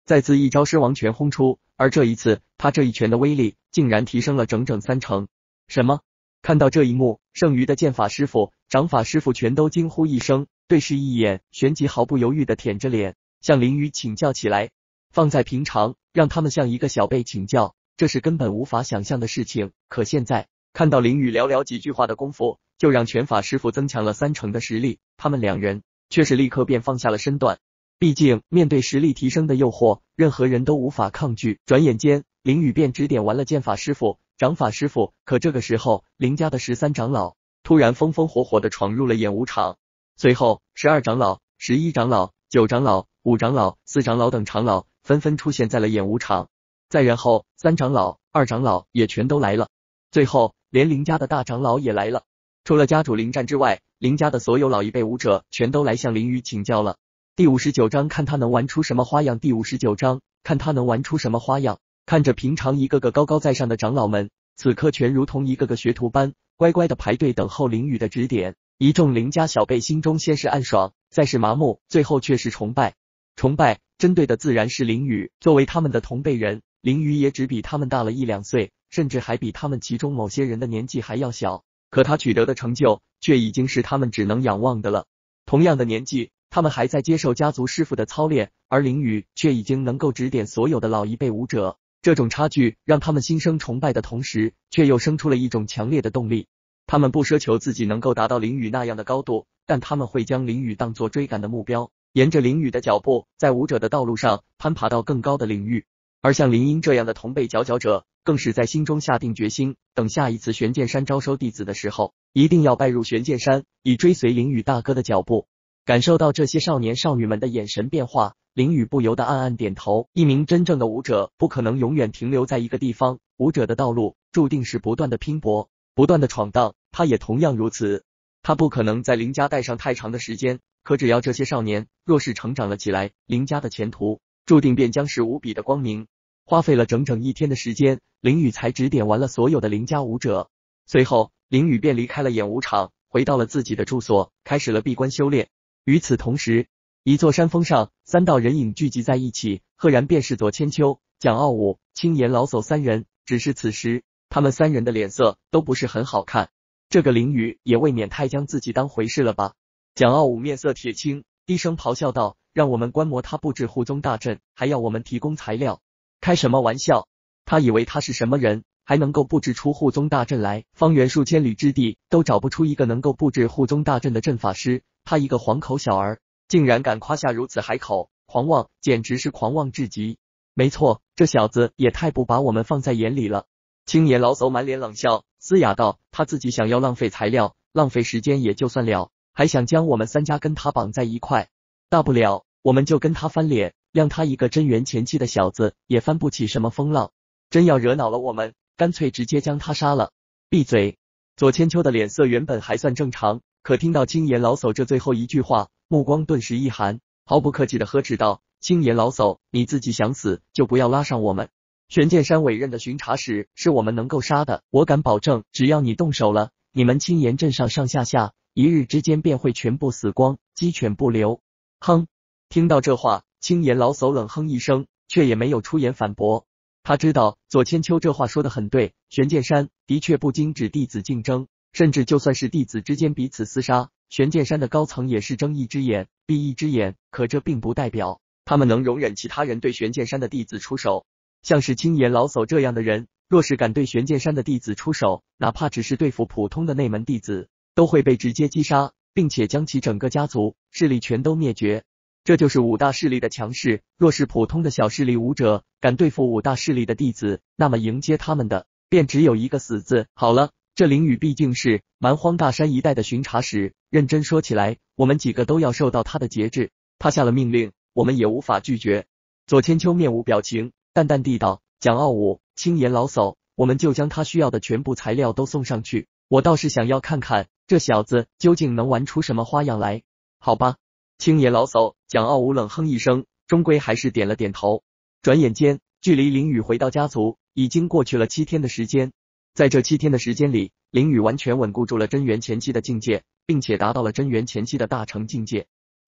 A: 再次一招狮王拳轰出，而这一次他这一拳的威力竟然提升了整整3成。什么？看到这一幕，剩余的剑法师傅、掌法师傅全都惊呼一声，对视一眼，旋即毫不犹豫地舔着脸向林宇请教起来。放在平常，让他们向一个小辈请教，这是根本无法想象的事情，可现在看到林宇寥寥几句话的功夫，就让拳法师傅增强了3成的实力，他们两人却是立刻便放下了身段。毕竟面对实力提升的诱惑，任何人都无法抗拒。转眼间，林宇便指点完了剑法师傅、掌法师傅。可这个时候，林家的13长老突然风风火火地闯入了演武场，随后12长老、11长老、9长老、5长老、4长老等长老纷纷出现在了演武场。再然后，3长老、2长老也全都来了，最后连林家的大长老也来了。除了家主林战之外，林家的所有老一辈武者全都来向林宇请教了。第59章，看他能玩出什么花样。第59章，看他能玩出什么花样。看着平常一个个高高在上的长老们，此刻全如同一个个学徒般，乖乖的排队等候林宇的指点。一众林家小辈心中先是暗爽，再是麻木，最后却是崇拜。崇拜针对的自然是林宇，作为他们的同辈人，林宇也只比他们大了1-2岁，甚至还比他们其中某些人的年纪还要小。可他取得的成就，却已经是他们只能仰望的了。同样的年纪，他们还在接受家族师傅的操练，而林宇却已经能够指点所有的老一辈武者。这种差距让他们心生崇拜的同时，却又生出了一种强烈的动力。他们不奢求自己能够达到林宇那样的高度，但他们会将林宇当作追赶的目标，沿着林宇的脚步，在武者的道路上攀爬到更高的领域。而像林英这样的同辈佼佼者，更是在心中下定决心，等下一次玄剑山招收弟子的时候，一定要拜入玄剑山，以追随林宇大哥的脚步。感受到这些少年少女们的眼神变化，林宇不由得暗暗点头。一名真正的武者不可能永远停留在一个地方，武者的道路注定是不断的拼搏，不断的闯荡，他也同样如此。他不可能在林家待上太长的时间，可只要这些少年若是成长了起来，林家的前途注定便将是无比的光明。花费了整整1天的时间，林宇才指点完了所有的林家武者。随后，林宇便离开了演武场，回到了自己的住所，开始了闭关修炼。与此同时，一座山峰上，3道人影聚集在一起，赫然便是左千秋、蒋傲武、青岩老叟3人。只是此时，他们3人的脸色都不是很好看。这个林宇也未免太将自己当回事了吧？蒋傲武面色铁青，低声咆哮道：“让我们观摩他布置护宗大阵，还要我们提供材料？开什么玩笑？他以为他是什么人，还能够布置出护宗大阵来？方圆数千里之地都找不出一个能够布置护宗大阵的阵法师，他一个黄口小儿，竟然敢夸下如此海口，狂妄，简直是狂妄至极。没错，这小子也太不把我们放在眼里了。”青年老叟满脸冷笑，嘶哑道：“他自己想要浪费材料，浪费时间也就算了，还想将我们3家跟他绑在一块，大不了我们就跟他翻脸，让他一个真元前期的小子也翻不起什么风浪。真要惹恼了我们，干脆直接将他杀了。”闭嘴！左千秋的脸色原本还算正常，可听到青岩老叟这最后一句话，目光顿时一寒，毫不客气的呵斥道：“青岩老叟，你自己想死就不要拉上我们。玄剑山委任的巡查使是我们能够杀的，我敢保证，只要你动手了，你们青岩镇上上下下一日之间便会全部死光，鸡犬不留。”哼！听到这话，青岩老叟冷哼一声，却也没有出言反驳。他知道左千秋这话说得很对，玄剑山的确不禁止弟子竞争，甚至就算是弟子之间彼此厮杀，玄剑山的高层也是睁一只眼闭一只眼，可这并不代表他们能容忍其他人对玄剑山的弟子出手。像是青岩老叟这样的人，若是敢对玄剑山的弟子出手，哪怕只是对付普通的内门弟子，都会被直接击杀，并且将其整个家族势力全都灭绝。这就是5大势力的强势，若是普通的小势力武者敢对付5大势力的弟子，那么迎接他们的便只有一个死字。好了，这林宇毕竟是蛮荒大山一带的巡查使，认真说起来，我们几个都要受到他的节制，他下了命令，我们也无法拒绝。左千秋面无表情，淡淡地道：“蒋傲武、青岩老叟，我们就将他需要的全部材料都送上去，我倒是想要看看这小子究竟能玩出什么花样来。”好吧。青岩老叟蒋傲武冷哼一声，终归还是点了点头。转眼间，距离林宇回到家族已经过去了7天的时间。在这7天的时间里，林宇完全稳固住了真元前期的境界，并且达到了真元前期的大成境界。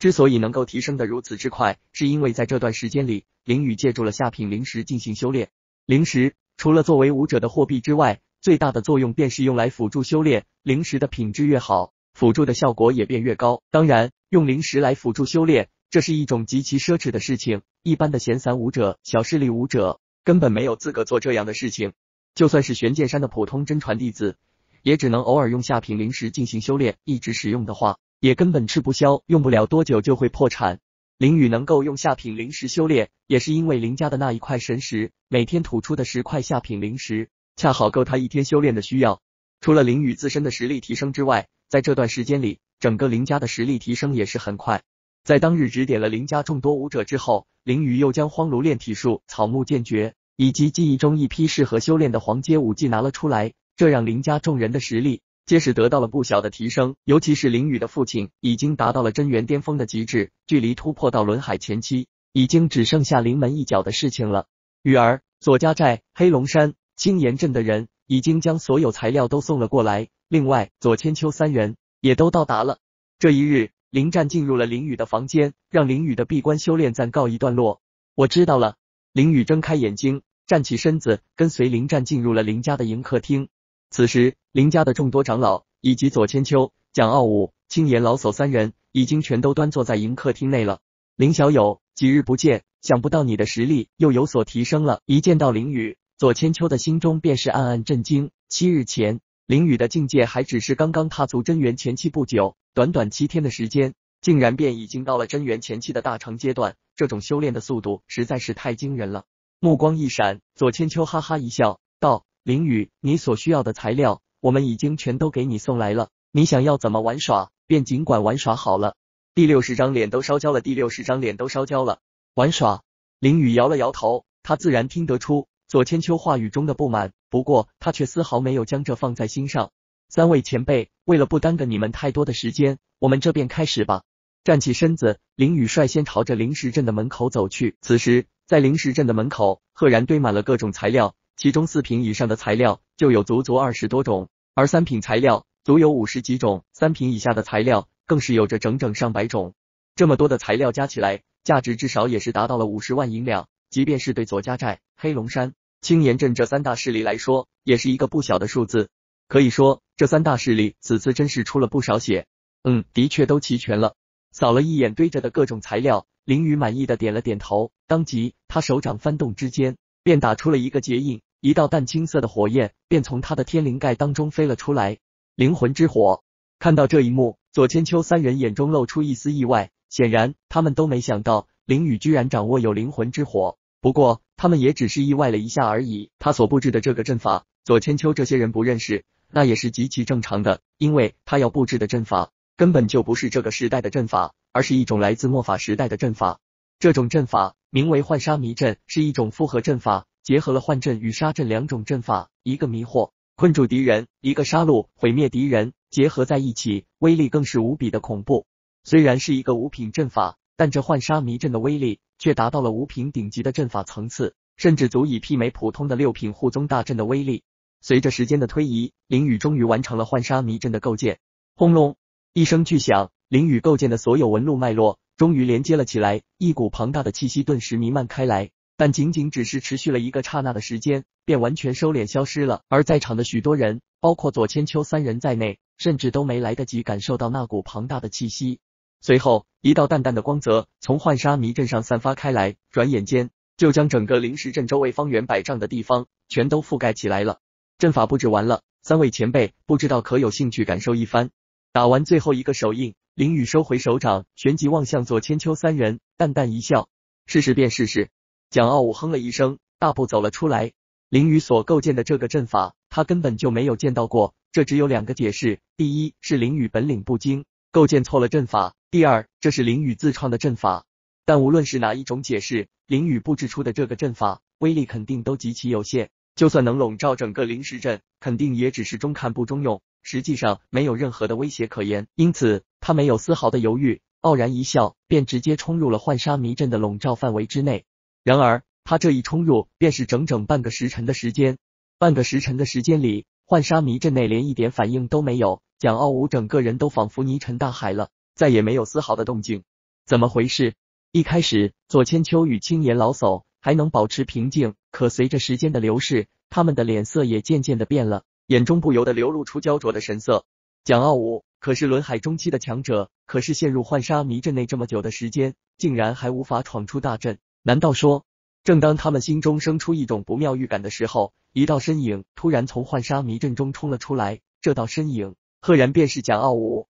A: 之所以能够提升的如此之快，是因为在这段时间里，凌雨借助了下品灵石进行修炼。灵石除了作为武者的货币之外，最大的作用便是用来辅助修炼，灵石的品质越好，辅助的效果也便越高。当然，用灵石来辅助修炼，这是一种极其奢侈的事情，一般的闲散武者、小势力武者根本没有资格做这样的事情。就算是玄剑山的普通真传弟子，也只能偶尔用下品灵石进行修炼，一直使用的话，也根本吃不消，用不了多久就会破产。凌雨能够用下品灵石修炼，也是因为凌家的那一块神石，每天吐出的10块下品灵石，恰好够他一天修炼的需要。除了凌雨自身的实力提升之外，在这段时间里，整个凌家的实力提升也是很快。在当日指点了凌家众多武者之后，凌雨又将荒炉炼体术、草木剑诀以及记忆中一批适合修炼的黄阶武技拿了出来，这让凌家众人的实力皆是得到了不小的提升，尤其是凌雨的父亲已经达到了真元巅峰的极致，距离突破到轮海前期已经只剩下临门一脚的事情了。雨儿、左家寨、黑龙山、青岩镇的人已经将所有材料都送了过来，另外左千秋3人也都到达了。这一日，凌战进入了凌雨的房间，让凌雨的闭关修炼暂告一段落。我知道了。凌雨睁开眼睛，站起身子，跟随凌战进入了凌家的迎客厅。此时，凌家的众多长老以及左千秋、蒋傲武、青岩老叟3人已经全都端坐在迎客厅内了。凌小友，几日不见，想不到你的实力又有所提升了。一见到凌雨，左千秋的心中便是暗暗震惊。7日前，凌雨的境界还只是刚刚踏足真元前期不久，短短7天的时间，竟然便已经到了真元前期的大成阶段，这种修炼的速度实在是太惊人了。目光一闪，左千秋哈哈一笑，道：凌雨，你所需要的材料，我们已经全都给你送来了，你想要怎么玩耍，便尽管玩耍好了。第60张脸都烧焦了，第60张脸都烧焦了。玩耍？凌雨摇了摇头，他自然听得出左千秋话语中的不满，不过他却丝毫没有将这放在心上。3位前辈，为了不耽搁你们太多的时间，我们这便开始吧。站起身子，凌雨率先朝着灵石阵的门口走去。此时，在灵石阵的门口，赫然堆满了各种材料，其中4品以上的材料就有足足20多种，而3品材料足有50几种，3品以下的材料更是有着整整上百种。这么多的材料加起来，价值至少也是达到了50万银两，即便是对左家寨、黑龙山、青岩镇这3大势力来说，也是一个不小的数字。可以说，这3大势力此次真是出了不少血。的确都齐全了。扫了一眼堆着的各种材料，凌雨满意的点了点头，当即他手掌翻动之间，便打出了一个结印，一道淡青色的火焰便从他的天灵盖当中飞了出来。灵魂之火。看到这一幕，左千秋3人眼中露出一丝意外，显然他们都没想到凌雨居然掌握有灵魂之火，不过他们也只是意外了一下而已。他所布置的这个阵法，左千秋这些人不认识，那也是极其正常的，因为他要布置的阵法根本就不是这个时代的阵法，而是一种来自末法时代的阵法。这种阵法名为幻杀迷阵，是一种复合阵法，结合了幻阵与杀阵2种阵法，一个迷惑困住敌人，一个杀戮毁灭敌人，结合在一起，威力更是无比的恐怖。虽然是一个5品阵法，但这幻杀迷阵的威力却达到了5品顶级的阵法层次，甚至足以媲美普通的6品护宗大阵的威力。随着时间的推移，凌雨终于完成了幻杀迷阵的构建。轰隆一声巨响，凌雨构建的所有纹路脉络终于连接了起来，一股庞大的气息顿时弥漫开来，但仅仅只是持续了一个刹那的时间，便完全收敛消失了。而在场的许多人，包括左千秋3人在内，甚至都没来得及感受到那股庞大的气息。随后，一道淡淡的光泽从幻杀迷阵上散发开来，转眼间就将整个灵石阵周围方圆100丈的地方全都覆盖起来了。阵法布置完了，3位前辈不知道可有兴趣感受一番。打完最后一个手印，凌雨收回手掌，旋即望向左千秋3人，淡淡一笑：试试便试试。蒋傲武哼了一声，大步走了出来。凌雨所构建的这个阵法，他根本就没有见到过，这只有2个解释：第一是凌雨本领不精，构建错了阵法；第二，这是凌雨自创的阵法。但无论是哪一种解释，凌雨布置出的这个阵法威力肯定都极其有限，就算能笼罩整个灵石阵，肯定也只是中看不中用，实际上没有任何的威胁可言。因此他没有丝毫的犹豫，傲然一笑，便直接冲入了幻杀迷阵的笼罩范围之内。然而他这一冲入便是整整半个时辰的时间。半个时辰的时间里，幻杀迷阵内连一点反应都没有，蒋傲武整个人都仿佛泥沉大海了，再也没有丝毫的动静。 怎么回事？一开始，左千秋与青岩老叟还能保持平静，可随着时间的流逝，他们的脸色也渐渐的变了，眼中不由得流露出焦灼的神色。蒋傲武可是轮海中期的强者，可是陷入浣纱迷阵内这么久的时间，竟然还无法闯出大阵，难道说……正当他们心中生出一种不妙预感的时候，一道身影突然从浣纱迷阵中冲了出来，这道身影赫然便是蒋傲武。